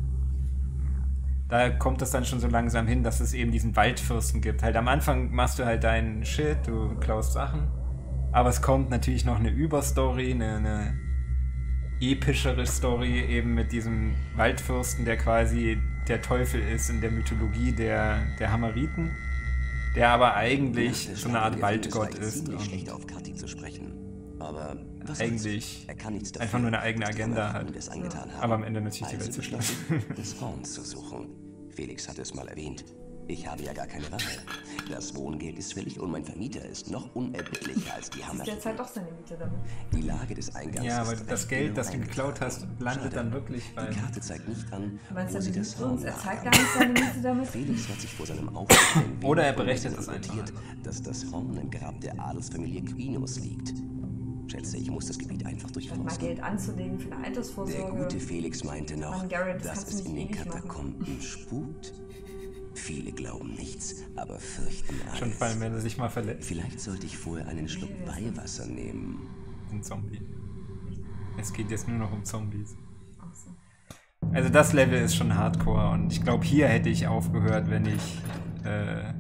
Da kommt es dann schon so langsam hin, dass es eben diesen Waldfürsten gibt. Halt am Anfang machst du halt deinen Shit, du klaust Sachen. Aber es kommt natürlich noch eine Überstory, eine, eine epischere Story eben mit diesem Waldfürsten, der quasi der Teufel ist in der Mythologie der, der Hammeriten, der aber eigentlich so eine Art Waldgott ist. Und schlecht auf Kathi zu sprechen. Aber was eigentlich er kann nichts dafür, einfach nur eine eigene dass die Agenda Hammeriten hat. es angetan haben. Aber am Ende natürlich die Also Welt zu beschlossen, schlagen. des Horns zu suchen. Felix hat es mal erwähnt. Ich habe ja gar keine Wahl. Das Wohngeld ist fällig und mein Vermieter ist noch unerbittlicher als die Ist Hammer. derzeit doch seine Miete damit. Die Lage des Eingangs Ja, aber ist das recht Geld, das du genau geklaut hast, landet Schade. dann wirklich beim... Die Karte zeigt nicht an, Du meinst, wo er sie belügt das uns? Horn Er zeigt nachhaben. gar nicht seine Miete damit? Felix hat sich vor seinem Auftritt in Wien Oder er von berechnet Leuten das einfach notiert, dass das Horn im Grab der Adelsfamilie Quinos liegt. Schätze, ich muss das Gebiet einfach Mal durchforsten. Geld anzulegen für eine Der Altersvorsorge. gute Felix meinte noch, Mann, Garrett, das dass kannst du es in nicht den ewig machen. Katakomben spukt. Viele glauben nichts, aber fürchten alles. Schon vor allem, wenn er sich mal verletzt. Vielleicht sollte ich vorher einen Schluck Weihwasser nehmen. Ein Zombie. Es geht jetzt nur noch um Zombies. Ach so. Also das Level ist schon hardcore und ich glaube, hier hätte ich aufgehört, wenn ich äh,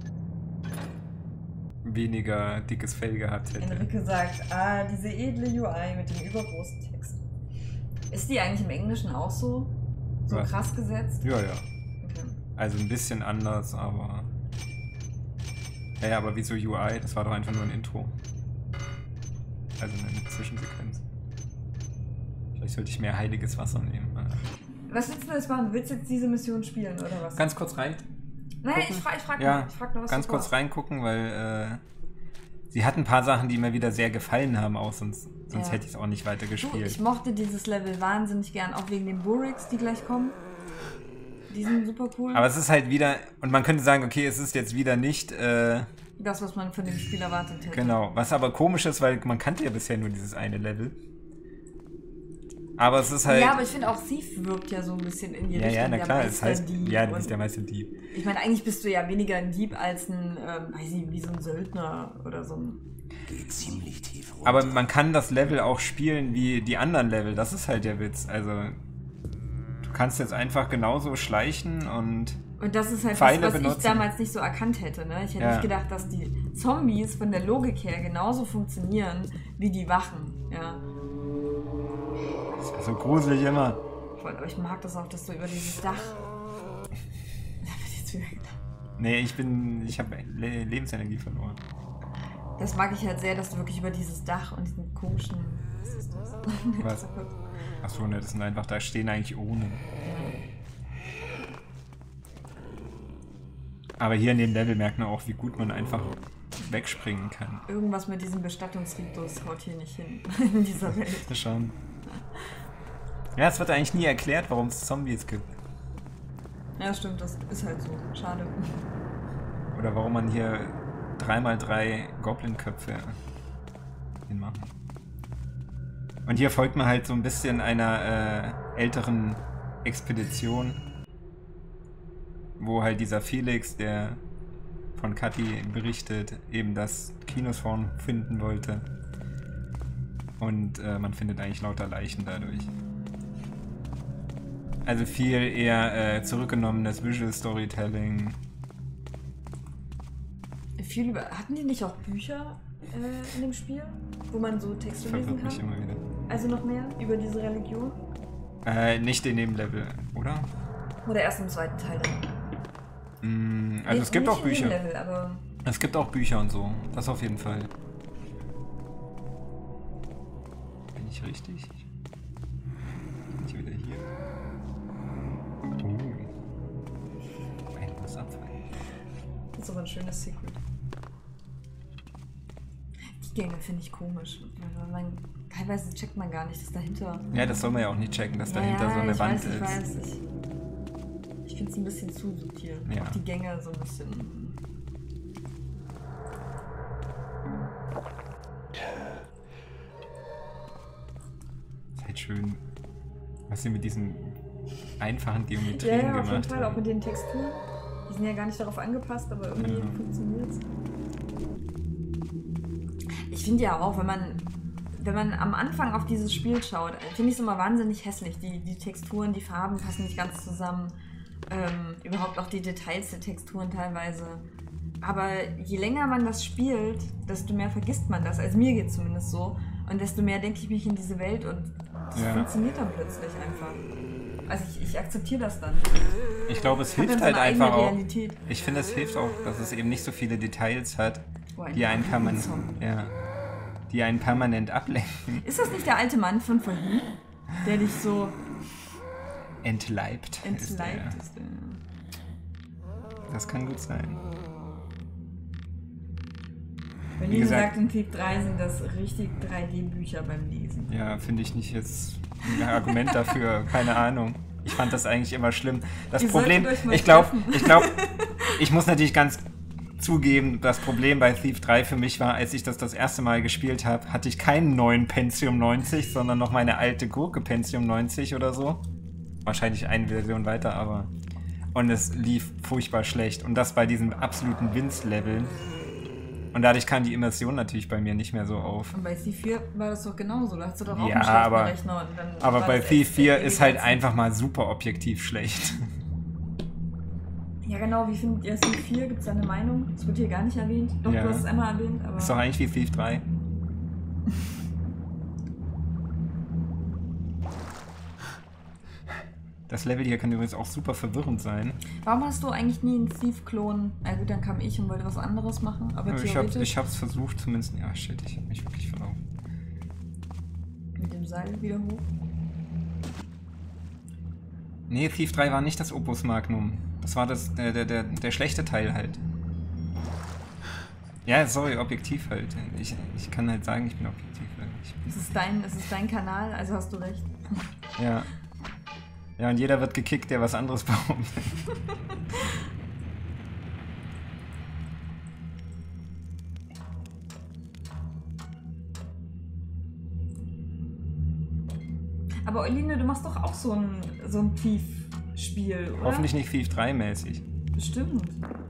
weniger dickes Fell gehabt hätte. Enrique sagt, ah, diese edle U I mit dem übergroßen Text. Ist die eigentlich im Englischen auch so? So Was? krass gesetzt? Ja, ja. Okay. Also ein bisschen anders, aber... Ja, ja, aber wieso U I? Das war doch einfach nur ein Intro. Also eine Zwischensequenz. Vielleicht sollte ich mehr heiliges Wasser nehmen. Was willst du jetzt machen? Willst du jetzt diese Mission spielen, oder was? Ganz kurz rein. Nein, gucken. ich frage ich frag Ja, nur, ich frag nur, was ganz du kurz vorhast. reingucken, weil äh, sie hat ein paar Sachen, die mir wieder sehr gefallen haben, auch sonst, sonst Ja. hätte ich es auch nicht weiter Du, gespielt. ich mochte dieses Level wahnsinnig gern, auch wegen den Burricks, die gleich kommen. Die sind super cool. Aber es ist halt wieder, und man könnte sagen, okay, es ist jetzt wieder nicht, äh, das, was man von dem Spiel erwartet hätte. genau, was aber komisch ist, weil man kannte ja bisher nur dieses eine Level. Aber es ist halt... Ja, aber ich finde auch Thief wirkt ja so ein bisschen in die ja, Richtung ja, na der klar, es heißt, Meisterdieb ja, du und- bist der Meisterdieb. Ich meine, eigentlich bist du ja weniger ein Dieb als ein, ähm, weiß ich, wie so ein Söldner oder so ein... Geht ziemlich tief runter. Aber man kann das Level auch spielen wie die anderen Level, das ist halt der Witz. Also, du kannst jetzt einfach genauso schleichen und... Und das ist halt Pfeile was, was benutzen. ich damals nicht so erkannt hätte. Ne? Ich hätte Ja. nicht gedacht, dass die Zombies von der Logik her genauso funktionieren wie die Wachen. Ja. Das ist ja so gruselig immer. Voll, aber ich mag das auch, dass du über dieses Dach... Das wird jetzt wieder gedacht. Nee, ich bin... Ich habe Le Lebensenergie verloren. Das mag ich halt sehr, dass du wirklich über dieses Dach und diesen komischen... Was ist das? Was? Achso, ne, das sind einfach... Da stehen eigentlich ohne. Aber hier in dem Level merkt man auch, wie gut man einfach wegspringen kann. Irgendwas mit diesem Bestattungsritus haut hier nicht hin in dieser Welt. Schon. Ja, es wird eigentlich nie erklärt, warum es Zombies gibt. Ja, stimmt, das ist halt so. Schade. Oder warum man hier drei mal drei Goblin-Köpfe hinmacht. Und hier folgt man halt so ein bisschen einer äh, älteren Expedition, wo halt dieser Felix, der von Kathi berichtet, eben das Kinoshorn finden wollte. Und äh, man findet eigentlich lauter Leichen dadurch. Also viel eher äh, zurückgenommenes Visual Storytelling. Viel über. Hatten die nicht auch Bücher äh, in dem Spiel, wo man so Texte lesen kann? Mich immer wieder. Also noch mehr über diese Religion? Äh, nicht in dem Level, oder? Oder erst im zweiten Teil dann? Mm, also nee, es gibt auch Bücher. In dem Level, aber es gibt auch Bücher und so. Das auf jeden Fall. Bin ich richtig? Bin ich wieder hier? Oh. Ein Wasserfall. Das ist aber ein schönes Secret. Die Gänge finde ich komisch. Man, teilweise checkt man gar nicht, dass dahinter... Ja, das soll man ja auch nicht checken, dass ja, dahinter ja, so eine ich Wand weiß, ist. Ich weiß, ich, ich finde es ein bisschen zu subtil. Ja. Auch die Gänge so ein bisschen... Ist halt schön, was sie mit diesen einfachen Geometrien ja, ja, gemacht auf jeden Fall, haben. auch mit den Texturen. Die sind ja gar nicht darauf angepasst, aber irgendwie ja. funktioniert es. Ich finde ja auch, wenn man, wenn man am Anfang auf dieses Spiel schaut, finde ich es immer wahnsinnig hässlich. Die, die Texturen, die Farben passen nicht ganz zusammen. Ähm, überhaupt auch die Details der Texturen teilweise. Aber je länger man das spielt, desto mehr vergisst man das. Also mir geht es zumindest so. Und desto mehr denke ich mich in diese Welt und das ja. funktioniert dann plötzlich einfach. Also ich, ich akzeptiere das dann. Ich glaube, es hilft halt einfach auch. Ich finde, es hilft auch, dass es eben nicht so viele Details hat, oh, ein die, einen permanent, ja, die einen permanent ablenken. Ist das nicht der alte Mann von vorhin, der dich so entleibt? Entleibt ist der. Ist der. Das kann gut sein. Wenn wie gesagt, in Thief drei sind das richtig drei D-Bücher beim Lesen. Ja, finde ich nicht jetzt ein Argument dafür, keine Ahnung. Ich fand das eigentlich immer schlimm. Das Ihr Problem, ich glaube, ich glaube, ich muss natürlich ganz zugeben, das Problem bei Thief drei für mich war, als ich das das erste Mal gespielt habe, hatte ich keinen neuen Pentium neunzig, sondern noch meine alte Gurke Pentium neunzig oder so. Wahrscheinlich eine Version weiter, aber... Und es lief furchtbar schlecht. Und das bei diesen absoluten Winz-Leveln. Und dadurch kam die Immersion natürlich bei mir nicht mehr so auf. Und bei Thief vier war das doch genauso. Da hast du doch auch ja, einen schlechten aber, Rechner. Und dann aber bei Thief vier ist halt einfach mal super objektiv schlecht. Ja genau, wie findet ihr Thief vier? Gibt es da eine Meinung? Das wird hier gar nicht erwähnt. Doch, ja. Du hast es einmal erwähnt, aber... Ist doch eigentlich wie Thief drei. Das Level hier kann übrigens auch super verwirrend sein. Warum hast du eigentlich nie einen Thief-Klon? Na gut, dann kam ich und wollte was anderes machen, aber ich theoretisch... Hab, ich hab's versucht zumindest... Ja, shit, ich hab mich wirklich verlaufen. Mit dem Seil wieder hoch? Nee, Thief drei war nicht das Opus Magnum. Das war das, der, der, der, der schlechte Teil halt. Ja, sorry, objektiv halt. Ich, ich kann halt sagen, ich bin objektiv. Ich bin es, ist dein, es ist dein Kanal, also hast du recht. Ja. Ja, und jeder wird gekickt, der was anderes behauptet. Aber Oline, du machst doch auch so ein, so ein Thief-Spiel, oder? Hoffentlich nicht Thief drei mäßig. Bestimmt.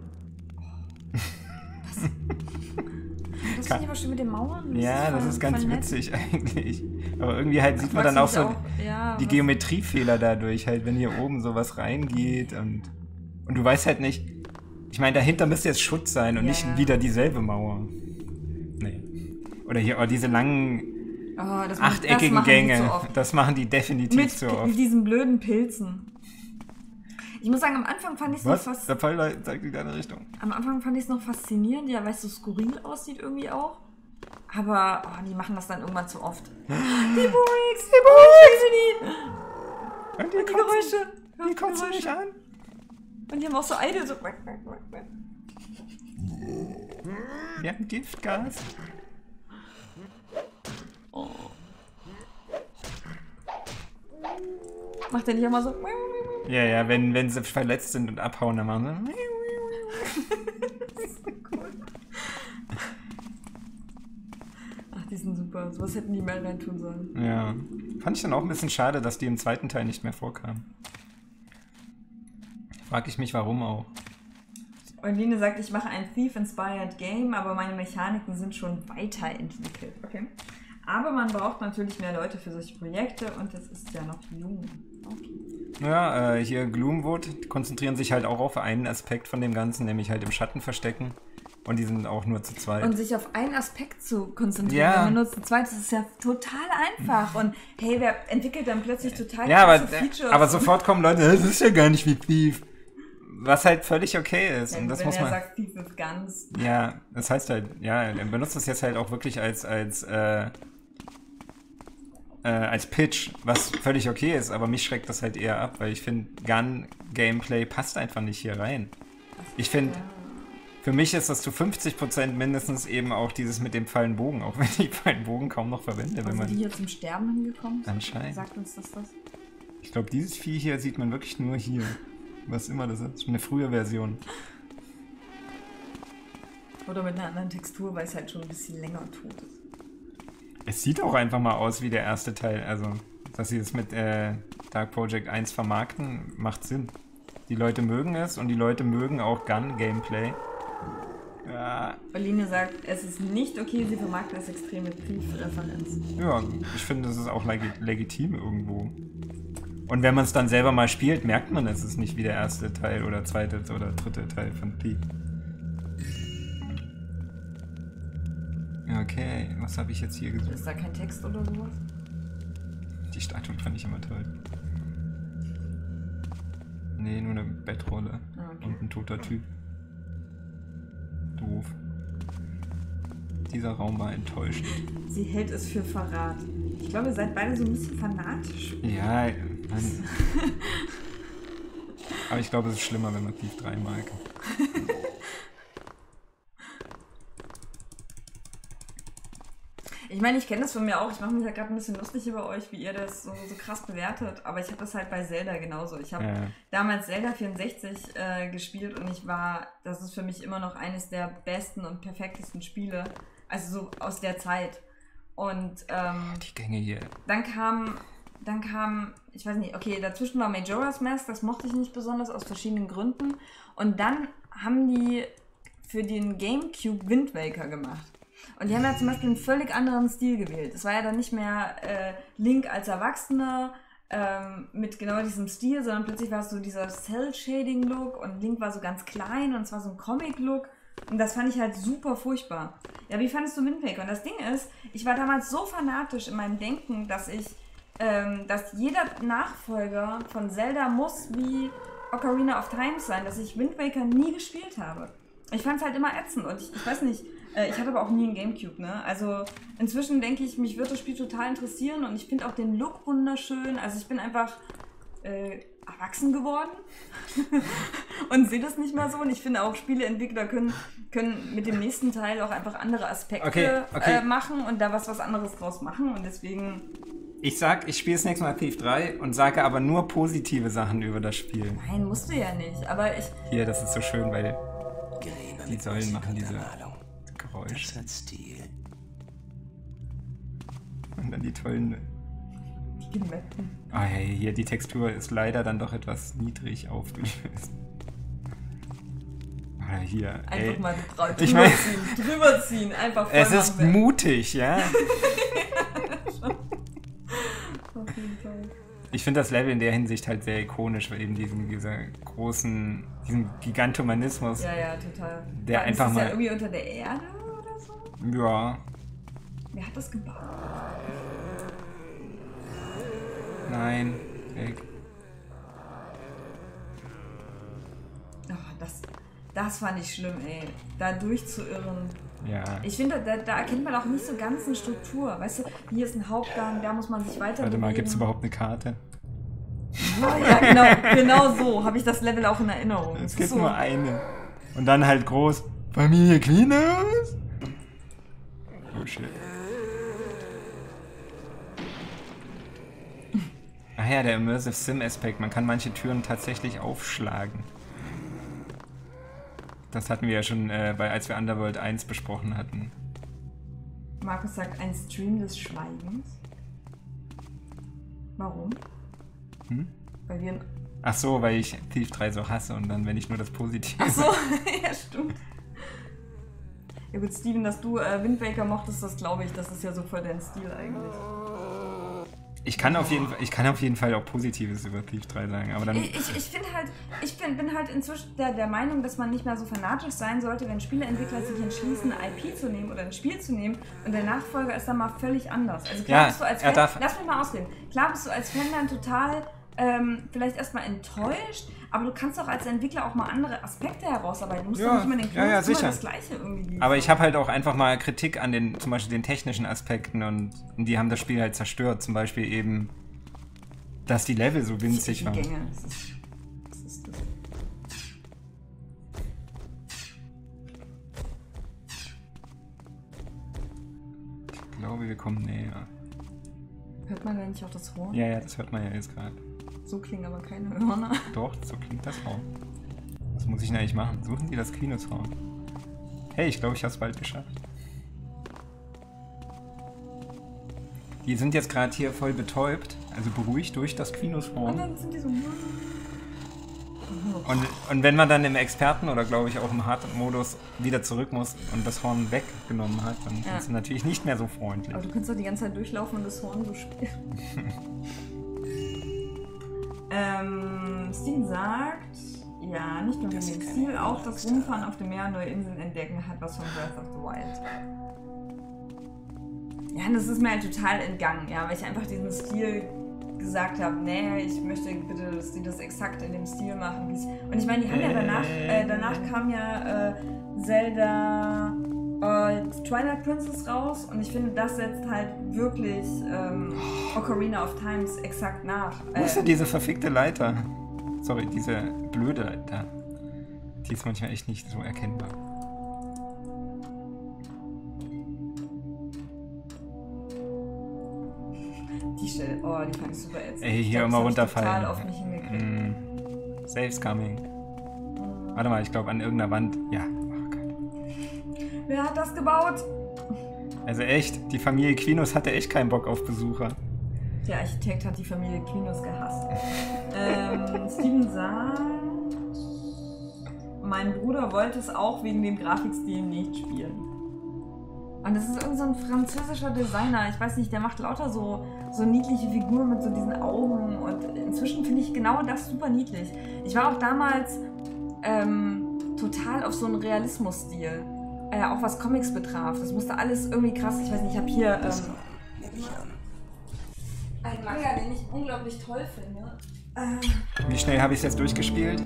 Was? Das finde ich aber schön mit den Mauern. Das ja, ist das voll, ist ganz witzig nett. Eigentlich. Aber irgendwie halt sieht Ach, man dann auch so auch, ja, die Geometriefehler dadurch, halt, wenn hier oben sowas reingeht und, und du weißt halt nicht, ich meine, dahinter müsste jetzt Schutz sein und ja. nicht wieder dieselbe Mauer. Nee. Oder hier, oh, diese langen oh, das achteckigen das Gänge, das machen die definitiv mit, zu oft. Mit diesen blöden Pilzen. Ich muss sagen, am Anfang fand ich es noch fast... Der Pfeil zeigt in deine Richtung. Am Anfang fand ich es noch faszinierend, ja, weil es so skurril aussieht irgendwie auch. Aber oh, die machen das dann irgendwann zu oft. Die Burix! Die Burix! Und die, die Geräusche! Die kotzen mich an. Und die haben auch so Eide so... Wir haben Giftgas. Oh. Macht der nicht immer so... Ja, ja, wenn, wenn sie verletzt sind und abhauen, dann machen sie... Das ist so cool. Ach, die sind super. So was hätten die mal rein tun sollen. Ja. Fand ich dann auch ein bisschen schade, dass die im zweiten Teil nicht mehr vorkamen. Frag ich mich, warum auch. Euline sagt, ich mache ein Thief-inspired Game, aber meine Mechaniken sind schon weiterentwickelt. Okay. Aber man braucht natürlich mehr Leute für solche Projekte und es ist ja noch jung. Okay. Ja, äh, hier Gloomwood konzentrieren sich halt auch auf einen Aspekt von dem Ganzen, nämlich halt im Schatten verstecken. Und die sind auch nur zu zweit. Und sich auf einen Aspekt zu konzentrieren, ja. wenn man nur zu zweit ist, ist ja total einfach. Und hey, wer entwickelt dann plötzlich total ja, krasse aber, Features? aber sofort kommen Leute, das ist ja gar nicht wie Thief. Was halt völlig okay ist. Ja, und das wenn muss er man. sagt, Thief ist ganz. Ja, das heißt halt, ja, er benutzt das jetzt halt auch wirklich als, als, äh, äh, als Pitch, was völlig okay ist, aber mich schreckt das halt eher ab, weil ich finde, Gun-Gameplay passt einfach nicht hier rein. Ich finde, ja. Für mich ist das zu fünfzig Prozent mindestens eben auch dieses mit dem Pfeilenbogen, auch wenn ich Pfeilenbogen kaum noch verwende. Also wenn man die hier zum Sterben hingekommen sind? Anscheinend. Sagt uns das das? Ich glaube, dieses Vieh hier sieht man wirklich nur hier. Was immer das ist. Eine frühe Version. Oder mit einer anderen Textur, weil es halt schon ein bisschen länger tot ist. Es sieht auch einfach mal aus wie der erste Teil. Also, dass sie es mit äh, Dark Project eins vermarkten, macht Sinn. Die Leute mögen es und die Leute mögen auch Gun-Gameplay. Ja. Berline sagt, es ist nicht okay, sie vermarkten als extreme Thief-Referenz. Ja, ich finde, das ist auch leg legitim irgendwo. Und wenn man es dann selber mal spielt, merkt man, es ist nicht wie der erste Teil oder zweite oder dritte Teil von Thief. Okay, was habe ich jetzt hier gesucht? Ist da kein Text oder sowas? Die Statue fand ich immer toll. Nee, nur eine Bettrolle. Ah, okay. Und ein toter Typ. Doof. Dieser Raum war enttäuschend. Sie hält es für Verrat. Ich glaube, ihr seid beide so ein bisschen fanatisch. Ja, Mann. Aber ich glaube, es ist schlimmer, wenn man Thief drei mag. Ich meine, ich kenne das von mir auch. Ich mache mich ja gerade ein bisschen lustig über euch, wie ihr das so, so krass bewertet. Aber ich habe das halt bei Zelda genauso. Ich habe ja. damals Zelda vierundsechzig äh, gespielt und ich war, das ist für mich immer noch eines der besten und perfektesten Spiele. Also so aus der Zeit. Und ähm, die Gänge hier. Dann kam, dann kam, ich weiß nicht, okay, dazwischen war Majora's Mask, das mochte ich nicht besonders aus verschiedenen Gründen. Und dann haben die für den GameCube Wind Waker gemacht. Und die haben ja zum Beispiel einen völlig anderen Stil gewählt. Es war ja dann nicht mehr äh, Link als Erwachsener ähm, mit genau diesem Stil, sondern plötzlich war es so dieser Cell-Shading-Look und Link war so ganz klein und es war so ein Comic-Look. Und das fand ich halt super furchtbar. Ja, wie fandest du Wind Waker? Und das Ding ist, ich war damals so fanatisch in meinem Denken, dass ich, ähm, dass jeder Nachfolger von Zelda muss wie Ocarina of Time sein, dass ich Wind Waker nie gespielt habe. Ich fand es halt immer ätzend und ich, ich weiß nicht, äh, ich hatte aber auch nie einen Gamecube, ne? Also inzwischen denke ich, mich wird das Spiel total interessieren und ich finde auch den Look wunderschön. Also ich bin einfach äh, erwachsen geworden und sehe das nicht mehr so. Und ich finde auch, Spieleentwickler können, können mit dem nächsten Teil auch einfach andere Aspekte okay, okay. Äh, machen und da was, was anderes draus machen. Und deswegen... Ich sag, ich spiele das nächste Mal Thief drei und sage aber nur positive Sachen über das Spiel. Nein, musst du ja nicht, aber ich... Hier, das ist so schön, weil die Säulen machen diese Geräusche. Das hat Stil. Und dann die tollen... Die Mappen. Ah, hey, hier, die Textur ist leider dann doch etwas niedrig aufgelöst. Oder hier, Einfach ey. mal drüber ich mein, ziehen, drüber ziehen, einfach voll es ist machen. mutig, ja? Auf jeden Fall. Ich finde das Level in der Hinsicht halt sehr ikonisch, weil eben diesen, dieser großen, diesen Gigantomanismus. Ja, ja, total. Der War, einfach ist das mal. Ja irgendwie unter der Erde oder so? Ja. Wer hat das gebaut? Nein. Weg. Oh, das, das fand ich schlimm, ey. Da durchzuirren. Ja. Ich finde, da, da erkennt man auch nicht so ganz eine Struktur. Weißt du, hier ist ein Hauptgang, da muss man sich weiter Warte mal, bewegen. gibt es überhaupt eine Karte? Ja, ja, genau, genau so habe ich das Level auch in Erinnerung. Es Das gibt ist so. nur eine. Und dann halt groß. Familie Cleaners? Oh shit. Ach ja, der Immersive Sim-Aspekt. Man kann manche Türen tatsächlich aufschlagen. Das hatten wir ja schon, äh, bei, als wir Underworld eins besprochen hatten. Markus sagt, ein Stream des Schweigens. Warum? Hm? Weil wir... Ach so, weil ich Thief drei so hasse und dann, wenn ich nur das Positive... Ach so, ja, stimmt. Ja gut, Steven, dass du äh, Wind Waker mochtest, das glaube ich, das ist ja so voll dein Stil eigentlich. Ich kann auf jeden Fall, ich kann auf jeden Fall auch Positives über Thief drei sagen, aber dann... Ich, ich, ich finde halt, ich find, bin halt inzwischen der, der Meinung, dass man nicht mehr so fanatisch sein sollte, wenn Spieleentwickler sich entschließen, eine I P zu nehmen oder ein Spiel zu nehmen und der Nachfolger ist dann mal völlig anders. Also klar Ja, bist du als er Fan, darf- lass mich mal ausreden, klar bist du als Fan dann total ähm, vielleicht erstmal enttäuscht, aber du kannst auch als Entwickler auch mal andere Aspekte herausarbeiten. Du musst Ja, doch nicht immer den ja, ja, immer sicher. das Gleiche irgendwie liefern. Aber ich habe halt auch einfach mal Kritik an den, zum Beispiel den technischen Aspekten und die haben das Spiel halt zerstört. Zum Beispiel eben, dass die Level so winzig die waren. Gänge, das ist, das ist das. Ich glaube, wir kommen näher. Hört man da nicht auch das Horn? Ja, ja, das hört man ja jetzt gerade. So klingen aber keine Hörner. Doch, so klingt das Horn. Was muss ich denn eigentlich machen? Suchen die das Kinoshorn? Hey, ich glaube, ich habe es bald geschafft. Die sind jetzt gerade hier voll betäubt, also beruhigt durch das Und Kinoshorn. dann sind die so... Und, und wenn man dann im Experten oder glaube ich auch im Hard-Modus wieder zurück muss und das Horn weggenommen hat, dann Ja. ist es natürlich nicht mehr so freundlich. Aber du kannst doch die ganze Zeit durchlaufen und das Horn so spielen. ähm, Steven sagt, ja, nicht nur wegen dem Stil, auch das Rumfahren auf dem Meer und neue Inseln entdecken hat was von Breath of the Wild. Ja, und das ist mir halt total entgangen, ja, weil ich einfach diesen Stil gesagt habe, nee, ich möchte bitte, dass die das exakt in dem Stil machen. Wie's und ich meine, die haben ja danach, äh, danach kam ja äh, Zelda äh, Twilight Princess raus und ich finde, das setzt halt wirklich ähm, Ocarina of Times exakt nach. Wo ist denn diese verfickte Leiter? Sorry, diese blöde Leiter. Die ist manchmal echt nicht so erkennbar. Die Stelle, oh, die fand ich super ätzend. Ey, hier Ich glaub, immer das hab ich runterfallen. total auf mich hingekriegt. Mm. Saves coming. Warte mal, ich glaube an irgendeiner Wand. Ja. Oh Gott. Wer hat das gebaut? Also echt, die Familie Quinos hatte echt keinen Bock auf Besucher. Der Architekt hat die Familie Quinos gehasst. ähm, Steven sagt, mein Bruder wollte es auch wegen dem Grafikstil nicht spielen. Und das ist irgend so ein französischer Designer, ich weiß nicht, der macht lauter so, so niedliche Figuren mit so diesen Augen und inzwischen finde ich genau das super niedlich. Ich war auch damals ähm, total auf so einen Realismus-Stil, äh, auch was Comics betraf. Das musste alles irgendwie krass, ich weiß nicht, ich habe hier ähm, einen Manga, den ich unglaublich toll finde. Äh, Wie schnell habe ich es jetzt durchgespielt?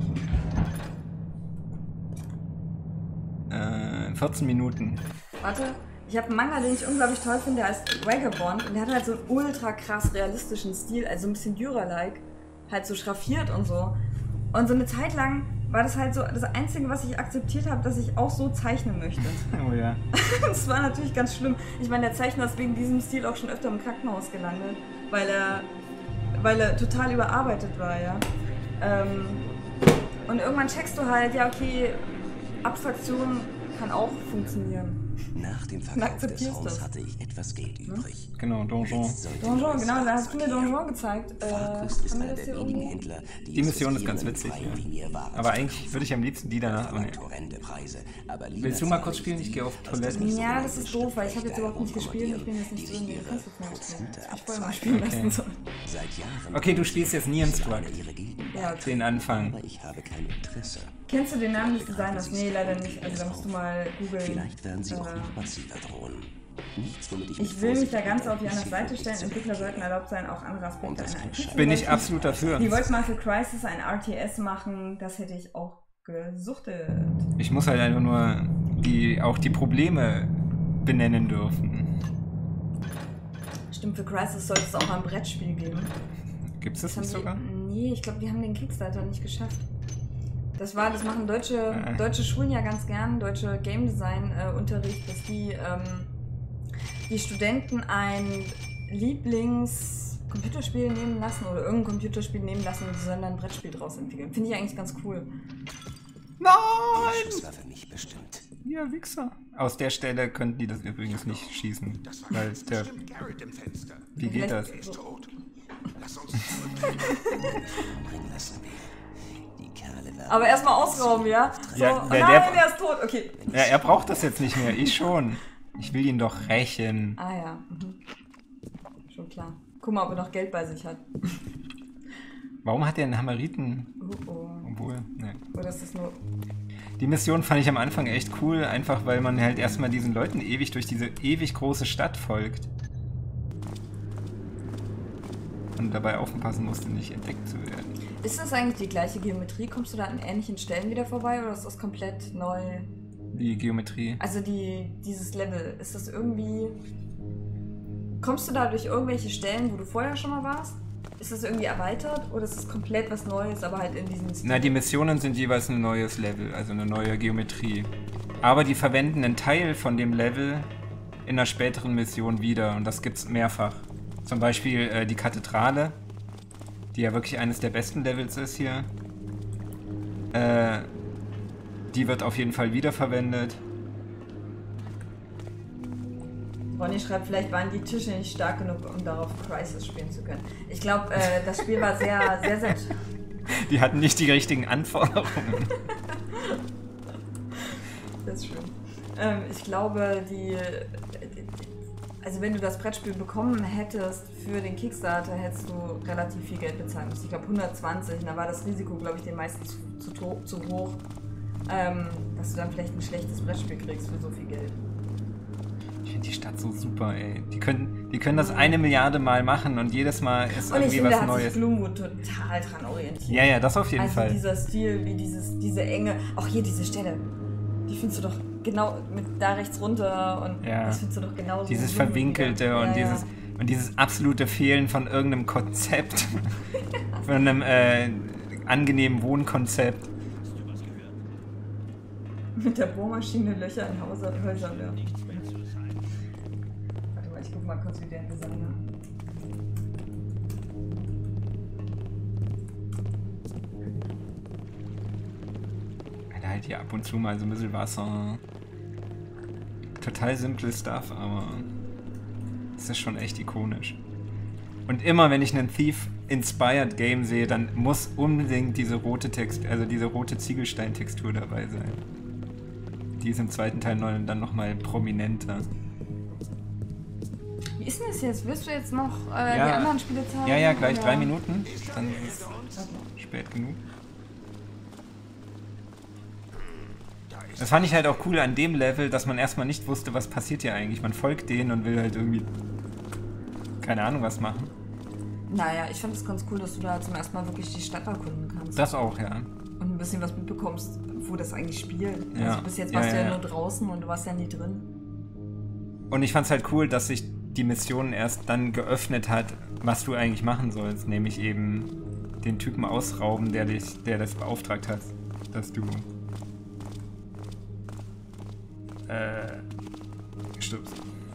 Äh, vierzehn Minuten. Warte, ich habe einen Manga, den ich unglaublich toll finde, der heißt Vagabond und der hat halt so einen ultra krass realistischen Stil, also ein bisschen Dürer-like, halt so schraffiert und so. Und so eine Zeit lang war das halt so das Einzige, was ich akzeptiert habe, dass ich auch so zeichnen möchte. Oh ja. Das war natürlich ganz schlimm. Ich meine, der Zeichner ist wegen diesem Stil auch schon öfter im Krankenhaus gelandet, weil er, weil er total überarbeitet war, ja. Ähm, und irgendwann checkst du halt, ja okay, Abstraktion kann auch funktionieren. Nach dem Und Verkauf des akzeptierst Haus das. hatte ich etwas Geld übrig. Genau, Donjon. Jetzt sollte Donjon, ich genau, da hast du mir Start Donjon gezeigt. Äh, Farquist ist haben wir einer das der hier wenigen irgendwo? Händler, die, Die Mission ist es ganz riskieren, witzig, frei wie mir ja. Waren Aber zu eigentlich kaufen. würde ich am liebsten die danach... Oh, nee. Horrende Preise, aber lieber Willst du mal zahle kurz ich spielen? die, Ich gehe auf als Toilette. dass die Ja, das ist doof, weil ich habe jetzt überhaupt nicht gespielt. Ich bin jetzt nicht drin. Du kannst jetzt mal spielen. Ich wollte mal spielen lassen Okay. sollen. Seit Jahren Okay, du spielst jetzt Neon Struck. ihre Gilden. Ja, okay. Den Anfang. Aber ich habe kein Interesse. Kennst du den Namen des Designers? Nee, leider nicht. Also da musst du mal googeln. Vielleicht werden sie auch Äh, noch massiver drohen. Nichts, womit ich Ich will mich da ganz auf die andere Seite stellen. Entwickler sollten erlaubt sein, auch andere Aspekte einer I P zu Bin ich beleuchten. absolut dafür. Die wollten mal für Crysis ein R T S machen. Das hätte ich auch gesuchtet. Ich muss halt einfach nur die, auch die Probleme benennen dürfen. Stimmt, für Crysis sollte es auch ein Brettspiel geben. Gibt es das haben nicht die, sogar? Nee, ich glaube, die haben den Kickstarter nicht geschafft. Das war, das machen deutsche, Äh. deutsche Schulen ja ganz gern, deutsche Game Design äh, Unterricht, dass die ähm, die Studenten ein Lieblings-Computerspiel nehmen lassen oder irgendein Computerspiel nehmen lassen und sie sollen dann ein Brettspiel draus entwickeln. Finde ich eigentlich ganz cool. Nein! Das war für mich bestimmt. Ja, Wichser. Aus der Stelle könnten die das übrigens nicht schießen. Weil der. Garrett im Fenster. Wie geht das? Er ist tot. Lass uns Bringen lassen wir. Die Kerle werden Aber erstmal ausrauben, ja? So, Ja, oh der- nein, der- der ist tot. Okay. Ja, er braucht das jetzt nicht mehr. Ich schon. Ich will ihn doch rächen. Ah ja. Mhm. Schon klar. Guck mal, ob er noch Geld bei sich hat. Warum hat er einen Hammeriten? Oh, oh. Obwohl, ne. Oder ist das nur... Die Mission fand ich am Anfang echt cool, einfach weil man halt erstmal diesen Leuten ewig durch diese ewig große Stadt folgt. Und dabei aufpassen musste, nicht entdeckt zu werden. Ist das eigentlich die gleiche Geometrie? Kommst du da an ähnlichen Stellen wieder vorbei oder ist das komplett neu? Die Geometrie. Also die, dieses Level, ist das irgendwie... Kommst du da durch irgendwelche Stellen, wo du vorher schon mal warst? Ist das irgendwie erweitert oder ist es komplett was Neues, aber halt in diesem Stil? Na, die Missionen sind jeweils ein neues Level, also eine neue Geometrie. Aber die verwenden einen Teil von dem Level in einer späteren Mission wieder und das gibt's mehrfach. Zum Beispiel äh, die Kathedrale, die ja wirklich eines der besten Levels ist hier. Äh, die wird auf jeden Fall wiederverwendet. Ronny schreibt, vielleicht waren die Tische nicht stark genug, um darauf Crisis spielen zu können. Ich glaube, äh, das Spiel war sehr, sehr, sehr... Die hatten nicht die richtigen Anforderungen. Das ist schön. Ähm, ich glaube, die... Also wenn du das Brettspiel bekommen hättest für den Kickstarter, hättest du relativ viel Geld bezahlen müssen. Ich glaube hundertzwanzig, und da war das Risiko, glaube ich, den meisten zu, zu, zu hoch, ähm, dass du dann vielleicht ein schlechtes Brettspiel kriegst für so viel Geld. Ich finde die Stadt so super, ey. Die können, die können das eine Milliarde Mal machen und jedes Mal ist und irgendwie ich finde, was da hat Neues. sich Gloomwood total dran orientiert. Ja, ja, das auf jeden also Fall. Also dieser Stil, wie dieses, diese Enge, auch hier diese Stelle, die findest du doch genau mit da rechts runter und ja. das findest du doch genauso. Dieses Verwinkelte ja, und, ja. Dieses, und dieses absolute Fehlen von irgendeinem Konzept. Von einem äh, angenehmen Wohnkonzept. Mit der Bohrmaschine Löcher in Hause, Häusern werfen. Warte mal, ich guck mal kurz, wie der Designer. Da halt hier ab und zu mal so ein bisschen Wasser. Total simples Stuff, aber es ist schon echt ikonisch. Und immer wenn ich einen Thief-inspired Game sehe, dann muss unbedingt diese rote Text, also diese rote Ziegelsteintextur dabei sein. Die ist im zweiten Teil dann nochmal prominenter. Wie ist denn das jetzt? Willst du jetzt noch äh, ja, die anderen Spiele zeigen? Ja, ja, gleich oder? drei Minuten. Dann ist es spät genug. Das fand ich halt auch cool an dem Level, dass man erstmal nicht wusste, was passiert hier eigentlich. Man folgt denen und will halt irgendwie, keine Ahnung, was machen. Naja, ich fand es ganz cool, dass du da zum ersten Mal wirklich die Stadt erkunden kannst. Das auch, ja. Und ein bisschen was mitbekommst, wo das eigentlich spielt. Ja. Also bis jetzt warst ja, du ja, ja nur draußen und du warst ja nie drin. Und ich fand's halt cool, dass sich die Mission erst dann geöffnet hat, was du eigentlich machen sollst. Nämlich eben den Typen ausrauben, der dich, der das beauftragt hat, dass du äh, stirbst.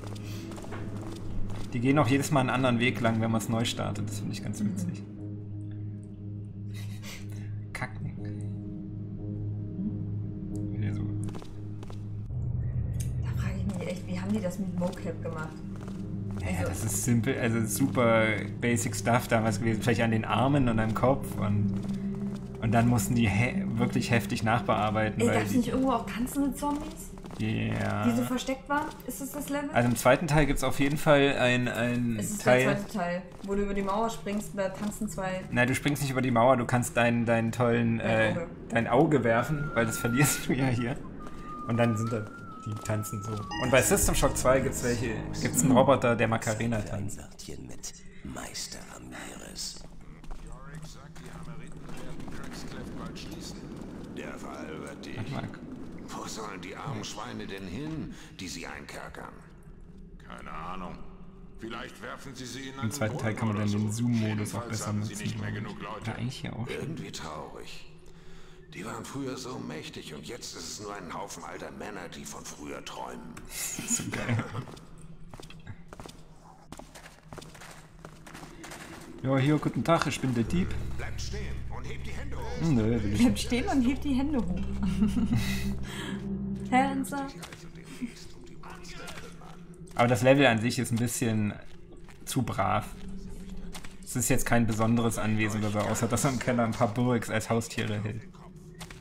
Die gehen auch jedes Mal einen anderen Weg lang, wenn man es neu startet. Das finde ich ganz witzig. Kacken. Wieder so. Da frage ich mich echt, wie haben die das mit Mocap gemacht? Ja, das ist simpel, also super basic stuff damals gewesen. Vielleicht an den Armen und am Kopf und, und dann mussten die he wirklich heftig nachbearbeiten. Ey, weil gab es nicht irgendwo auch tanzende Zombies? Ja. Die so versteckt waren? Ist das das Level? Also im zweiten Teil gibt es auf jeden Fall ein, ein es ist Teil... der zweite Teil, wo du über die Mauer springst und da tanzen zwei... Nein, du springst nicht über die Mauer, du kannst deinen, deinen tollen... Dein äh, Auge. dein Auge werfen, weil das verlierst du ja hier. Und dann sind da... Die tanzen so. Und bei System Shock zwei gibt's welche, gibt's einen Roboter, der Macarena tanzt. mit Meister Ramirez. Yorick sagt, die Hammeriten werden Cracksclef bald schließen. Der Fall wird dich. Wo sollen die armen Schweine denn hin, die sie einkerkern? Keine Ahnung. Vielleicht werfen sie sie in einen Im zweiten Teil kann man dann den Zoom-Modus auch besser haben sie nutzen. nicht mehr genug Leute. Ja, eigentlich hier auch. Irgendwie traurig. Die waren früher so mächtig und jetzt ist es nur ein Haufen alter Männer, die von früher träumen. So geil. Ja, hier, guten Tag, ich bin der Dieb. Bleibt stehen und hebt die Hände hoch. Hm, nö, will ich Bleibt nicht. stehen und hebt die Hände hoch. Hands up. Aber das Level an sich ist ein bisschen zu brav. Es ist jetzt kein besonderes Anwesen oder so, außer dass er im Keller ein paar Burgs als Haustiere hält.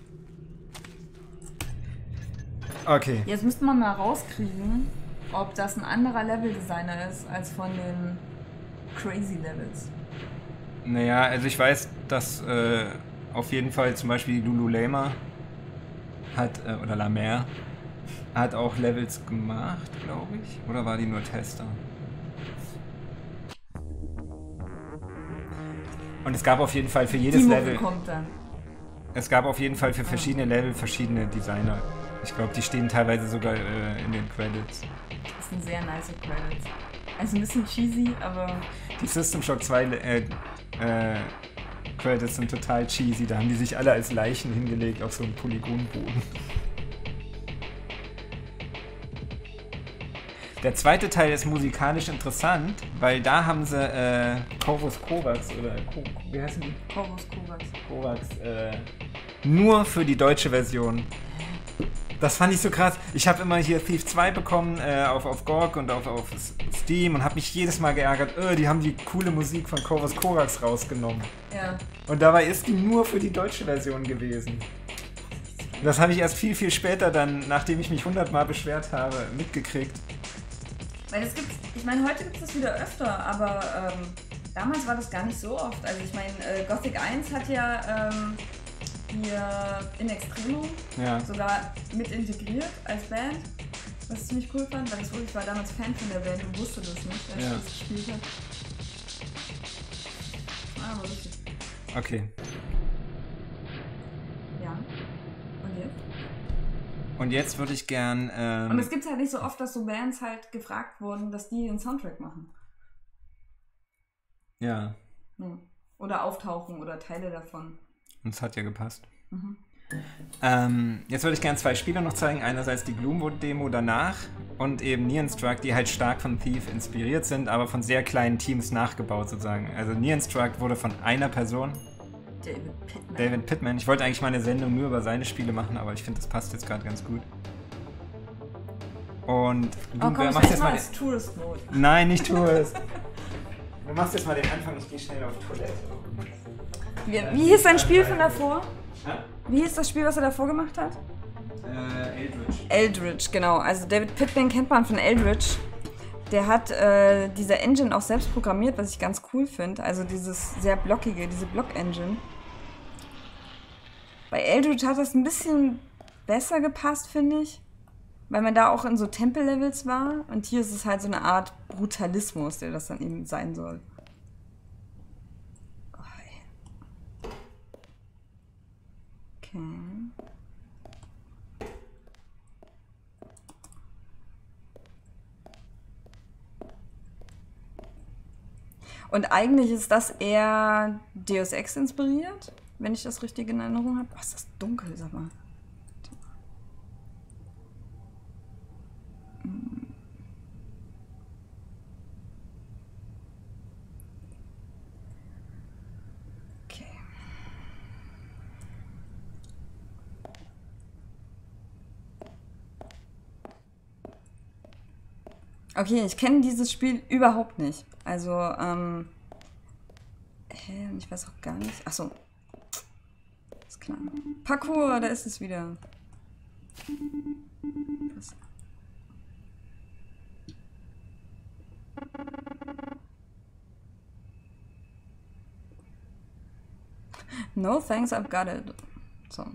Okay. Jetzt müsste man mal rauskriegen, ob das ein anderer Leveldesigner ist als von den Crazy Levels. Naja, also ich weiß, dass äh, auf jeden Fall zum Beispiel Lulu Lama hat, äh, oder La Mer, hat auch Levels gemacht, glaube ich. Oder war die nur Tester? Und es gab auf jeden Fall für jedes Die Level... kommt dann. Es gab auf jeden Fall für verschiedene Level verschiedene Designer. Ich glaube, die stehen teilweise sogar äh, in den Credits. Das sind sehr nice Credits. Also ein bisschen cheesy, aber... Die System Shock zwei äh, äh, Credits sind total cheesy. Da haben die sich alle als Leichen hingelegt auf so einem Polygonboden. Der zweite Teil ist musikalisch interessant, weil da haben sie äh, Corvus Corax oder Ko wie heißen die? Corvus Corax. Corax äh, nur für die deutsche Version. Das fand ich so krass. Ich habe immer hier Thief zwei bekommen äh, auf, auf G O G und auf, auf Steam und habe mich jedes Mal geärgert, öh, die haben die coole Musik von Corvus Corax rausgenommen. Ja. Und dabei ist die nur für die deutsche Version gewesen. Das habe ich erst viel, viel später dann, nachdem ich mich hundertmal beschwert habe, mitgekriegt. Weil es gibt, ich meine, heute gibt es das wieder öfter, aber ähm, damals war das gar nicht so oft. Also ich meine, äh, Gothic eins hat ja ähm, hier In Extremo ja. sogar mit integriert als Band, was ich ziemlich cool fand, weil ich, ich war damals Fan von der Band und wusste das nicht, als ja. ich das gespielt habe. Ah, aber richtig. Okay. Ja. Und jetzt? Und jetzt würde ich gern... Ähm, und es gibt halt nicht so oft, dass so Bands halt gefragt wurden, dass die den Soundtrack machen. Ja. ja. Oder auftauchen oder Teile davon. Und es hat ja gepasst. Mhm. Ähm, jetzt würde ich gerne zwei Spiele noch zeigen. Einerseits die Gloomwood-Demo danach und eben Nirenstruck, die halt stark von Thief inspiriert sind, aber von sehr kleinen Teams nachgebaut sozusagen. Also Nirenstruck wurde von einer Person... David Pittman. David Pittman. Ich wollte eigentlich mal eine Sendung nur über seine Spiele machen, aber ich finde, das passt jetzt gerade ganz gut. Und du oh, komm, machst jetzt mal als Tourist Mode. Nein, nicht Tourist. Du machst jetzt mal den Anfang, ich gehe schnell auf Toilette. Wie, wie hieß sein Spiel von davor? Wie hieß das Spiel, was er davor gemacht hat? Äh, Eldritch. Eldritch, genau. Also David Pittman kennt man von Eldritch. Der hat äh, diese Engine auch selbst programmiert, was ich ganz cool finde. Also dieses sehr blockige, diese Block-Engine. Bei Eldritch hat das ein bisschen besser gepasst, finde ich. Weil man da auch in so Tempellevels war. Und hier ist es halt so eine Art Brutalismus, der das dann eben sein soll. Okay. Und eigentlich ist das eher Deus Ex inspiriert, wenn ich das richtig in Erinnerung habe. Oh, ist das dunkel, sag mal. Okay. Okay, ich kenne dieses Spiel überhaupt nicht. Also, ähm... Hä? Ich weiß auch gar nicht... Achso. Ist klar. Parkour, da ist es wieder. Was? No thanks, I've got it. So.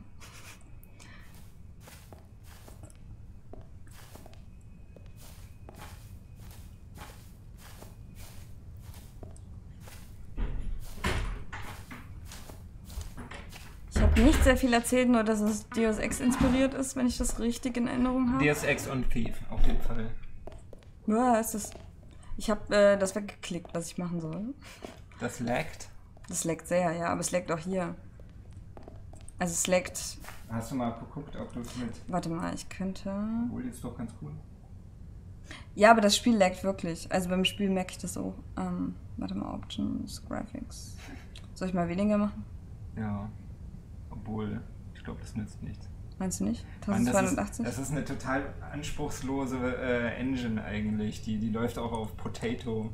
Ich habe nicht sehr viel erzählt, nur dass es Deus Ex inspiriert ist, wenn ich das richtig in Erinnerung habe. Deus Ex und Thief, auf jeden Fall. Ja, ist das. Ich habe äh, das weggeklickt, was ich machen soll. Das laggt? Das laggt sehr, ja, aber es laggt auch hier. Also es laggt... Hast du mal geguckt, ob du es mit... Warte mal, ich könnte... Obwohl, ist doch ganz cool. Ja, aber das Spiel laggt wirklich. Also beim Spiel merke ich das auch. Ähm, warte mal, Options, Graphics. Soll ich mal weniger machen? Ja. Obwohl, ich glaube, das nützt nichts. Meinst du nicht? Mann, zwölfhundertachtzig? Das ist, das ist eine total anspruchslose äh, Engine eigentlich. Die, die läuft auch auf Potato.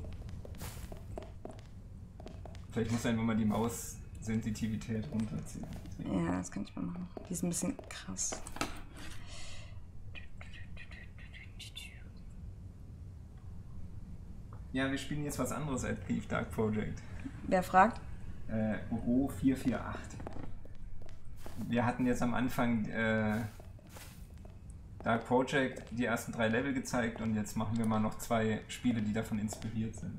Vielleicht muss einfach mal die Maus-Sensitivität runterziehen. Ja, das kann ich mal machen. Die ist ein bisschen krass. Ja, wir spielen jetzt was anderes als Thief Dark Project. Wer fragt? Äh, Oro vier vier acht. Wir hatten jetzt am Anfang äh, Dark Project die ersten drei Level gezeigt und jetzt machen wir mal noch zwei Spiele, die davon inspiriert sind.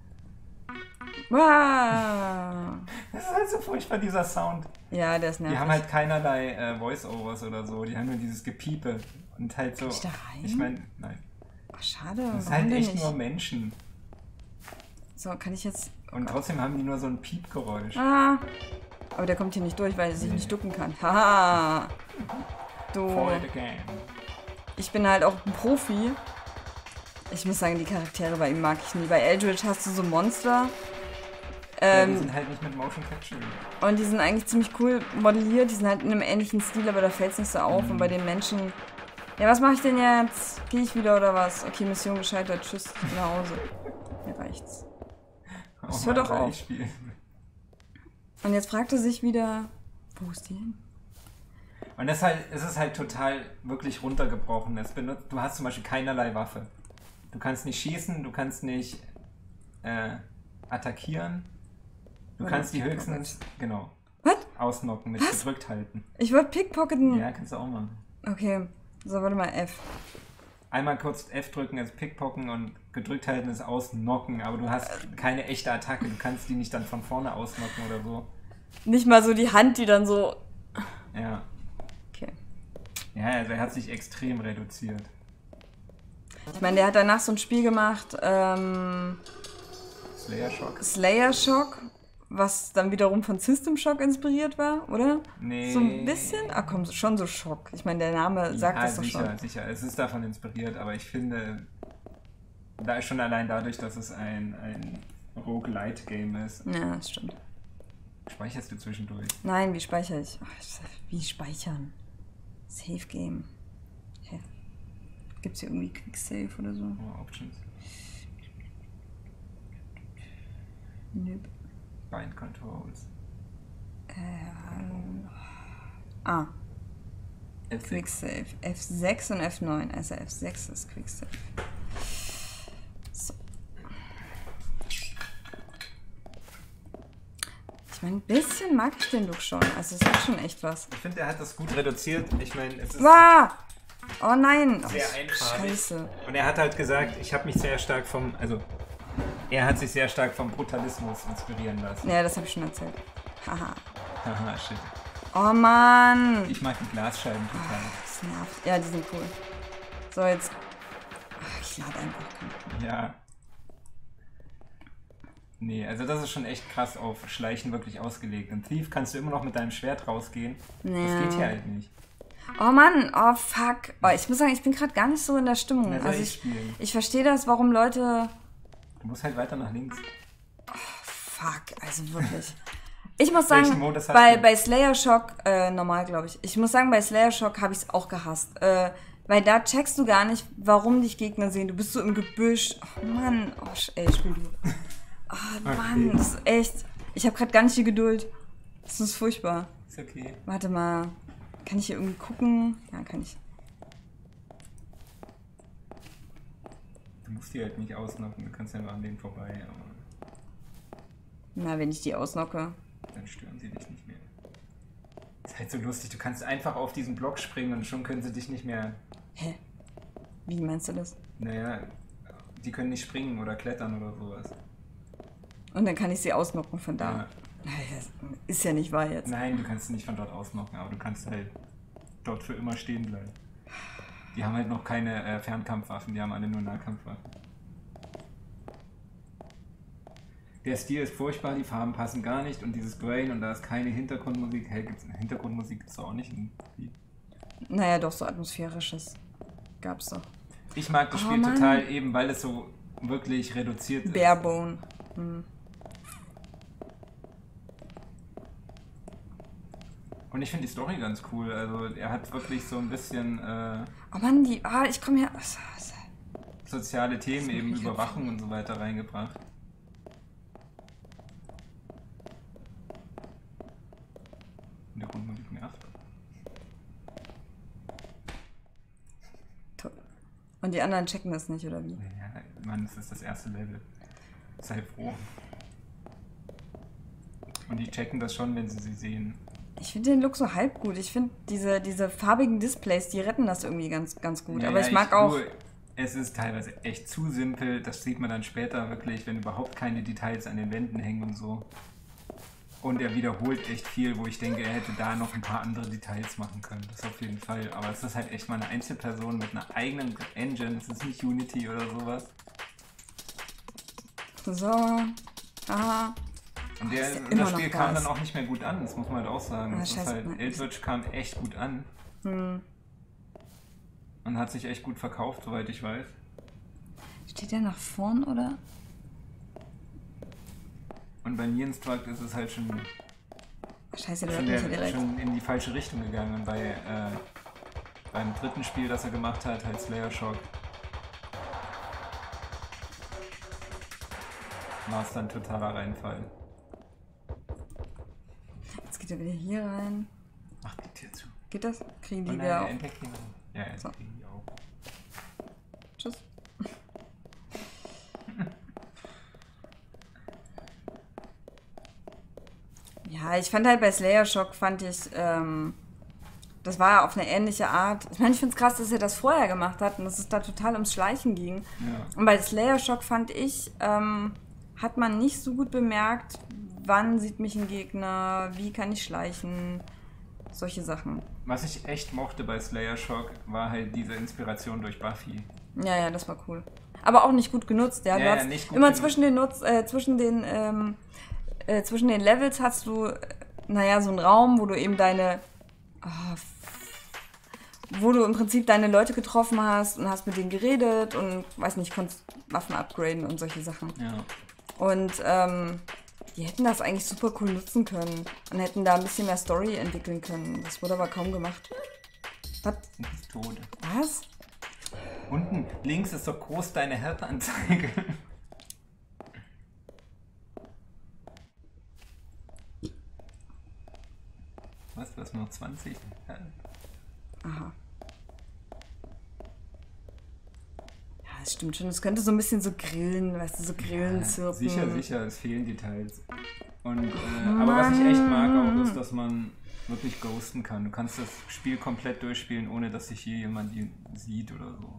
Wow! Das ist halt so furchtbar, dieser Sound. Ja, der ist nervig. Die haben halt keinerlei äh, Voice-Overs oder so, die haben nur dieses Gepiepe und halt so... Kann ich da rein? Ich meine, nein. Oh, schade. Das ist Warum halt denn echt nicht? nur Menschen. So, kann ich jetzt... Oh und Gott. trotzdem haben die nur so ein Piepgeräusch. Ah! Aber der kommt hier nicht durch, weil er sich nee. nicht ducken kann. Haha! Du... For the game. Ich bin halt auch ein Profi. Ich muss sagen, die Charaktere bei ihm mag ich nie. Bei Eldritch hast du so Monster. Ähm, ja, die sind halt nicht mit Motion Capture. Und die sind eigentlich ziemlich cool modelliert. Die sind halt in einem ähnlichen Stil, aber da fällt es nicht so auf. Mhm. Und bei den Menschen... Ja, was mache ich denn jetzt? Gehe ich wieder oder was? Okay, Mission gescheitert. Tschüss, ich bin nach Hause. Mir reicht's. Das hört doch auf. Und jetzt fragt er sich wieder, wo ist die hin? Und das halt, es ist halt total wirklich runtergebrochen. Es benutzt, du hast zum Beispiel keinerlei Waffe. Du kannst nicht schießen, du kannst nicht äh, attackieren. Du Oder kannst die höchstens, genau, Was? ausnocken mit Was? gedrückt halten. Ich wollte Pickpocketen. Ja, kannst du auch machen. Okay, so, warte mal, F. Einmal kurz F drücken als Pickpocken und gedrückt halten ist ausnocken, aber du hast keine echte Attacke. Du kannst die nicht dann von vorne ausnocken oder so. Nicht mal so die Hand, die dann so... Ja. Okay. Ja, also er hat sich extrem reduziert. Ich meine, der hat danach so ein Spiel gemacht, ähm... Slayer Shock. Slayer Shock, was dann wiederum von System Shock inspiriert war, oder? Nee. So ein bisschen? Ah komm, schon so Schock. Ich meine, der Name sagt ja, das doch sicher, schon. Sicher, sicher. Es ist davon inspiriert, aber ich finde, da ist schon allein dadurch, dass es ein, ein Roguelite-Game ist. Ja, das stimmt. Speicherst du zwischendurch? Nein, wie speichere ich? Ach, wie speichern? Save Game. Hä? Gibt's hier irgendwie Quick Save oder so? Oh, Options. Nope. Bind Controls. Ähm. Ah. F sechs. Quick Save. F sechs und F neun. Also F sechs ist Quick Save. So. Ich meine, ein bisschen mag ich den Look schon. Also es ist schon echt was. Ich finde, er hat das gut reduziert. Ich meine, es ist wow! Oh nein! sehr oh, einfarbig. Scheiße. Und er hat halt gesagt, ich habe mich sehr stark vom, also er hat sich sehr stark vom Brutalismus inspirieren lassen. Ja, das habe ich schon erzählt. Haha. Haha, shit. Oh Mann! Ich mag die Glasscheiben total. Oh, das nervt. Ja, die sind cool. So, jetzt... Ach, ich lade einfach. Ja. Nee, also das ist schon echt krass auf Schleichen wirklich ausgelegt. Im Thief kannst du immer noch mit deinem Schwert rausgehen. Ja. Das geht hier halt nicht. Oh Mann, oh fuck. Oh, ich muss sagen, ich bin gerade gar nicht so in der Stimmung. Ja, also ich ich, ich verstehe das, warum Leute... Du musst halt weiter nach links. Oh, fuck, also wirklich. Ich muss sagen, bei, bei Slayer Shock, äh, normal glaube ich, ich muss sagen, bei Slayer Shock habe ich es auch gehasst. Äh, weil da checkst du gar nicht, warum dich Gegner sehen. Du bist so im Gebüsch. Oh Mann, oh, ey, spiel du. Oh Mann, okay. Das ist echt... Ich habe gerade gar nicht die Geduld. Das ist furchtbar. Ist okay. Warte mal. Kann ich hier irgendwie gucken? Ja, kann ich. Du musst die halt nicht ausnocken. Du kannst ja nur an denen vorbei. Aber na, wenn ich die ausnocke. Dann stören sie dich nicht mehr. Ist halt so lustig. Du kannst einfach auf diesen Block springen und schon können sie dich nicht mehr... Hä? Wie meinst du das? Naja, die können nicht springen oder klettern oder sowas. Und dann kann ich sie ausnocken von da. Ja. Ist ja nicht wahr jetzt. Nein, du kannst sie nicht von dort ausnocken, aber du kannst halt dort für immer stehen bleiben. Die haben halt noch keine äh, Fernkampfwaffen, die haben alle nur Nahkampfwaffen. Der Stil ist furchtbar, die Farben passen gar nicht und dieses Grain und da ist keine Hintergrundmusik. Hey, gibt's eine Hintergrundmusik? Gibt's auch nicht in Lied. Naja, doch, so atmosphärisches gab's doch. Ich mag das oh, Spiel Mann. total, eben weil es so wirklich reduziert ist. Barebone. Hm. Und ich finde die Story ganz cool. Also er hat wirklich so ein bisschen äh, oh Mann, die. Ah, ich komme her. soziale Themen, eben Überwachung und so weiter reingebracht. In der Grundmusik nervt. Toll. Und die anderen checken das nicht, oder wie? Ja, Mann, das ist das erste Level. sei froh. Und die checken das schon, wenn sie sie sehen. Ich finde den Look so halb gut. Ich finde diese, diese farbigen Displays, die retten das irgendwie ganz, ganz gut. Ja, aber ja, ich mag ich, auch... Du, es ist teilweise echt zu simpel. Das sieht man dann später wirklich, wenn überhaupt keine Details an den Wänden hängen und so. Und er wiederholt echt viel, wo ich denke, er hätte da noch ein paar andere Details machen können. Das auf jeden Fall. Aber es ist halt echt mal eine Einzelperson mit einer eigenen Engine. Es ist nicht Unity oder sowas. So. Aha. Und der, ja das Spiel kam dann auch nicht mehr gut an, das muss man halt auch sagen. Ah, das ist halt, Eldritch kam echt gut an. Hm. Und hat sich echt gut verkauft, soweit ich weiß. Steht der nach vorn, oder? Und bei Nirenstruct ist es halt schon, Scheiße, der schon, der, der, schon in die falsche Richtung gegangen. Und bei, äh, beim dritten Spiel, das er gemacht hat, halt Slayer Shock, war es dann totaler Reinfall. Jetzt geht er wieder hier rein. Ach, geht hier zu. Geht das? Kriegen die oh nein, wieder auch? Ja, ja, so. Kriegen die auch. Tschüss. Ja, ich fand halt bei Slayer Shock, fand ich, ähm, das war auf eine ähnliche Art. Ich meine, ich finde es krass, dass er das vorher gemacht hat und dass es da total ums Schleichen ging. Ja. Und bei Slayer Shock fand ich, ähm, hat man nicht so gut bemerkt, wann sieht mich ein Gegner, wie kann ich schleichen, solche Sachen. Was ich echt mochte bei Slayer Shock, war halt diese Inspiration durch Buffy. Ja, ja, das war cool. Aber auch nicht gut genutzt, ja. ja, Du hast ja nicht gut immer genutzt. zwischen den Nutz, äh, zwischen den, ähm, äh, zwischen den Levels hast du, äh, naja, so einen Raum, wo du eben deine, oh, wo du im Prinzip deine Leute getroffen hast und hast mit denen geredet und, weiß nicht, konntest Waffen upgraden und solche Sachen. Ja. Und, ähm, die hätten das eigentlich super cool nutzen können und hätten da ein bisschen mehr Story entwickeln können. Das wurde aber kaum gemacht. Was? Du bist tot. Was? Unten links ist doch groß deine Health-Anzeige. Was? Du hast nur noch zwanzig? Ja. Aha. Ja, das stimmt schon. Es könnte so ein bisschen so grillen, weißt du, so grillen, Ja, zirpen. sicher, sicher, es fehlen Details. Und, äh, aber was ich echt mag auch, ist, dass man wirklich ghosten kann. Du kannst das Spiel komplett durchspielen, ohne dass sich hier jemand sieht oder so.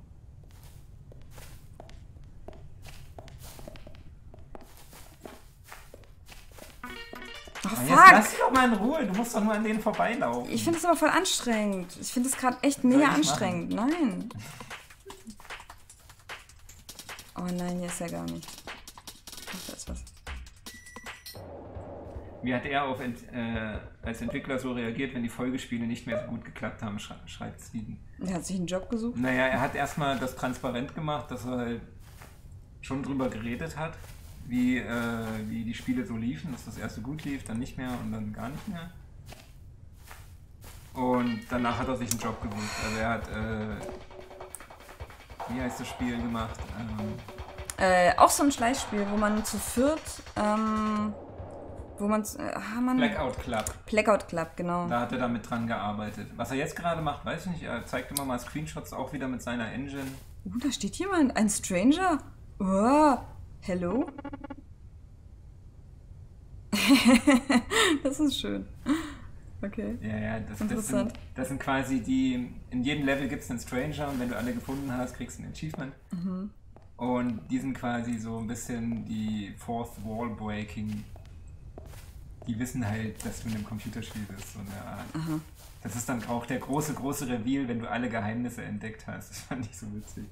Oh, Aber fuck! jetzt lass dich doch mal in Ruhe, du musst doch nur an denen vorbeilaufen. Ich finde es aber voll anstrengend. Ich finde es gerade echt mega anstrengend. Nein. Oh nein, hier ist ja gar nicht. Ach, da ist was. Wie hat er auf Ent, äh, als Entwickler so reagiert, wenn die Folgespiele nicht mehr so gut geklappt haben, Sch schreibt Steven. Er hat sich einen Job gesucht? Naja, er hat erstmal das transparent gemacht, dass er halt schon drüber geredet hat, wie, äh, wie die Spiele so liefen, dass das erste gut lief, dann nicht mehr und dann gar nicht mehr. Und danach hat er sich einen Job gesucht. Also er hat, äh, wie heißt das Spiel gemacht? Ähm, Äh, auch so ein Schleichspiel, wo man zu viert, ähm, wo man, äh, ah, man Blackout Club. Blackout Club, genau. Da hat er damit dran gearbeitet. Was er jetzt gerade macht, weiß ich nicht. Er zeigt immer mal Screenshots auch wieder mit seiner Engine. Uh, da steht jemand, ein Stranger. Oh, hello? Das ist schön. Okay. Ja, ja, das, das, Interessant. sind, das sind quasi die, in jedem Level gibt es einen Stranger und wenn du alle gefunden hast, kriegst du ein Achievement. Mhm. Und die sind quasi so ein bisschen die Fourth Wall Breaking. Die wissen halt, dass du in einem Computerspiel bist. So eine Art. Aha. Das ist dann auch der große, große Reveal, wenn du alle Geheimnisse entdeckt hast. Das fand ich so witzig.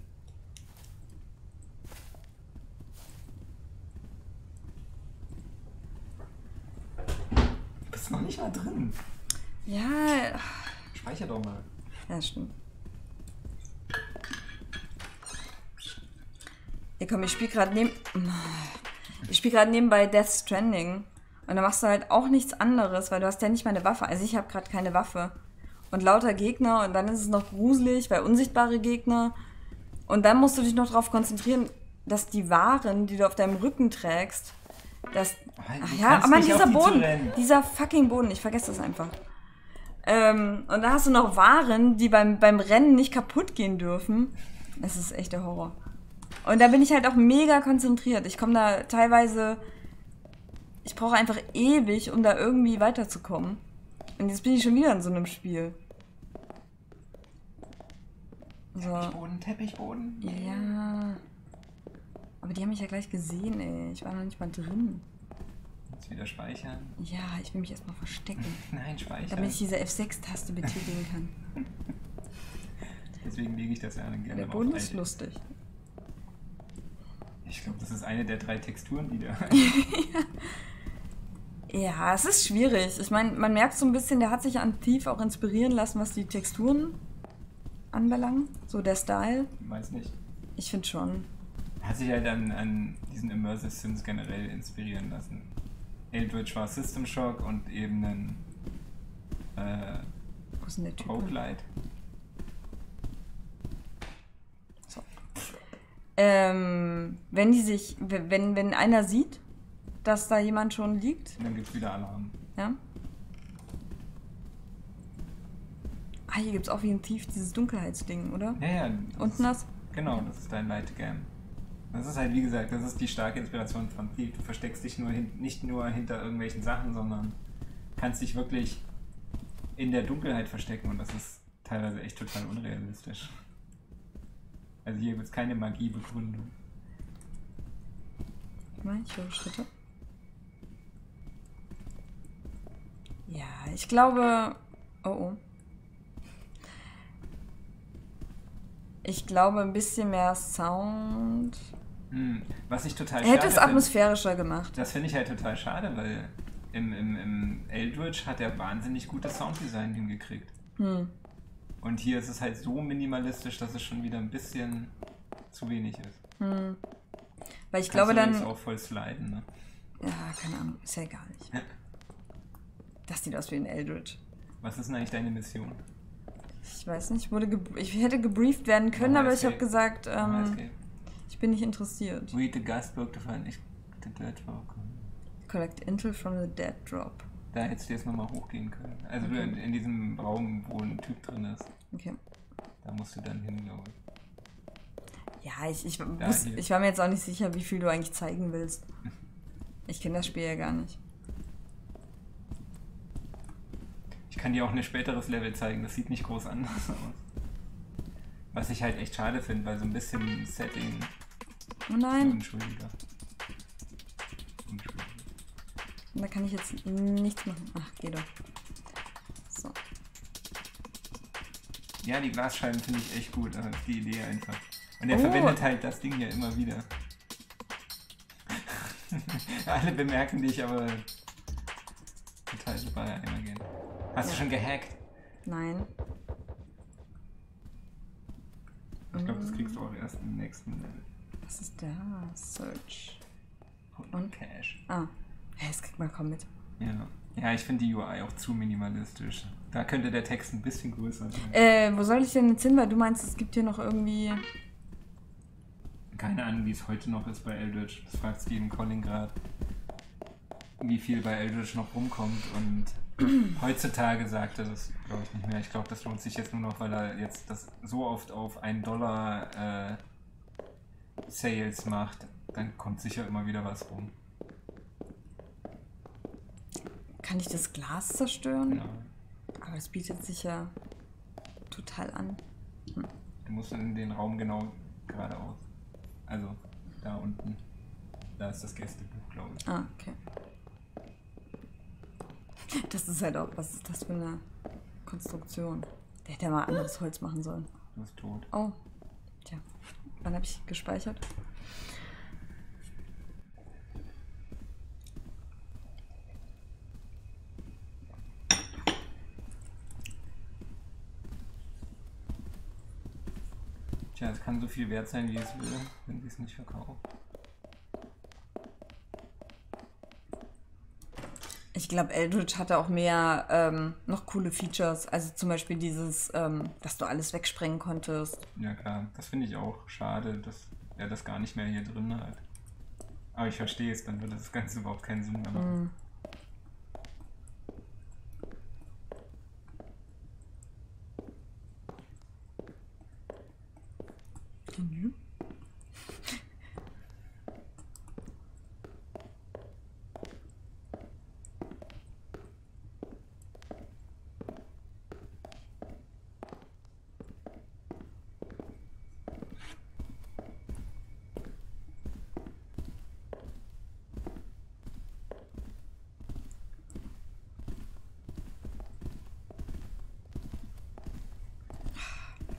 Du bist noch nicht mal drin. Ja. Speicher doch mal. Ja, stimmt. Ja, komm, ich spiele gerade neben... Ich spiele gerade nebenbei Death Stranding. Und da machst du halt auch nichts anderes, weil du hast ja nicht mal eine Waffe. Also ich habe gerade keine Waffe. Und lauter Gegner und dann ist es noch gruselig, weil unsichtbare Gegner. Und dann musst du dich noch darauf konzentrieren, dass die Waren, die du auf deinem Rücken trägst, dass... Ach ja, aber dieser Boden, dieser fucking Boden, ich vergesse das einfach. Ähm, und da hast du noch Waren, die beim, beim Rennen nicht kaputt gehen dürfen. Es ist echt der Horror. Und da bin ich halt auch mega konzentriert. Ich komme da teilweise... Ich brauche einfach ewig, um da irgendwie weiterzukommen. Und jetzt bin ich schon wieder in so einem Spiel. So. Teppichboden, Teppichboden. Ja. Aber die haben mich ja gleich gesehen, ey. Ich war noch nicht mal drin. Jetzt wieder speichern. Ja, ich will mich erstmal verstecken. Nein, speichern. Damit ich diese F sechs Taste betätigen kann. Deswegen lege ich das ja gerne Der Boden ist lustig. Ich glaube, das ist eine der drei Texturen, die da... Ja, es ist schwierig. Ich meine, man merkt so ein bisschen, der hat sich an Thief auch inspirieren lassen, was die Texturen anbelangt. So der Style. Weiß nicht. Ich finde schon. Er hat sich halt an, an diesen Immersive Sims generell inspirieren lassen. Eldritch war System Shock und eben ein äh, Wo ist denn der Typ? Roguelite. So. Ähm, wenn die sich, wenn, wenn einer sieht, dass da jemand schon liegt. Und dann gibt es wieder Alarm. Ja. Ah, hier gibt es auch wie ein Thief dieses Dunkelheitsding, oder? Ja, ja. Unten das? Genau, das ist dein Lightcam. Das ist halt, wie gesagt, das ist die starke Inspiration von Thief. Du versteckst dich nur hin, nicht nur hinter irgendwelchen Sachen, sondern kannst dich wirklich in der Dunkelheit verstecken und das ist teilweise echt total unrealistisch. Also hier gibt es keine Magiebegründung. Ich höre Schritte. Ja, ich glaube... Oh, oh. Ich glaube, ein bisschen mehr Sound... Hm, was ich total er hätte schade es atmosphärischer find, gemacht. Das finde ich halt total schade, weil im, im, im Eldritch hat er wahnsinnig gutes Sounddesign hingekriegt. Hm. Und hier ist es halt so minimalistisch, dass es schon wieder ein bisschen zu wenig ist. Hm. Weil ich Kannst glaube du dann... jetzt auch voll sliden, ne? Ja, keine Ahnung, ist ja egal. Ich. Das sieht aus wie ein Eldritch. Was ist denn eigentlich deine Mission? Ich weiß nicht, wurde ich hätte gebrieft werden können, aber ich habe gesagt, ähm, ich bin nicht interessiert. Read the Gastbook to find the dead drop. Collect intel from the dead drop. Da hättest du jetzt nochmal hochgehen können. Also Okay. in, in diesem Raum, wo ein Typ drin ist. Okay. Da musst du dann hin, glaube ich. Ja, ich, ich, wus, ich war mir jetzt auch nicht sicher, wie viel du eigentlich zeigen willst. Ich kenne das Spiel ja gar nicht. Ich kann dir auch ein späteres Level zeigen, das sieht nicht groß anders aus. Was ich halt echt schade finde, weil so ein bisschen Setting... Oh nein. Unschuldiger. Unschuldiger. Da kann ich jetzt nichts machen. Ach, geh doch. So. Ja, die Glasscheiben finde ich echt gut, das ist die Idee einfach. Und er Oh. verwendet halt das Ding ja immer wieder. Alle bemerken dich, aber total super einmal gehen. Hast Ja. du schon gehackt? Nein. Ich glaube, das kriegst du auch erst im nächsten Level. Was ist da? Search. Und Cache. Ah. Hey, das kriegt man kaum mit. Ja. Ja, ich finde die U I auch zu minimalistisch. Da könnte der Text ein bisschen größer sein. Äh, wo soll ich denn jetzt hin? Weil du meinst, es gibt hier noch irgendwie... Keine Ahnung, wie es heute noch ist bei Eldritch. Das fragt Stephen Colling gerade, wie viel bei Eldritch noch rumkommt. Und heutzutage sagt er das, glaube ich, nicht mehr. Ich glaube, das lohnt sich jetzt nur noch, weil er jetzt das so oft auf einen Dollar äh, Sales macht. Dann kommt sicher immer wieder was rum. Kann ich das Glas zerstören? Genau. Aber das bietet sich ja total an. Hm. Du musst in den Raum genau geradeaus. Also da unten. Da ist das Gästebuch, glaube ich. Ah, okay. Das ist halt auch, was ist das für eine Konstruktion? Der hätte ja mal anderes Holz machen sollen. Du bist tot. Oh. Tja. Wann habe ich gespeichert? Tja, es kann so viel wert sein, wie es will, wenn sie es nicht verkauft. Ich glaube, Eldritch hatte auch mehr ähm, noch coole Features. Also zum Beispiel dieses, ähm, dass du alles wegsprengen konntest. Ja klar, das finde ich auch schade, dass er das gar nicht mehr hier drin hat. Aber ich verstehe es, dann würde das Ganze überhaupt keinen Sinn mehr machen. Mm.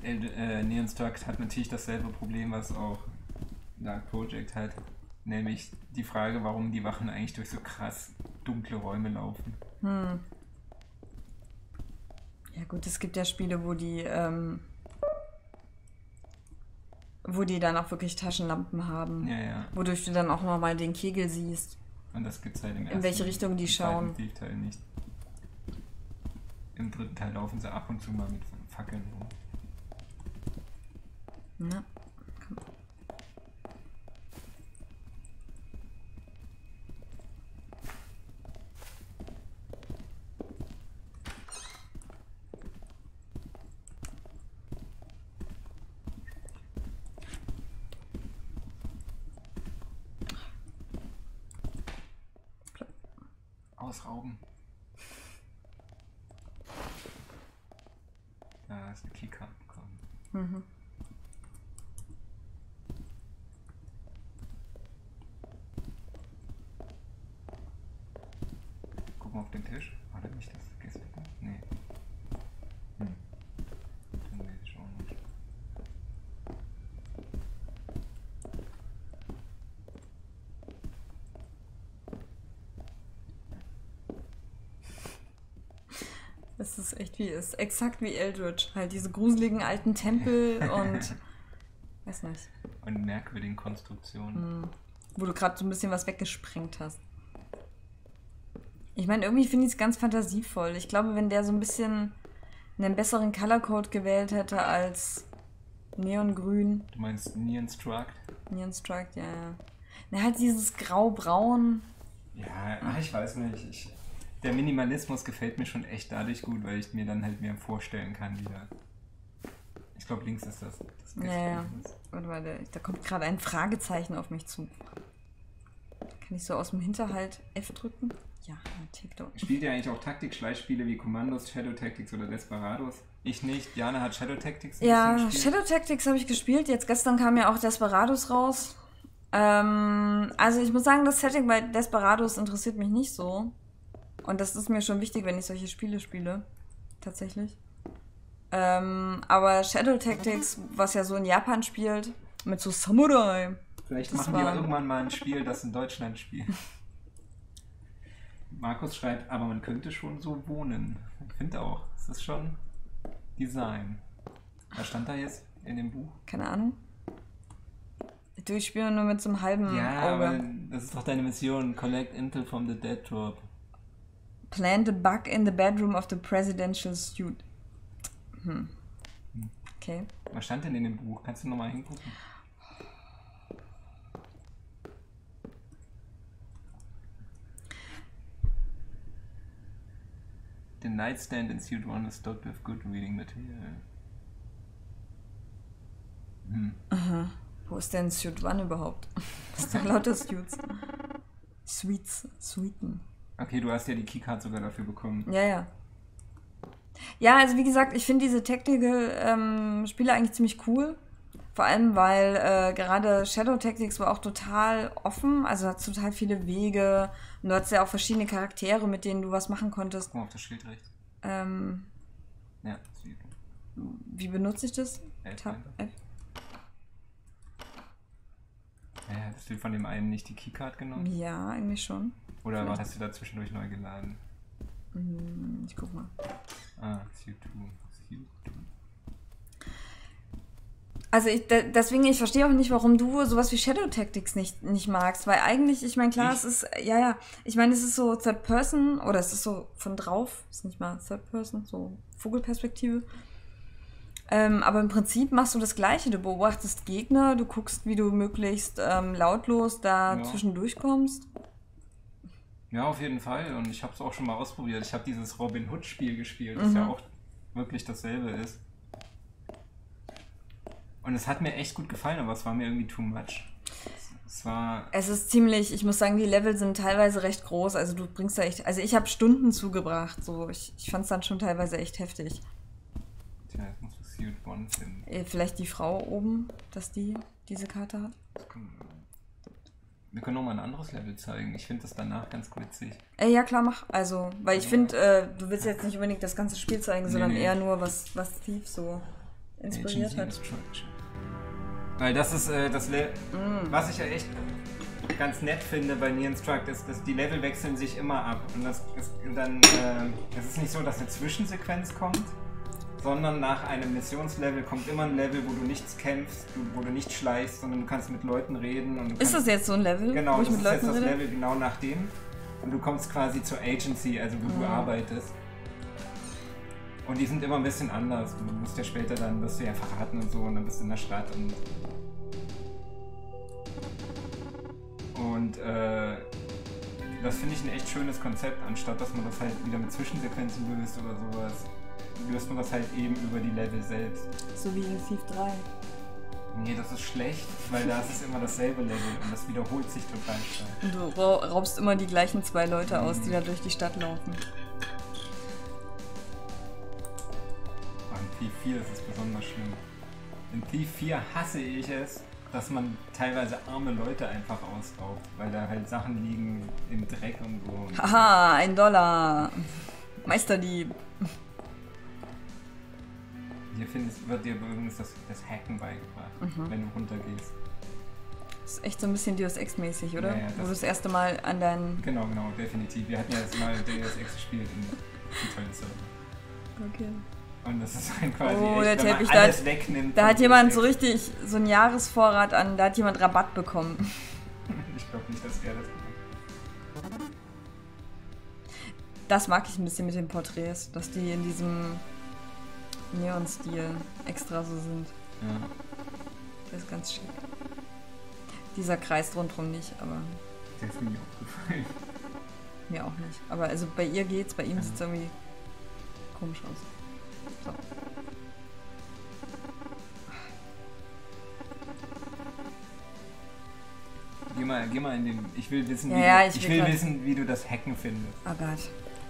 äh, Neon Struct hat natürlich dasselbe Problem, was auch Dark Project hat. Nämlich die Frage, warum die Wachen eigentlich durch so krass dunkle Räume laufen. Hm. Ja gut, es gibt ja Spiele, wo die ähm, wo die dann auch wirklich Taschenlampen haben. Ja, ja. Wodurch du dann auch nochmal den Kegel siehst. Und das gibt's halt im ersten. In welche Richtung die schauen. Im zweiten Teil nicht. Im dritten Teil laufen sie ab und zu mal mit Fackeln rum. Ja. Komm. Ausrauben. Da ist eine Keycard bekommen. Mhm. Guck mal auf den Tisch. War das nicht das Gästebuch? Nee. Hm. Dann will ich auch nicht. Es ist echt wie, ist exakt wie Eldritch. Halt diese gruseligen alten Tempel und weiß nicht. Und merkwürdigen Konstruktionen. Mhm. Wo du gerade so ein bisschen was weggesprengt hast. Ich meine, irgendwie finde ich es ganz fantasievoll. Ich glaube, wenn der so ein bisschen einen besseren Colorcode gewählt hätte als Neongrün. Du meinst Neon Struct? Neon Struct, ja, ja. Na, halt dieses Grau-Braun. Ja, ach, ich weiß nicht. Ich, der Minimalismus gefällt mir schon echt dadurch gut, weil ich mir dann halt mehr vorstellen kann, wie da. Ich glaube, links ist das. das ja, ja. Warte mal, da, da kommt gerade ein Fragezeichen auf mich zu. Kann ich so aus dem Hinterhalt F drücken? Ja, TikTok. Spielt ihr eigentlich auch Taktik-Schleichspiele wie Commandos, Shadow Tactics oder Desperados? Ich nicht. Jana hat Shadow Tactics Ja, Shadow Tactics habe ich gespielt. Jetzt gestern kam ja auch Desperados raus. Ähm, also ich muss sagen, das Setting bei Desperados interessiert mich nicht so. Und das ist mir schon wichtig, wenn ich solche Spiele spiele. Tatsächlich. Ähm, aber Shadow Tactics, was ja so in Japan spielt, mit so Samurai. Vielleicht machen wir irgendwann mal ein Spiel, das in Deutschland spielt. Markus schreibt, aber man könnte schon so wohnen. Ich finde auch, es ist schon Design. Was stand da jetzt in dem Buch? Keine Ahnung. Du, ich spiele nur mit so einem halben ja, Auge. Aber das ist doch deine Mission. Collect Intel from the Dead Drop. Plant a bug in the bedroom of the presidential suite. Hm. Okay. Was stand denn in dem Buch? Kannst du nochmal hingucken? The nightstand in Suite one is stocked with good reading material. Hm. Aha. Wo ist denn Suite one überhaupt? Das ist doch lauter Suits. Suites. Suiten. Okay, du hast ja die Keycard sogar dafür bekommen. Ja, ja. Ja, also wie gesagt, ich finde diese Tactical-Spiele ähm, eigentlich ziemlich cool. Vor allem, weil äh, gerade Shadow Tactics war auch total offen. Also hat total viele Wege. Und du hattest ja auch verschiedene Charaktere, mit denen du was machen konntest. Guck mal auf das Schild rechts. Ähm, ja, sieht. Wie benutze ich das? F. Tab F. Ja, hast du von dem einen nicht die Keycard genommen? Ja, eigentlich schon. Oder Vielleicht. Hast du da zwischendurch neu geladen? Hm, ich guck mal. Ah, Suite two. Suite two. Also ich, de, deswegen, ich verstehe auch nicht, warum du sowas wie Shadow Tactics nicht, nicht magst, weil eigentlich, ich meine, klar, ich? es ist, ja, ja, ich meine, es ist so Third Person, oder es ist so von drauf, ist nicht mal Third Person, so Vogelperspektive. Ähm, aber im Prinzip machst du das Gleiche, du beobachtest Gegner, du guckst, wie du möglichst ähm, lautlos da ja. zwischendurch kommst. Ja, auf jeden Fall, und ich habe es auch schon mal ausprobiert. Ich habe dieses Robin Hood Spiel gespielt, das mhm. ja auch wirklich dasselbe ist. Und es hat mir echt gut gefallen, aber es war mir irgendwie too much. Es war... Es ist ziemlich, ich muss sagen, die Level sind teilweise recht groß. Also du bringst da echt... Also ich habe Stunden zugebracht. So. Ich, ich fand es dann schon teilweise echt heftig. Tja, jetzt musst du Suite one finden. Vielleicht die Frau oben, dass die diese Karte hat? Wir können noch mal ein anderes Level zeigen. Ich finde das danach ganz witzig. Äh, ja, klar, mach. Also, weil ich finde, äh, du willst jetzt nicht unbedingt das ganze Spiel zeigen, sondern nee, nee. eher nur, was, was Thief so... inspiriert Agency hat. Instruction. Weil das ist äh, das Le Mm. was ich ja echt ganz nett finde bei Nier Instruct ist, dass die Level wechseln sich immer ab. Und das ist dann, äh, es ist nicht so, dass eine Zwischensequenz kommt, sondern nach einem Missionslevel kommt immer ein Level, wo du nichts kämpfst, du, wo du nicht schleichst, sondern du kannst mit Leuten reden. Und du Ist kannst, das jetzt so ein Level, genau, wo ich das mit ist Leuten jetzt das rede? Level genau nach dem. Und du kommst quasi zur Agency, also wo Mhm. du arbeitest. Und die sind immer ein bisschen anders. Du musst ja später dann, wirst du ja verraten und so, und dann bist du in der Stadt und Und äh, das finde ich ein echt schönes Konzept, anstatt dass man das halt wieder mit Zwischensequenzen löst oder sowas, löst man das halt eben über die Level selbst. So wie in Thief drei. Nee, das ist schlecht, weil da ist es immer dasselbe Level und das wiederholt sich total stark. Und du ra- raubst immer die gleichen zwei Leute aus, Mhm. die da durch die Stadt laufen. In Thief vier ist es besonders schlimm. In Thief vier hasse ich es, dass man teilweise arme Leute einfach ausraubt, weil da halt Sachen liegen im Dreck und so. Haha, ein Dollar. Meisterdieb. Hier findest, wird dir übrigens das, das Hacken beigebracht, Mhm. wenn du runtergehst. Das ist echt so ein bisschen Deus Ex-mäßig, oder? Ja, ja, Wo das- du das erste Mal an deinen... Genau, genau, definitiv. Wir hatten ja jetzt mal Deus Ex gespielt in virtuellen Server. Okay. Und das ist halt quasi Oh, echt, der wenn man Teppich, da alles hat, wegnimmt. da von hat jemand so Deus Ex. richtig so einen Jahresvorrat an, da hat jemand Rabatt bekommen. Ich glaube nicht, dass er das gemacht hat. Das mag ich ein bisschen mit den Porträts, dass die in diesem Neon-Stil extra so sind. Ja. Das ist ganz schick. Dieser Kreis rundherum nicht, aber Der ist mir nie aufgefallen. mir auch nicht. Aber also bei ihr geht's, bei ihm Ja. sieht es irgendwie komisch aus. So. Geh mal, geh mal in den. Ich will wissen, Ja, wie, ja, du, ich ich will will grad- wissen, wie du das Hacken findest. Oh Gott.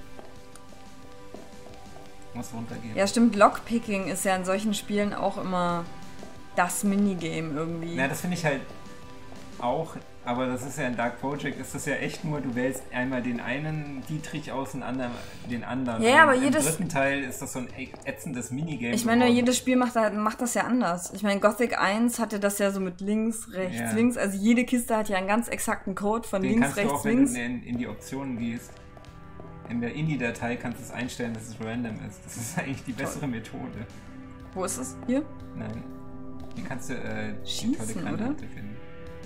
Muss runtergehen. Ja, stimmt, Lockpicking ist ja in solchen Spielen auch immer das Minigame irgendwie. Na, das finde ich halt auch, aber das ist ja in Dark Project, ist das ja echt nur, du wählst einmal den einen Dietrich aus und anderen, den anderen. Ja, aber Und jedes- im dritten Teil ist das so ein ätzendes Minigame. Ich meine, geworden. jedes Spiel macht, da- macht das ja anders. Ich meine, Gothic eins hatte das ja so mit links, rechts, Ja. links. Also jede Kiste hat ja einen ganz exakten Code von Den links, kannst rechts, du auch, wenn links. du in, in die Optionen gehst. In der Indie-Datei kannst du es einstellen, dass es random ist. Das ist eigentlich die bessere Methode. Wo ist es? Hier? Nein. Hier kannst du äh, die Schießen, tolle oder? Granate finden.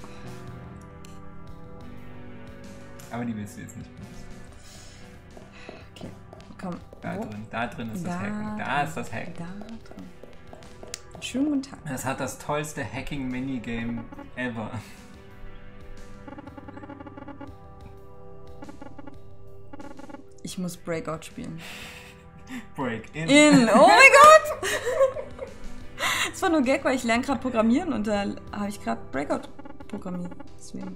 Aber die willst du jetzt nicht benutzen. Okay, komm. Da Wo? drin, da drin ist das Da Hacken. Da ist das Hacken. Da drin. Schönen guten Tag. Es hat das tollste Hacking-Minigame ever. Ich muss Breakout spielen. Break in. In! Oh mein Gott! Das war nur Gag, weil ich lerne gerade Programmieren und da habe ich gerade Breakout programmiert. Deswegen.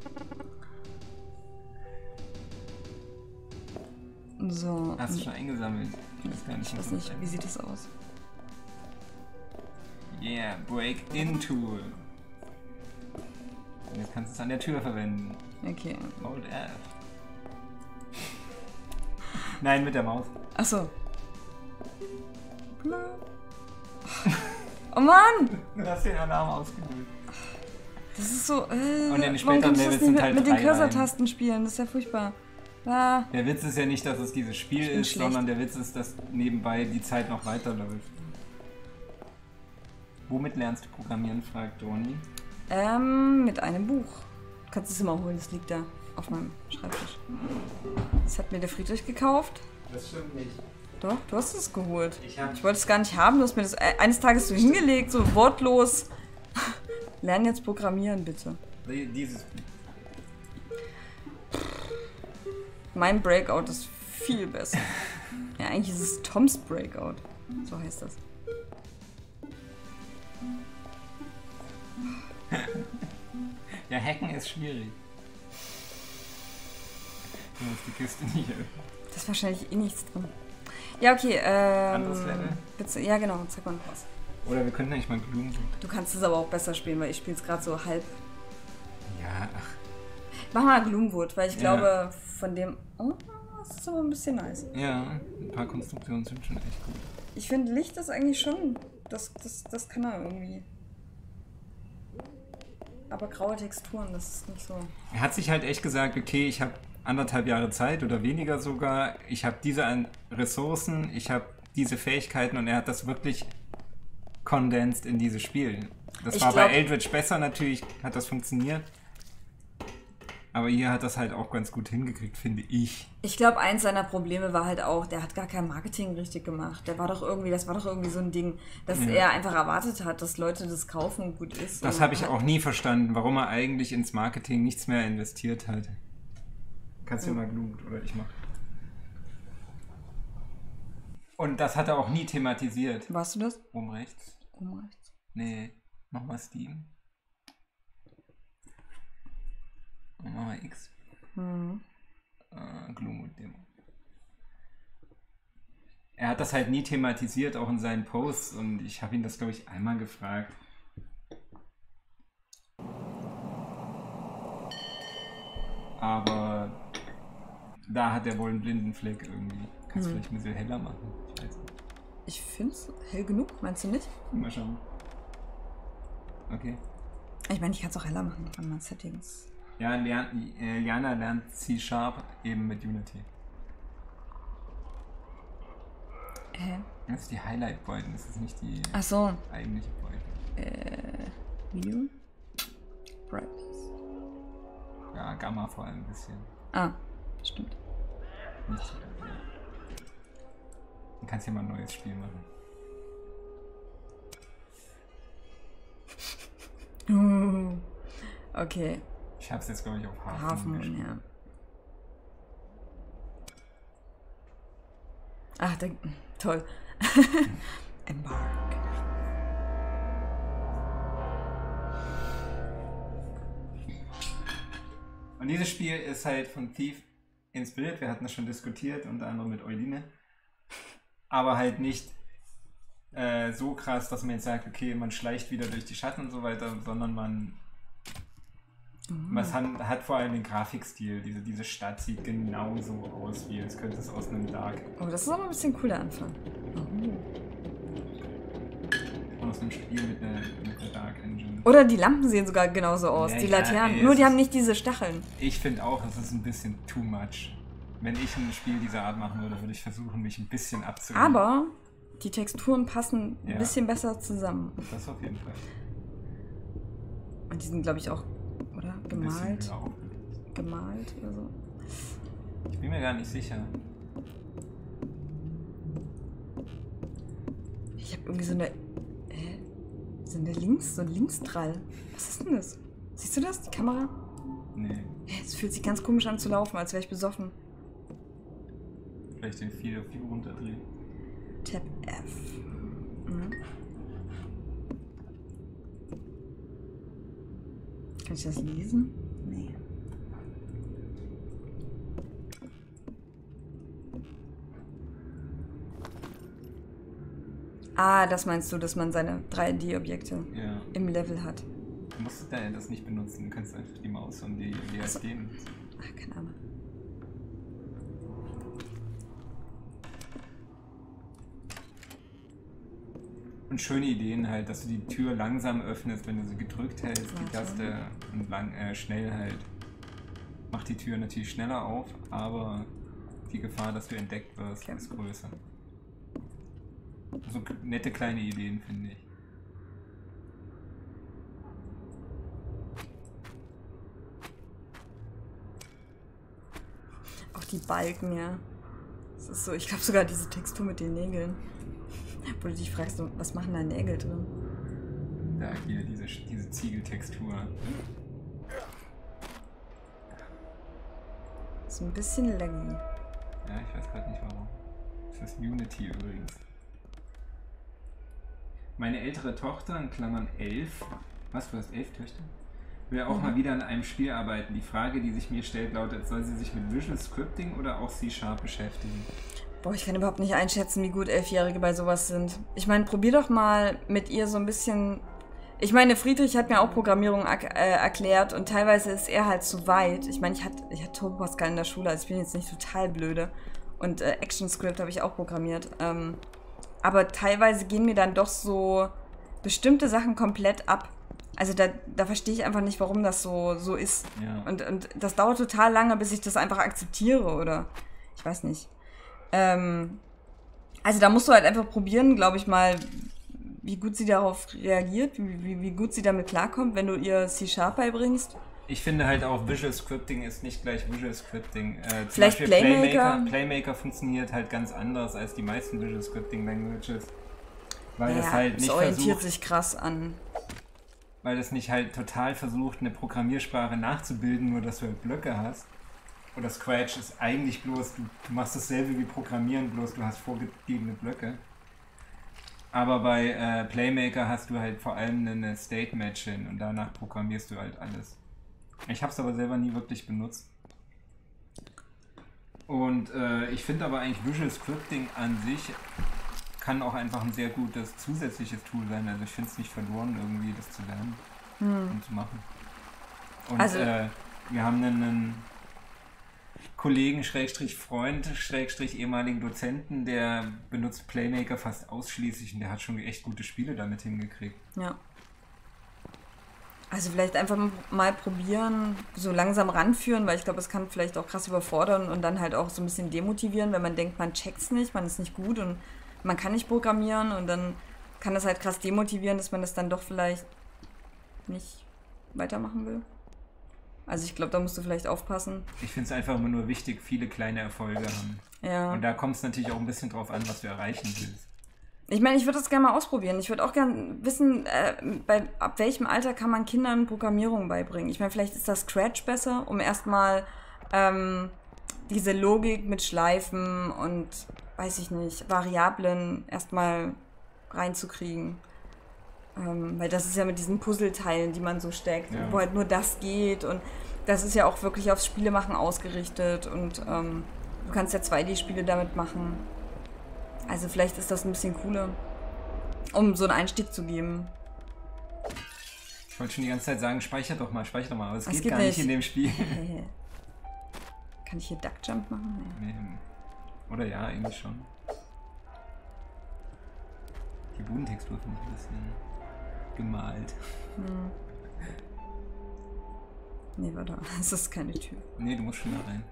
So. Hast du schon eingesammelt? Ich weiß gar nicht, Ich weiß was nicht, das wie ist. sieht das aus? Yeah, Break-in-Tool. Und jetzt kannst du es an der Tür verwenden. Okay. Hold F. Nein, mit der Maus. Achso. Oh Mann! Du hast den Alarm ausgelöst. Das ist so. Äh, Und in den warum späteren kannst du Levels das nicht sind mit, halt mit den drei Cursor-Tasten spielen? Das ist ja furchtbar. Ah. Der Witz ist ja nicht, dass es dieses Spiel bin ist, schlecht. sondern der Witz ist, dass nebenbei die Zeit noch weiterläuft. Womit lernst du Programmieren, fragt Doni. Ähm, mit einem Buch. Du kannst es immer holen, das liegt da auf meinem Schreibtisch. Das hat mir der Friedrich gekauft. Das stimmt nicht. Doch, du hast es geholt. Ich hab- Ich wollte es gar nicht haben, du hast mir das e- eines Tages so hingelegt, so wortlos. Lern jetzt Programmieren, bitte. Die- Dieses. Mein Breakout ist viel besser. Ja, eigentlich ist es Toms Breakout. So heißt das. Ja, Hacken ist schwierig. Du musst die Kiste nicht öffnen. Da ist wahrscheinlich eh nichts drin. Ja, okay, ähm... Anderes Level? Bitte, ja, genau, zeig mal noch was. Oder wir könnten eigentlich mal Gloom. Du kannst es aber auch besser spielen, weil ich spiele es gerade so halb. Ja, ach. Mach mal Gloomwood, weil ich Ja. glaube, von dem... Oh, das ist aber ein bisschen nice. Ja, ein paar Konstruktionen sind schon echt gut. Ich finde, Licht ist eigentlich schon Das, das, das kann er irgendwie. Aber graue Texturen, das ist nicht so. Er hat sich halt echt gesagt, okay, ich habe anderthalb Jahre Zeit oder weniger sogar. Ich habe diese Ressourcen, ich habe diese Fähigkeiten und er hat das wirklich kondensiert in dieses Spiel. Das ich war glaub, bei Eldritch besser, natürlich hat das funktioniert. Aber hier hat das halt auch ganz gut hingekriegt, finde ich. Ich glaube, eins seiner Probleme war halt auch, der hat gar kein Marketing richtig gemacht. Der war doch irgendwie, das war doch irgendwie so ein Ding, dass ja. er einfach erwartet hat, dass Leute das kaufen und gut ist. Das habe ich auch nie verstanden, warum er eigentlich ins Marketing nichts mehr investiert hat. Kannst du ja. mal Blut oder ich mach. Und das hat er auch nie thematisiert. Warst du das? Oben rechts. Oben rechts. Nee, nochmal Steam. Und machen wir X. Mhm. Äh, Gloomwood Demo. Er hat das halt nie thematisiert, auch in seinen Posts. Und ich habe ihn das, glaube ich, einmal gefragt. Aber da hat er wohl einen blinden Fleck irgendwie. Kannst du mhm. vielleicht ein bisschen heller machen? Ich weiß nicht. Ich finde es hell genug, meinst du nicht? Mal schauen. Okay. Ich meine, ich kann es auch heller machen von meinen Settings. Ja, lern, äh, Jana lernt C-Sharp eben mit Unity. Hä? Das ist die Highlight-Beuten, das ist nicht die Ach so. eigentliche Beute. Äh, View? Brightness. Ja, Gamma vor allem ein bisschen. Ah, stimmt. Nicht so. Du kannst ja mal ein neues Spiel machen. Uh, okay. Ich hab's jetzt, glaube ich, auf Half Moon. Half Moon, ja. Ach, der, toll. Embark. Und dieses Spiel ist halt von Thief inspiriert. Wir hatten das schon diskutiert, unter anderem mit Euline. Aber halt nicht äh, so krass, dass man jetzt sagt, okay, man schleicht wieder durch die Schatten und so weiter, sondern man mhm. man hat, hat vor allem den Grafikstil. Diese, diese Stadt sieht genauso aus, wie als könnte es aus einem Dark. Oh, das ist aber ein bisschen cooler Anfang. Oh. Aus einem Spiel mit einer, mit einer Dark Engine. Oder die Lampen sehen sogar genauso aus, ja, die ja, Laternen. Ey, nur die haben nicht diese Stacheln. Ich finde auch, es ist ein bisschen too much. Wenn ich ein Spiel dieser Art machen würde, würde ich versuchen, mich ein bisschen abzuheben. Aber die Texturen passen ja. ein bisschen besser zusammen. Das auf jeden Fall. Und die sind, glaube ich, auch, oder? Gemalt. Gemalt oder so. Ich bin mir gar nicht sicher. Ich habe irgendwie so eine. Hä? So eine Links, so ein Linksdrall. Was ist denn das? Siehst du das? Die Kamera? Nee. Es fühlt sich ganz komisch an zu laufen, als wäre ich besoffen. Vielleicht den vier auf vier runterdrehen. Tab F. Mhm. Kann ich das lesen? Nee. Ah, das meinst du, dass man seine drei D-Objekte ja. im Level hat. Du musst das nicht benutzen, du kannst einfach die Maus und die W S D benutzen. Ach, keine Ahnung. Und schöne Ideen halt, dass du die Tür langsam öffnest, wenn du sie gedrückt hältst, die Taste und lang, äh, schnell halt. Macht die Tür natürlich schneller auf, aber die Gefahr, dass du entdeckt wirst, okay. ist größer. So nette kleine Ideen, finde ich. Auch die Balken, ja. Das ist so, ich glaube sogar diese Textur mit den Nägeln. Wo du dich fragst, was machen da Nägel drin? Da hier, diese, diese Ziegeltextur. Ist ein bisschen laggy. Ja, ich weiß gerade nicht warum. Das ist Unity übrigens. Meine ältere Tochter, in Klammern elf, was, du hast elf Töchter? Will auch mhm. mal wieder an einem Spiel arbeiten. Die Frage, die sich mir stellt, lautet, soll sie sich mit Visual Scripting oder auch C-Sharp beschäftigen? Boah, ich kann überhaupt nicht einschätzen, wie gut Elfjährige bei sowas sind. Ich meine, probier doch mal mit ihr so ein bisschen... Ich meine, Friedrich hat mir auch Programmierung er äh, erklärt und teilweise ist er halt zu weit. Ich meine, ich hatte ich hatte Turbo Pascal in der Schule, also ich bin jetzt nicht total blöde. Und äh, ActionScript habe ich auch programmiert. Ähm, aber teilweise gehen mir dann doch so bestimmte Sachen komplett ab. Also da, da verstehe ich einfach nicht, warum das so, so ist. Ja. Und, und das dauert total lange, bis ich das einfach akzeptiere oder ich weiß nicht. Ähm, also da musst du halt einfach probieren, glaube ich mal, wie gut sie darauf reagiert, wie, wie, wie gut sie damit klarkommt, wenn du ihr C-Sharp beibringst. Ich finde halt auch, Visual Scripting ist nicht gleich Visual Scripting. Äh, zum Vielleicht Beispiel Playmaker. Playmaker. Playmaker funktioniert halt ganz anders als die meisten Visual Scripting Languages. Weil ja, das halt nicht es orientiert versucht, sich krass an. Weil das nicht halt total versucht, eine Programmiersprache nachzubilden, nur dass du halt Blöcke hast. Oder Scratch ist eigentlich bloß, du, du machst dasselbe wie Programmieren, bloß du hast vorgegebene Blöcke. Aber bei äh, Playmaker hast du halt vor allem eine State Matching und danach programmierst du halt alles. Ich habe es aber selber nie wirklich benutzt. Und äh, ich finde aber eigentlich Visual Scripting an sich kann auch einfach ein sehr gutes zusätzliches Tool sein. Also ich finde es nicht verloren, irgendwie das zu lernen hm. und zu machen. Und also, äh, wir haben einen, einen Kollegen, Schrägstrich Freund, Schrägstrich ehemaligen Dozenten, der benutzt Playmaker fast ausschließlich und der hat schon echt gute Spiele damit hingekriegt. Ja. Also vielleicht einfach mal probieren, so langsam ranführen, weil ich glaube, es kann vielleicht auch krass überfordern und dann halt auch so ein bisschen demotivieren, wenn man denkt, man checkt's nicht, man ist nicht gut und man kann nicht programmieren und dann kann das halt krass demotivieren, dass man das dann doch vielleicht nicht weitermachen will. Also ich glaube, da musst du vielleicht aufpassen. Ich finde es einfach immer nur wichtig, viele kleine Erfolge haben. Ja. Und da kommt es natürlich auch ein bisschen drauf an, was du erreichen willst. Ich meine, ich würde das gerne mal ausprobieren. Ich würde auch gerne wissen, äh, bei, ab welchem Alter kann man Kindern Programmierung beibringen. Ich meine, vielleicht ist das Scratch besser, um erstmal ähm, diese Logik mit Schleifen und, weiß ich nicht, Variablen erstmal reinzukriegen. Ähm, weil das ist ja mit diesen Puzzleteilen, die man so steckt, ja. wo halt nur das geht und das ist ja auch wirklich aufs Spielemachen ausgerichtet und ähm, du kannst ja zwei D-Spiele damit machen. Also vielleicht ist das ein bisschen cooler, um so einen Einstieg zu geben. Ich wollte schon die ganze Zeit sagen, speicher doch mal, speicher doch mal, aber es das geht, geht gar nicht in dem Spiel. Kann ich hier Duckjump machen? Nee. Nee. Oder ja, eigentlich schon. Die Bodentextur finde ich ein bisschen gemalt. Hm. Nee, warte, das ist keine Tür. Nee, du musst schon da rein.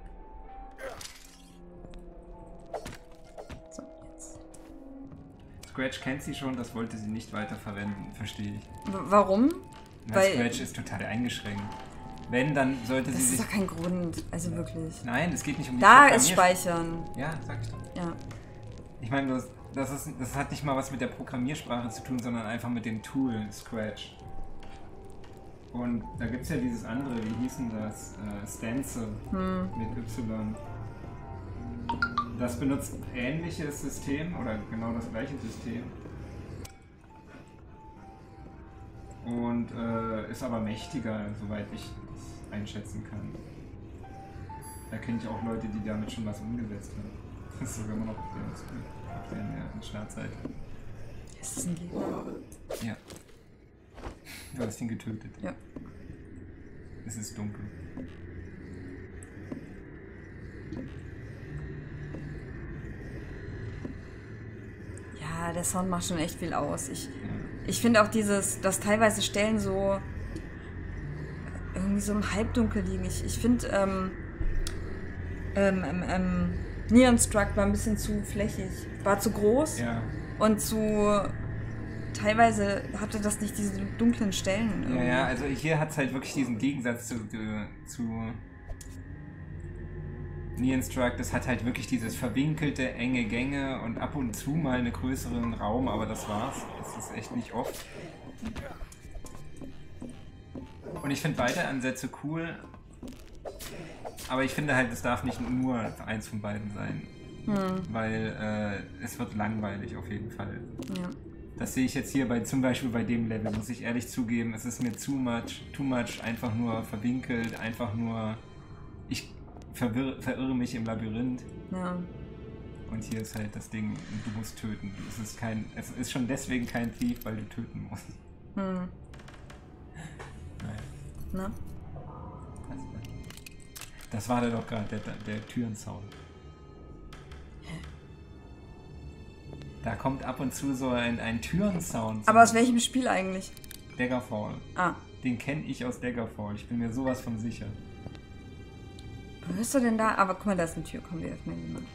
So, jetzt. Scratch kennt sie schon, das wollte sie nicht weiter verwenden, verstehe ich. W warum? Na, Weil Scratch ist total eingeschränkt. Wenn, dann sollte das sie sich... Das ist doch kein Grund, also wirklich. Nein, es geht nicht um die Da ist Speichern. Ja, sag ich doch. Ja. Ich meine, das, das, ist, das hat nicht mal was mit der Programmiersprache zu tun, sondern einfach mit dem Tool Scratch. Und da gibt es ja dieses andere, wie hieß denn das? Äh, Stencil hm. mit Y. Das benutzt ein ähnliches System oder genau das gleiche System. Und äh, ist aber mächtiger, soweit ich das einschätzen kann. Da kenne ich auch Leute, die damit schon was umgesetzt haben. Das ist sogar immer noch auf der, auf der Startseite. Ist das ein Gegner? Ja. Du hast ihn getötet. Ja. Es ist dunkel. Ja, der Sound macht schon echt viel aus. Ich, ja. ich finde auch dieses, dass teilweise Stellen so irgendwie so im Halbdunkel liegen. Ich, ich finde, ähm, ähm, ähm, ähm, Neon Struck war ein bisschen zu flächig. War zu groß ja. und zu... Teilweise hatte das nicht diese dunklen Stellen. Irgendwie. Ja, ja, also hier hat es halt wirklich diesen Gegensatz zu, zu Neon Struck. Das hat halt wirklich dieses verwinkelte, enge Gänge und ab und zu mal einen größeren Raum, aber das war's. Das ist echt nicht oft. Und ich finde beide Ansätze cool, aber ich finde halt, es darf nicht nur eins von beiden sein. Hm. Weil äh, es wird langweilig auf jeden Fall. Ja. Das sehe ich jetzt hier bei zum Beispiel bei dem Level, muss ich ehrlich zugeben, es ist mir too much, too much, einfach nur verwinkelt, einfach nur, ich verwirr, verirre mich im Labyrinth. Ja. Und hier ist halt das Ding, du musst töten. Es ist kein, es ist schon deswegen kein Thief, weil du töten musst. Hm. Naja. Na? Das war doch gerade der, der Türensound. Da kommt ab und zu so ein, ein Türensound. Aber aus welchem Spiel eigentlich? Daggerfall. Ah. Den kenne ich aus Daggerfall. Ich bin mir sowas von sicher. Wo bist du denn da? Aber guck mal, da ist eine Tür. Komm, wir öffnen die mal.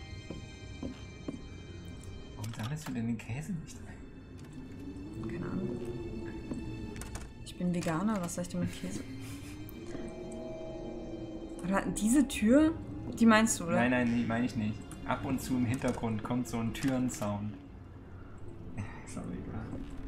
Warum sammelst du denn den Käse nicht ein? Keine Ahnung. Ich bin Veganer. Was soll ich denn mit Käse? Oder diese Tür? Die meinst du, oder? Nein, nein, die meine ich nicht. Ab und zu im Hintergrund kommt so ein Türensound. Ist aber egal.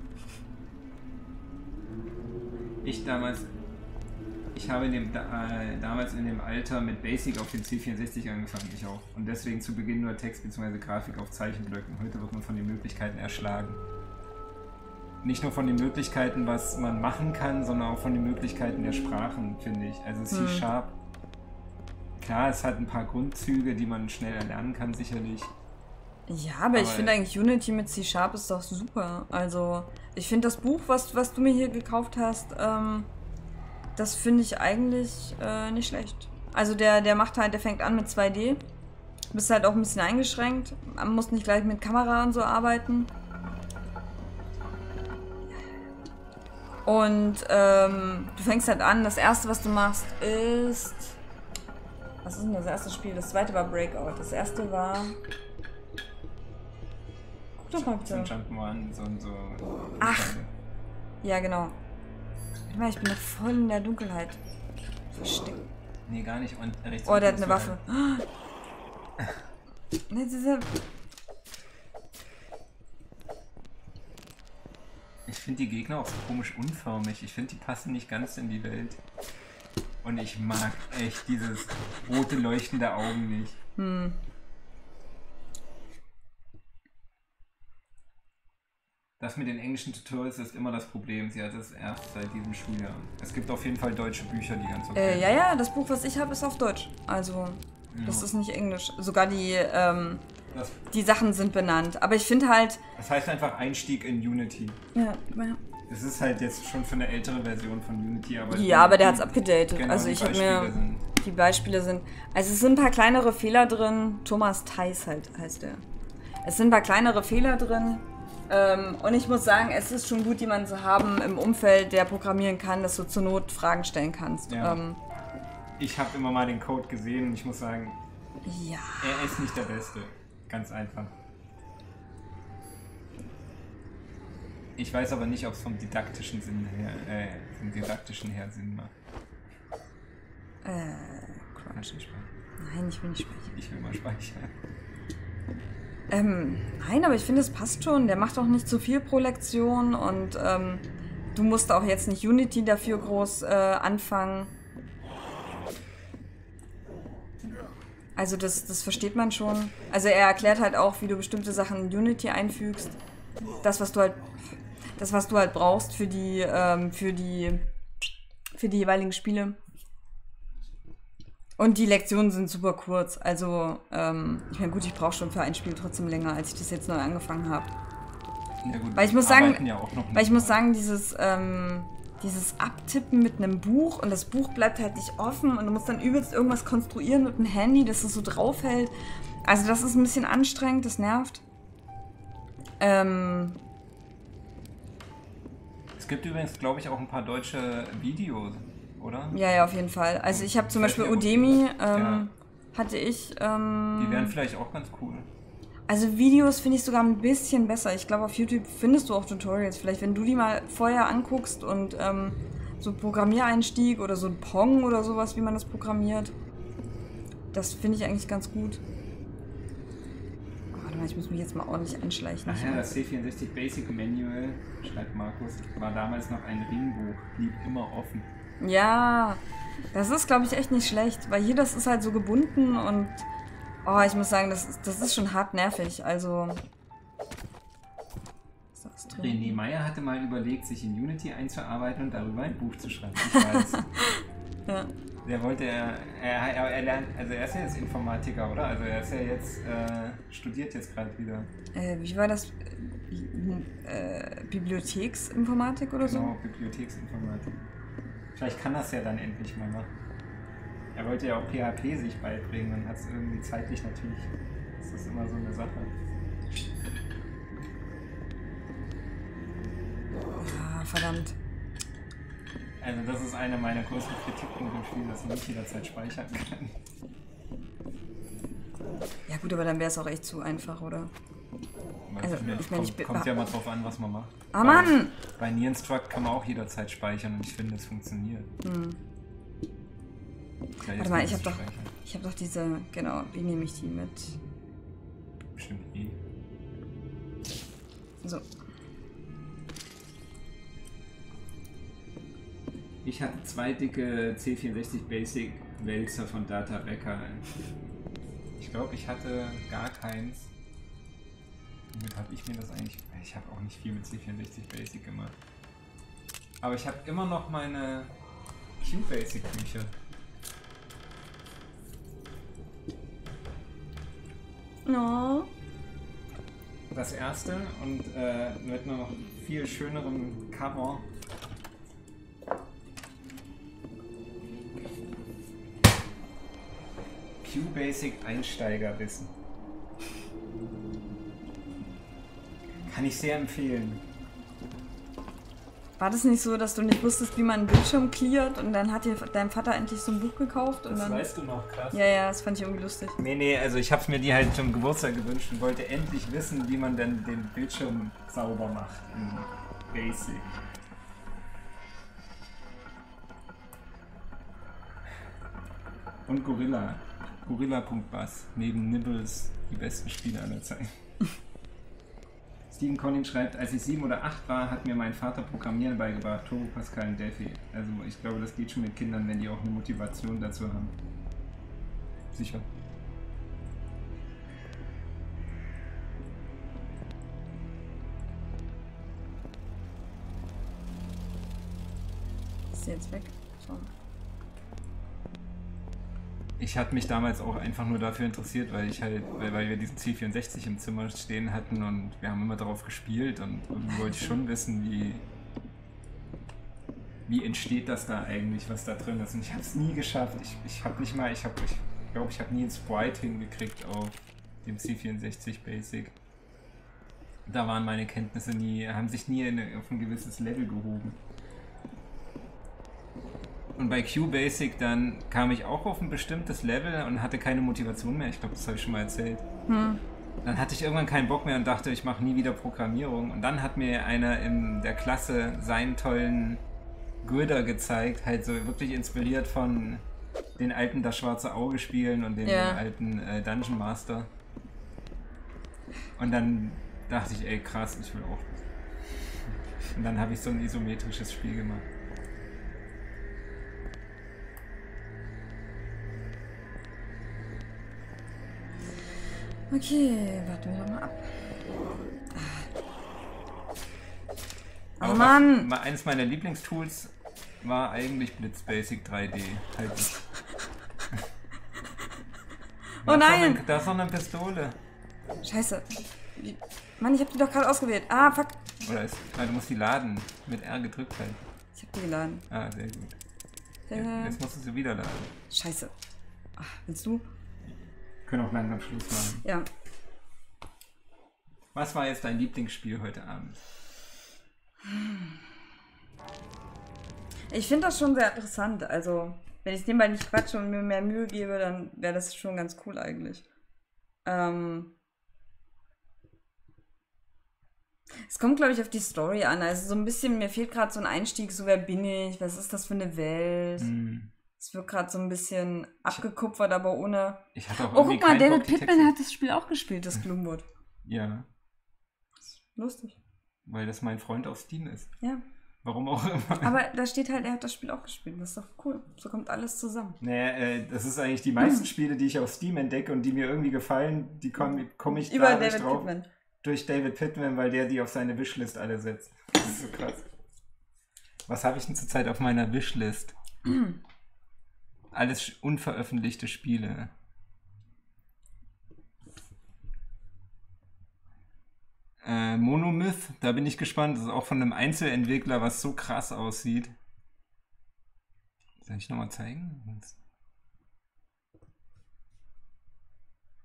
Ich damals, ich habe in dem, äh, damals in dem Alter mit Basic auf den C vierundsechzig angefangen, ich auch. Und deswegen zu Beginn nur Text bzw. Grafik auf Zeichenblöcken. Heute wird man von den Möglichkeiten erschlagen. Nicht nur von den Möglichkeiten, was man machen kann, sondern auch von den Möglichkeiten der Sprachen, finde ich. Also C-Sharp. Hm. Klar, es hat ein paar Grundzüge, die man schnell erlernen kann, sicherlich. Ja, aber, aber ich finde eigentlich Unity mit C-Sharp ist doch super. Also, ich finde das Buch, was, was du mir hier gekauft hast, ähm, das finde ich eigentlich äh, nicht schlecht. Also der, der macht halt, der fängt an mit zwei D. Bist halt auch ein bisschen eingeschränkt. Man muss nicht gleich mit Kamera und so arbeiten. Und ähm, du fängst halt an, das erste, was du machst, ist... Was ist denn das erste Spiel? Das zweite war Breakout. Das erste war... Guck doch mal bitte. So ein Jump'n'Run, so und so. Ach! Ja, genau. Ich bin noch voll in der Dunkelheit. Versteckt. Nee, gar nicht. Und rechts oh, der hat eine Waffe. Ne, diese... Ich finde die Gegner auch so komisch unförmig. Ich finde, die passen nicht ganz in die Welt. Und ich mag echt dieses rote, leuchtende Augen nicht. Hm. Das mit den englischen Tutorials ist immer das Problem. Sie hat es erst seit diesem Schuljahr. Es gibt auf jeden Fall deutsche Bücher, die ganz okay äh, Ja, ja, das Buch, was ich habe, ist auf Deutsch. Also, ja. Das ist nicht Englisch. Sogar die, ähm, das, die Sachen sind benannt. Aber ich finde halt... Das heißt einfach Einstieg in Unity. Ja, ja. Es ist halt jetzt schon für eine ältere Version von Unity, aber... Ja, aber der hat es abgedatet. Genau, also ich habe mir... Sind. Die Beispiele sind... Also es sind ein paar kleinere Fehler drin. Thomas Theis halt heißt der. Es sind ein paar kleinere Fehler drin. Ähm, und ich muss sagen, es ist schon gut, jemanden zu haben im Umfeld, der programmieren kann, dass du zur Not Fragen stellen kannst. Ja. Ähm, ich habe immer mal den Code gesehen und ich muss sagen, ja. Er ist nicht der Beste. Ganz einfach. Ich weiß aber nicht, ob es vom didaktischen Sinn her, äh, vom didaktischen her Sinn macht. Äh, Quatsch. Nein, ich will nicht speichern. Ich will mal speichern. Ähm, nein, aber ich finde, es passt schon. Der macht auch nicht zu viel pro Lektion und ähm, du musst auch jetzt nicht Unity dafür groß äh, anfangen. Also das, das versteht man schon. Also er erklärt halt auch, wie du bestimmte Sachen in Unity einfügst. Das, was du halt, das, was du halt brauchst für die, ähm, für die, für die jeweiligen Spiele. Und die Lektionen sind super kurz. Also, ähm, ich meine, gut, ich brauche schon für ein Spiel trotzdem länger, als ich das jetzt neu angefangen habe. Ja, gut, weil ich muss sagen, ja auch noch weil ich muss sagen, dieses, ähm, dieses Abtippen mit einem Buch und das Buch bleibt halt nicht offen und du musst dann übelst irgendwas konstruieren mit dem Handy, dass es so draufhält. Also das ist ein bisschen anstrengend, das nervt. Ähm, es gibt übrigens, glaube ich, auch ein paar deutsche Videos, oder? Ja, ja, auf jeden Fall. Also ich habe zum Beispiel Udemy, ähm, ja. hatte ich... Ähm, Die wären vielleicht auch ganz cool. Also Videos finde ich sogar ein bisschen besser. Ich glaube, auf YouTube findest du auch Tutorials. Vielleicht, wenn du die mal vorher anguckst und ähm, so Programmiereinstieg oder so ein Pong oder sowas, wie man das programmiert. Das finde ich eigentlich ganz gut. Oh, warte mal, ich muss mich jetzt mal ordentlich anschleichen. Ach ja, das C vierundsechzig Basic Manual, schreibt Markus, war damals noch ein Ringbuch. Blieb immer offen. Ja, das ist, glaube ich, echt nicht schlecht. Weil hier, das ist halt so gebunden und... Oh, ich muss sagen, das ist, das ist schon hart nervig, also... René Meyer hatte mal überlegt, sich in Unity einzuarbeiten und darüber ein Buch zu schreiben. Ich weiß. Ja. Der wollte, er, er, er lernt, also er ist ja jetzt Informatiker, oder? Also er ist ja jetzt, äh, studiert jetzt gerade wieder. Äh, wie war das? Äh, Bibliotheksinformatik oder so? Genau, Bibliotheksinformatik. Vielleicht kann das ja dann endlich mal machen. Er wollte ja auch P H P sich beibringen und hat es irgendwie zeitlich natürlich, ist das immer so eine Sache. verdammt. Also das ist eine meiner größten Kritikpunkte im Spiel, dass man nicht jederzeit speichern kann. Ja gut, aber dann wäre es auch echt zu einfach, oder? Also, ich meine, kommt, ich kommt ja mal drauf an, was man macht. Ah, Mann! Bei Nierenstruck kann man auch jederzeit speichern und ich finde, es funktioniert. Hm. Ja, warte mal, ich habe doch, ich habe doch diese, genau, wie nehme ich die mit? Bestimmt eh. So. Ich hatte zwei dicke C vierundsechzig Basic Wälzer von Data Becker. Ich glaube, ich hatte gar keins. Womit habe ich mir das eigentlich... Ich habe auch nicht viel mit C vierundsechzig Basic gemacht. Aber ich habe immer noch meine Q-Basic-Bücher. No. Das erste und äh, mit einem noch viel schönerem Cover. Q-Basic Einsteigerwissen. Kann ich sehr empfehlen. War das nicht so, dass du nicht wusstest, wie man einen Bildschirm cleart und dann hat dir dein Vater endlich so ein Buch gekauft? Und das dann... weißt du noch, krass. Ja, ja, das fand ich irgendwie lustig. Nee, nee, also ich hab's mir die halt zum Geburtstag gewünscht und wollte endlich wissen, wie man denn den Bildschirm sauber macht in Basic. Und Gorilla. Gorilla.bass. Neben Nibbles die besten Spiele aller Zeiten. Stephen Conning schreibt, als ich sieben oder acht war, hat mir mein Vater Programmieren beigebracht, Turbo Pascal und Delphi. Also ich glaube, das geht schon mit Kindern, wenn die auch eine Motivation dazu haben. Sicher. Ist sie jetzt weg? So. Ich hatte mich damals auch einfach nur dafür interessiert, weil ich halt, weil, weil wir diesen C vierundsechzig im Zimmer stehen hatten und wir haben immer darauf gespielt und irgendwie wollte ich schon wissen, wie wie entsteht das da eigentlich, was da drin ist. Und ich habe es nie geschafft. Ich, ich habe nicht mal, ich habe, ich glaube, ich habe nie ein Sprite hingekriegt auf dem C vierundsechzig Basic. Da waren meine Kenntnisse nie, haben sich nie in, auf ein gewisses Level gehoben. Und bei Q-Basic dann kam ich auch auf ein bestimmtes Level und hatte keine Motivation mehr. Ich glaube, das habe ich schon mal erzählt. Hm. Dann hatte ich irgendwann keinen Bock mehr und dachte, ich mache nie wieder Programmierung. Und dann hat mir einer in der Klasse seinen tollen Grider gezeigt, halt so wirklich inspiriert von den alten Das Schwarze Auge Spielen und den, ja. den alten äh, Dungeon Master. Und dann dachte ich, ey krass, ich will auch. Und dann habe ich so ein isometrisches Spiel gemacht. Okay, warten wir doch mal ab. Oh Aber Mann! Was, eines meiner Lieblingstools war eigentlich Blitz Basic drei D. Halt oh nein! Da ist noch eine Pistole. Scheiße. Mann, ich hab die doch gerade ausgewählt. Ah, fuck. Oder ist, nein, du musst die laden. Mit R gedrückt halt. Ich hab die geladen. Ah, sehr gut. Äh. Jetzt, jetzt musst du sie wieder laden. Scheiße. Ach, willst du? Können auch langsam Schluss machen. Ja. Was war jetzt dein Lieblingsspiel heute Abend? Ich finde das schon sehr interessant. Also, wenn ich nebenbei nicht quatsche und mir mehr Mühe gebe, dann wäre das schon ganz cool eigentlich. Ähm es kommt, glaube ich, auf die Story an. Also so ein bisschen, mir fehlt gerade so ein Einstieg, so wer bin ich, was ist das für eine Welt? Mm. Es wird gerade so ein bisschen abgekupfert, aber ohne... Ich hatte auch oh, guck mal, David Pittman hat das Spiel auch gespielt, das Gloomwood. Ja. Lustig. Weil das mein Freund auf Steam ist. Ja. Warum auch immer. Aber da steht halt, er hat das Spiel auch gespielt. Das ist doch cool. So kommt alles zusammen. Naja, äh, das ist eigentlich die meisten Spiele, die ich auf Steam entdecke und die mir irgendwie gefallen, die komme komm ich Über dadurch David drauf. Pittman. Durch David Pittman, weil der die auf seine Wishlist alle setzt. Das ist so krass. Was habe ich denn zurzeit auf meiner Wishlist? Alles unveröffentlichte Spiele. Äh, Monomyth, da bin ich gespannt. Das ist auch von einem Einzelentwickler, was so krass aussieht. Soll ich nochmal zeigen?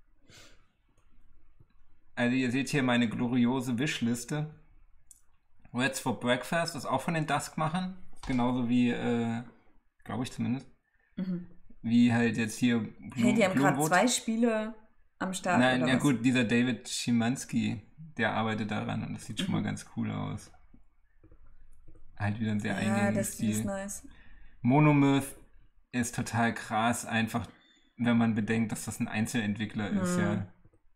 Also ihr seht hier meine gloriose Wishliste. Reds for Breakfast ist auch von den Dusk-Machern. Genauso wie, äh, glaube ich zumindest. Mhm. Wie halt jetzt hier Blue, Hey, die haben gerade zwei Spiele am Start. Nein, oder ja was? gut, dieser David Szymanski, der arbeitet daran und das sieht mhm. schon mal ganz cool aus. Halt wieder ein sehr ja, eingängiges Stil. Ja, das ist nice. Monomyth ist total krass, einfach wenn man bedenkt, dass das ein Einzelentwickler mhm. ist, ja.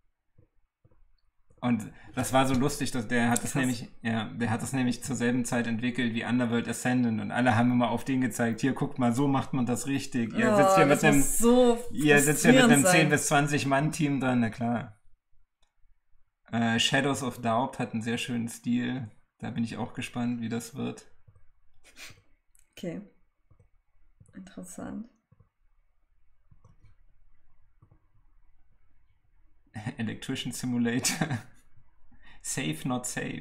Und das war so lustig, dass der hat das nämlich, ja, der hat das nämlich zur selben Zeit entwickelt wie Underworld Ascendant und alle haben immer auf den gezeigt, hier guckt mal, so macht man das richtig. Ihr oh, sitzt hier mit einem, so ihr sitzt hier mit einem zehn bis zwanzig Mann Team dran, na klar. Äh, Shadows of Doubt hat einen sehr schönen Stil, da bin ich auch gespannt, wie das wird. Okay. Interessant. Electrician Simulator. Safe, not safe.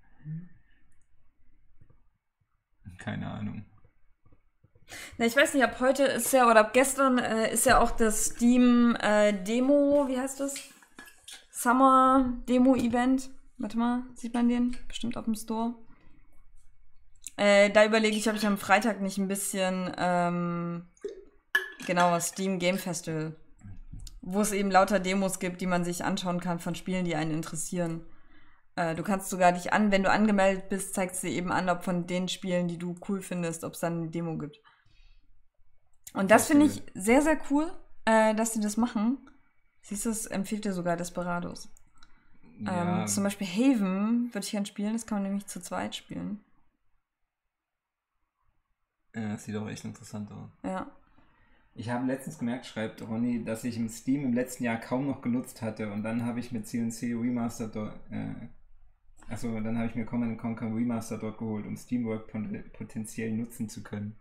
Keine Ahnung. Na, ich weiß nicht, ab heute ist ja, oder ab gestern äh, ist ja auch das Steam äh, Demo, wie heißt das? Summer Demo Event. Warte mal, sieht man den? Bestimmt auf dem Store. Äh, da überlege ich, ob ich am Freitag nicht ein bisschen, ähm, genau, Steam Game Festival, wo es eben lauter Demos gibt, die man sich anschauen kann von Spielen, die einen interessieren. Äh, du kannst sogar dich an, wenn du angemeldet bist, zeigst du dir eben an, ob von den Spielen, die du cool findest, ob es dann eine Demo gibt. Und das finde ich sehr, sehr cool, äh, dass sie das machen. Siehst du, es empfiehlt dir sogar Desperados. Ja. Ähm, zum Beispiel Haven würde ich gerne spielen, das kann man nämlich zu zweit spielen. Ja, das sieht auch echt interessant aus. Ja. Ich habe letztens gemerkt, schreibt Ronny, dass ich im Steam im letzten Jahr kaum noch genutzt hatte und dann habe ich mit C N C Remastered dort, äh, achso, dann habe ich mir Command and Conquer Remastered dort geholt, um Steamwork pot- potenziell nutzen zu können.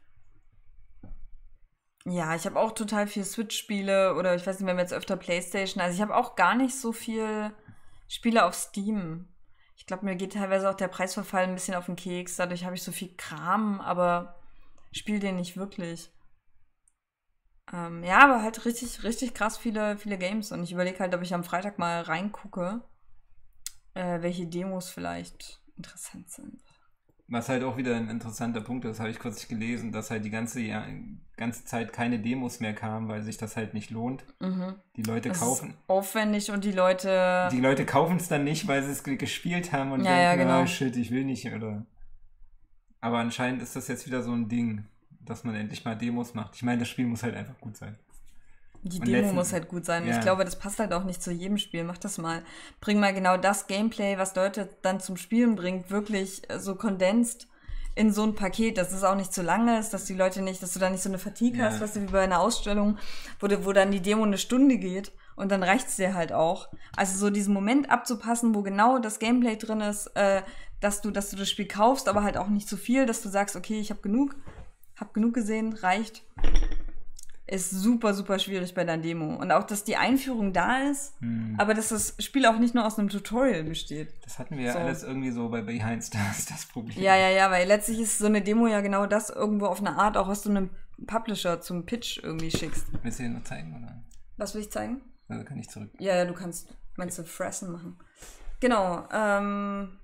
Ja, ich habe auch total viel Switch-Spiele oder ich weiß nicht, wir haben jetzt öfter Playstation, also ich habe auch gar nicht so viel Spiele auf Steam. Ich glaube, mir geht teilweise auch der Preisverfall ein bisschen auf den Keks, dadurch habe ich so viel Kram, aber spiele den nicht wirklich. Ähm, ja, aber halt richtig, richtig krass viele, viele Games. Und ich überlege halt, ob ich am Freitag mal reingucke, äh, welche Demos vielleicht interessant sind. Was halt auch wieder ein interessanter Punkt ist, habe ich kurz gelesen, dass halt die ganze, ja, ganze Zeit keine Demos mehr kamen, weil sich das halt nicht lohnt. Mhm. Die Leute das kaufen. Ist aufwendig und die Leute... Die Leute kaufen es dann nicht, weil sie es gespielt haben und ja, denken, ja, genau. oh shit, ich will nicht, oder... Aber anscheinend ist das jetzt wieder so ein Ding, dass man endlich mal Demos macht. Ich meine, das Spiel muss halt einfach gut sein. Die und Demo letzten, muss halt gut sein. Ja. Ich glaube, das passt halt auch nicht zu jedem Spiel. Mach das mal. Bring mal genau das Gameplay, was Leute dann zum Spielen bringt, wirklich so kondensiert in so ein Paket, dass es auch nicht zu lange ist, dass die Leute nicht, dass du da nicht so eine Fatigue ja. hast, was wie bei einer Ausstellung, wo, wo dann die Demo eine Stunde geht und dann reicht es dir halt auch. Also so diesen Moment abzupassen, wo genau das Gameplay drin ist, äh, dass du, dass du das Spiel kaufst, aber halt auch nicht zu viel, dass du sagst, okay, ich habe genug, hab genug gesehen, reicht. Ist super, super schwierig bei der Demo. Und auch, dass die Einführung da ist, hm. aber dass das Spiel auch nicht nur aus einem Tutorial besteht. Das hatten wir ja so. alles irgendwie so bei Behind Stars, das Problem. Ja, ja, ja, weil letztlich ist so eine Demo ja genau das irgendwo auf eine Art, auch was du einem Publisher zum Pitch irgendwie schickst. Willst du dir noch zeigen, oder? Was will ich zeigen? Also kann ich zurück. Ja, ja, du kannst, meinst du, fressen machen. Genau, ähm...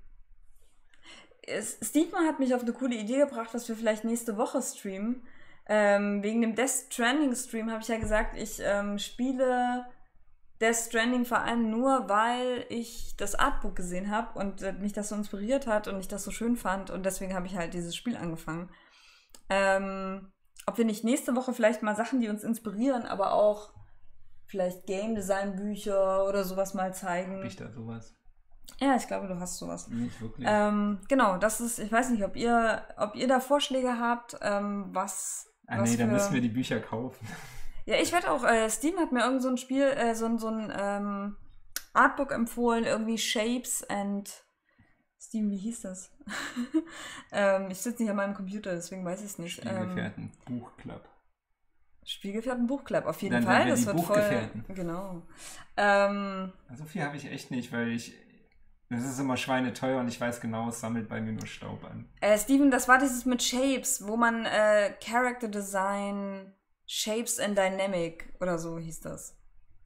Steven hat mich auf eine coole Idee gebracht, was wir vielleicht nächste Woche streamen. Ähm, wegen dem Death Stranding Stream habe ich ja gesagt, ich ähm, spiele Death Stranding vor allem nur, weil ich das Artbook gesehen habe und äh, mich das so inspiriert hat und ich das so schön fand und deswegen habe ich halt dieses Spiel angefangen. Ähm, ob wir nicht nächste Woche vielleicht mal Sachen, die uns inspirieren, aber auch vielleicht Game Design Bücher oder sowas mal zeigen. Hab ich da sowas? Ja, ich glaube, du hast sowas. Nicht wirklich. Ähm, genau, das ist, ich weiß nicht, ob ihr, ob ihr da Vorschläge habt, ähm, was. Ah, was nee, für... da müssen wir die Bücher kaufen. Ja, ich werde auch, äh, Steam hat mir irgend so ein Spiel, äh, so, so ein ähm, Artbook empfohlen, irgendwie Shapes and. Steam, wie hieß das? ähm, ich sitze nicht an meinem Computer, deswegen weiß ich es nicht. Spielgefährten ähm, Buchclub. Spielgefährten Buchclub, auf jeden Dann Fall. Wir das die wird Buchgefährten. voll. Genau. Ähm, so viel habe ich echt nicht, weil ich. Das ist immer schweineteuer und ich weiß genau, es sammelt bei mir nur Staub an. Äh, Steven, das war dieses mit Shapes, wo man äh, Character Design, Shapes and Dynamic oder so hieß das.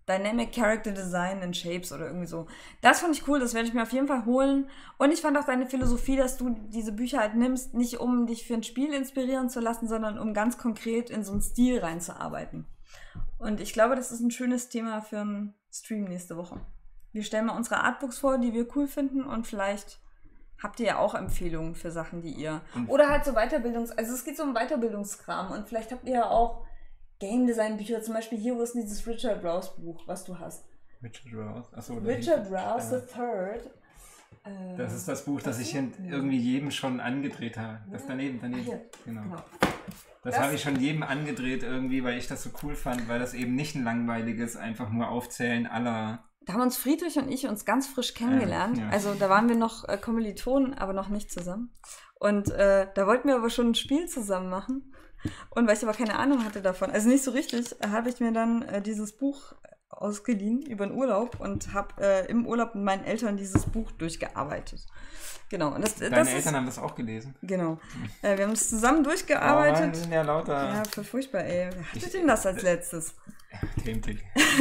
Dynamic Character Design and Shapes oder irgendwie so. Das fand ich cool, das werde ich mir auf jeden Fall holen. Und ich fand auch deine Philosophie, dass du diese Bücher halt nimmst, nicht um dich für ein Spiel inspirieren zu lassen, sondern um ganz konkret in so einen Stil reinzuarbeiten. Und ich glaube, das ist ein schönes Thema für einen Stream nächste Woche. Wir stellen mal unsere Artbooks vor, die wir cool finden und vielleicht habt ihr ja auch Empfehlungen für Sachen, die ihr... Oder halt so Weiterbildungs... Also es geht so um Weiterbildungskram und vielleicht habt ihr ja auch Game Design Bücher, zum Beispiel hier, wo ist dieses Richard Rouse Buch, was du hast. Richard Rouse? Achso, Richard Rouse the Third. Äh, das ist das Buch, das ich irgendwie jedem schon angedreht habe. Das daneben, daneben. Hier. Genau. genau. Das, das habe ich schon jedem angedreht irgendwie, weil ich das so cool fand, weil das eben nicht ein langweiliges, einfach nur Aufzählen aller... Da haben uns Friedrich und ich uns ganz frisch kennengelernt. Äh, ja. Also da waren wir noch äh, Kommilitonen, aber noch nicht zusammen. Und äh, da wollten wir aber schon ein Spiel zusammen machen. Und weil ich aber keine Ahnung hatte davon, also nicht so richtig, habe ich mir dann äh, dieses Buch ausgeliehen über den Urlaub und habe äh, im Urlaub mit meinen Eltern dieses Buch durchgearbeitet. Genau. Und das, Deine das Eltern ist, haben das auch gelesen? Genau. Äh, wir haben es zusammen durchgearbeitet. Oh, die sind ja lauter. Ja, voll furchtbar, ey. Wer hatte denn das als letztes? Themenblick.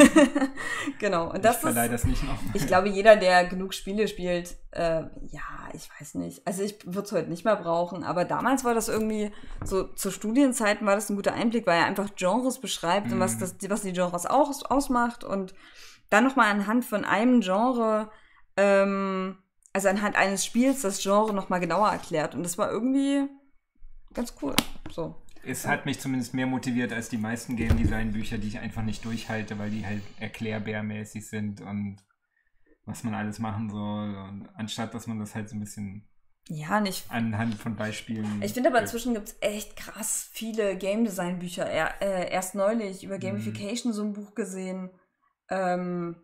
Genau. Und das ich verleihe das nicht noch. Ich glaube, jeder, der genug Spiele spielt, äh, ja, ich weiß nicht. Also ich würde es heute nicht mehr brauchen, aber damals war das irgendwie, so zu Studienzeiten war das ein guter Einblick, weil er einfach Genres beschreibt mm. und was, das, was die Genres auch ausmacht und dann nochmal anhand von einem Genre, ähm, also anhand eines Spiels das Genre nochmal genauer erklärt und das war irgendwie ganz cool, so. Es hat mich zumindest mehr motiviert als die meisten Game Design Bücher, die ich einfach nicht durchhalte, weil die halt erklärbärmäßig sind und was man alles machen soll. Und anstatt, dass man das halt so ein bisschen ja, nicht anhand von Beispielen... Ich finde aber inzwischen gibt es echt krass viele Game Design Bücher. Er, äh, erst neulich über Gamification mhm. so ein Buch gesehen. Ähm,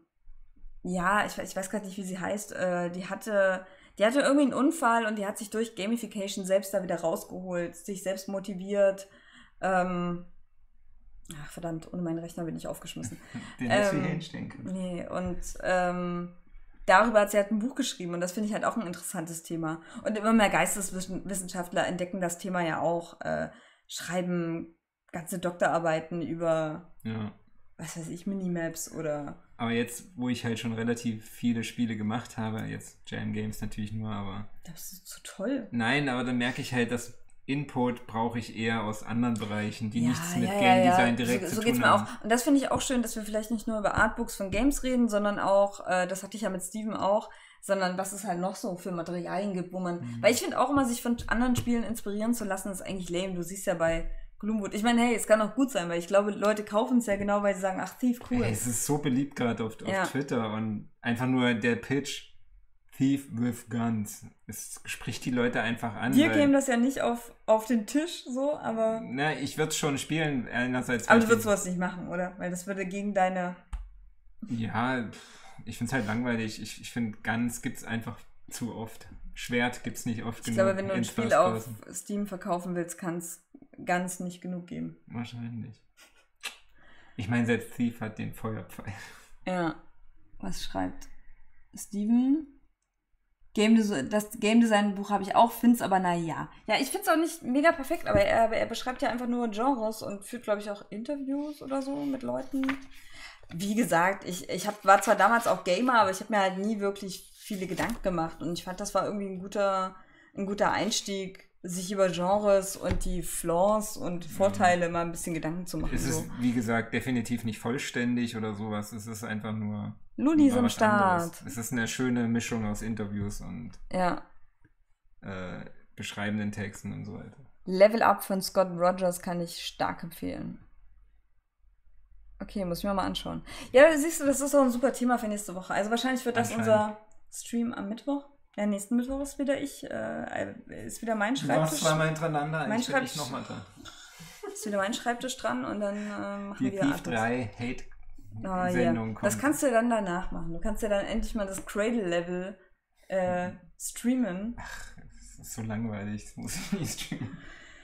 ja, ich, ich weiß gerade nicht, wie sie heißt. Äh, die hatte... Die hatte irgendwie einen Unfall und die hat sich durch Gamification selbst da wieder rausgeholt, sich selbst motiviert. Ähm, ach verdammt, ohne meinen Rechner bin ich aufgeschmissen. Den hättest du hier hinstellen können. Nee, und ähm, darüber hat sie halt ein Buch geschrieben und das finde ich halt auch ein interessantes Thema. Und immer mehr Geisteswissenschaftler entdecken das Thema ja auch, äh, schreiben ganze Doktorarbeiten über, ja. was weiß ich, Minimaps oder... Aber jetzt, wo ich halt schon relativ viele Spiele gemacht habe, jetzt Jam Games natürlich nur, aber... Das ist so toll. Nein, aber dann merke ich halt, dass Input brauche ich eher aus anderen Bereichen, die ja, nichts mit ja, Game ja, Design direkt so, zu so tun geht's mir haben. auch. Und das finde ich auch schön, dass wir vielleicht nicht nur über Artbooks von Games reden, sondern auch, äh, das hatte ich ja mit Steven auch, sondern was es halt noch so für Materialien gibt, wo man... Mhm. Weil ich finde auch immer, sich von anderen Spielen inspirieren zu lassen, ist eigentlich lame. Du siehst ja bei... Gloomwood. Ich meine, hey, es kann auch gut sein, weil ich glaube, Leute kaufen es ja genau, weil sie sagen, ach, Thief, cool. Hey, es ist so beliebt gerade auf, auf ja. Twitter und einfach nur der Pitch, Thief with Guns. Es spricht die Leute einfach an. Dir käme das ja nicht auf, auf den Tisch so, aber... Na, ich würde es schon spielen, einerseits... Aber du würdest sowas nicht machen, oder? Weil das würde gegen deine... Ja, ich finde es halt langweilig. Ich, ich finde, Guns gibt es einfach zu oft. Schwert gibt es nicht oft ich genug. Ich glaube, wenn du ein Spiel auf Steam verkaufen willst, kann es ganz nicht genug geben. Wahrscheinlich. Ich meine, selbst Thief hat den Feuerpfeil. Ja. Was schreibt Steven? Game Des- das Game Design Buch habe ich auch, finde es aber naja. Ja, ich finde es auch nicht mega perfekt, aber er, er beschreibt ja einfach nur Genres und führt, glaube ich, auch Interviews oder so mit Leuten. Wie gesagt, ich, ich hab, war zwar damals auch Gamer, aber ich habe mir halt nie wirklich viele Gedanken gemacht und ich fand, das war irgendwie ein guter, ein guter Einstieg, sich über Genres und die Flaws und Vorteile mal ein bisschen Gedanken zu machen. Es ist, so. wie gesagt, definitiv nicht vollständig oder sowas. Es ist einfach nur... Ludis am Start. Anderes. Es ist eine schöne Mischung aus Interviews und ja. äh, beschreibenden Texten und so weiter. Level Up von Scott Rogers kann ich stark empfehlen. Okay, muss ich mir mal anschauen. Ja, siehst du, das ist auch ein super Thema für nächste Woche. Also wahrscheinlich wird das unser Stream am Mittwoch. Ja, nächsten Mittwoch ist wieder ich, äh, ist wieder mein Schreibtisch. Du zweimal hintereinander, mein ich Schreibtisch nochmal dran. Ist wieder mein Schreibtisch dran und dann äh, machen die wir wieder Thief drei Hate-Sendung oh, yeah. Das kannst du dann danach machen. Du kannst ja dann endlich mal das Cradle-Level äh, streamen. Ach, das ist so langweilig, das muss ich nicht streamen.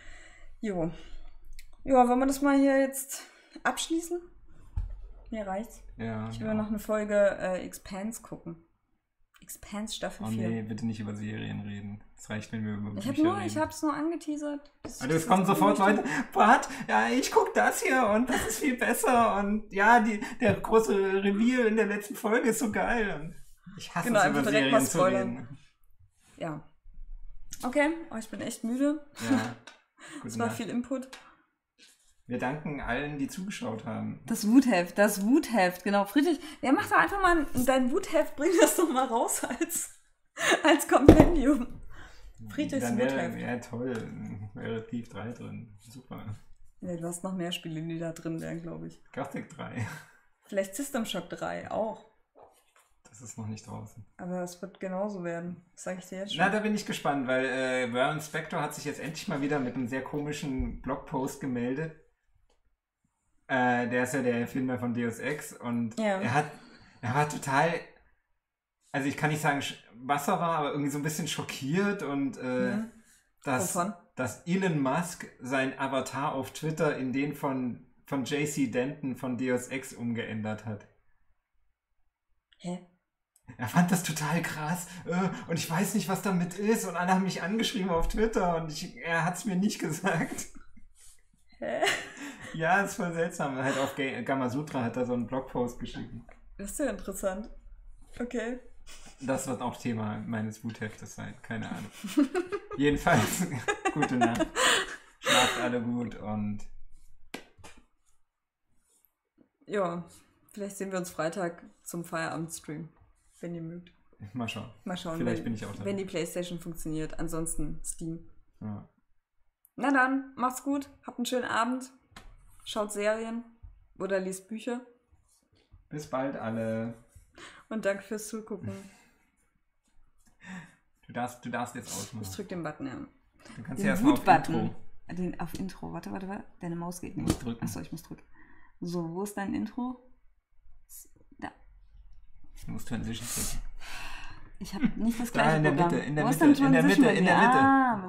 Jo. Ja, wollen wir das mal hier jetzt abschließen? Mir reicht's. Ja. Ich will ja. noch eine Folge äh, Expanse gucken. Expanse Staffel oh, vier. Nee, bitte nicht über Serien reden. Das reicht, wenn wir über Ich Bücher habe nur, reden. ich hab's nur angeteasert. Das, Und es kommen sofort Leute, Bart, ja, ich guck das hier und das ist viel besser und ja, die, der große Reveal in der letzten Folge ist so geil. Und ich hasse genau, es, über direkt Serien mal zu spoilern. reden. Ja. Okay, oh, ich bin echt müde. Ja. Es war viel Input. Wir danken allen, die zugeschaut haben. Das Wutheft, das Wutheft, genau. Friedrich, ja, mach doch einfach mal dein Wutheft, bring das doch mal raus als, als Kompendium. Friedrichs Dann wäre, Wutheft. ja, toll. Wäre Thief drei drin. Super. Ja, du hast noch mehr Spiele, die da drin wären, glaube ich. Gothic drei. Vielleicht System Shock drei auch. Das ist noch nicht draußen. Aber es wird genauso werden. Das sage ich dir jetzt schon. Na, da bin ich gespannt, weil äh, Vernon Spector hat sich jetzt endlich mal wieder mit einem sehr komischen Blogpost gemeldet. Äh, der ist ja der Erfinder von Deus Ex und ja. er hat, er war total, also ich kann nicht sagen, was er war, aber irgendwie so ein bisschen schockiert und äh, mhm. dass, dass Elon Musk sein Avatar auf Twitter in den von, von J C Denton von Deus Ex umgeändert hat. Hä? Er fand das total krass äh, und ich weiß nicht, was damit ist und alle haben mich angeschrieben auf Twitter und ich, er hat es mir nicht gesagt. Hä? Ja, das ist voll seltsam. Halt auf Gamasutra hat er so einen Blogpost geschrieben. Das ist ja interessant. Okay. Das wird auch Thema meines Wutheftes sein. Keine Ahnung. Jedenfalls, gute Nacht. Schlaft alle gut und... Ja, vielleicht sehen wir uns Freitag zum Feierabendstream, wenn ihr mögt. Mal schauen. Mal schauen, Vielleicht wenn, bin ich auch da. wenn die PlayStation funktioniert. Ansonsten Steam. Ja. Na dann, macht's gut. Habt einen schönen Abend. Schaut Serien oder liest Bücher. Bis bald alle. Und danke fürs Zugucken. Du darfst, du darfst jetzt ausmachen. Ich drück den Button, ja. Du kannst den ja erstmal auf Intro. Den, auf Intro. Warte, warte, warte. Deine Maus geht nicht. Drücken. Achso, ich muss drücken. So, wo ist dein Intro? Da. Du musst Transition drücken. Ich habe nicht das gleiche da in der Programm. Mitte, in der wo Mitte, ist denn in der Mitte, in der Mitte. Ah,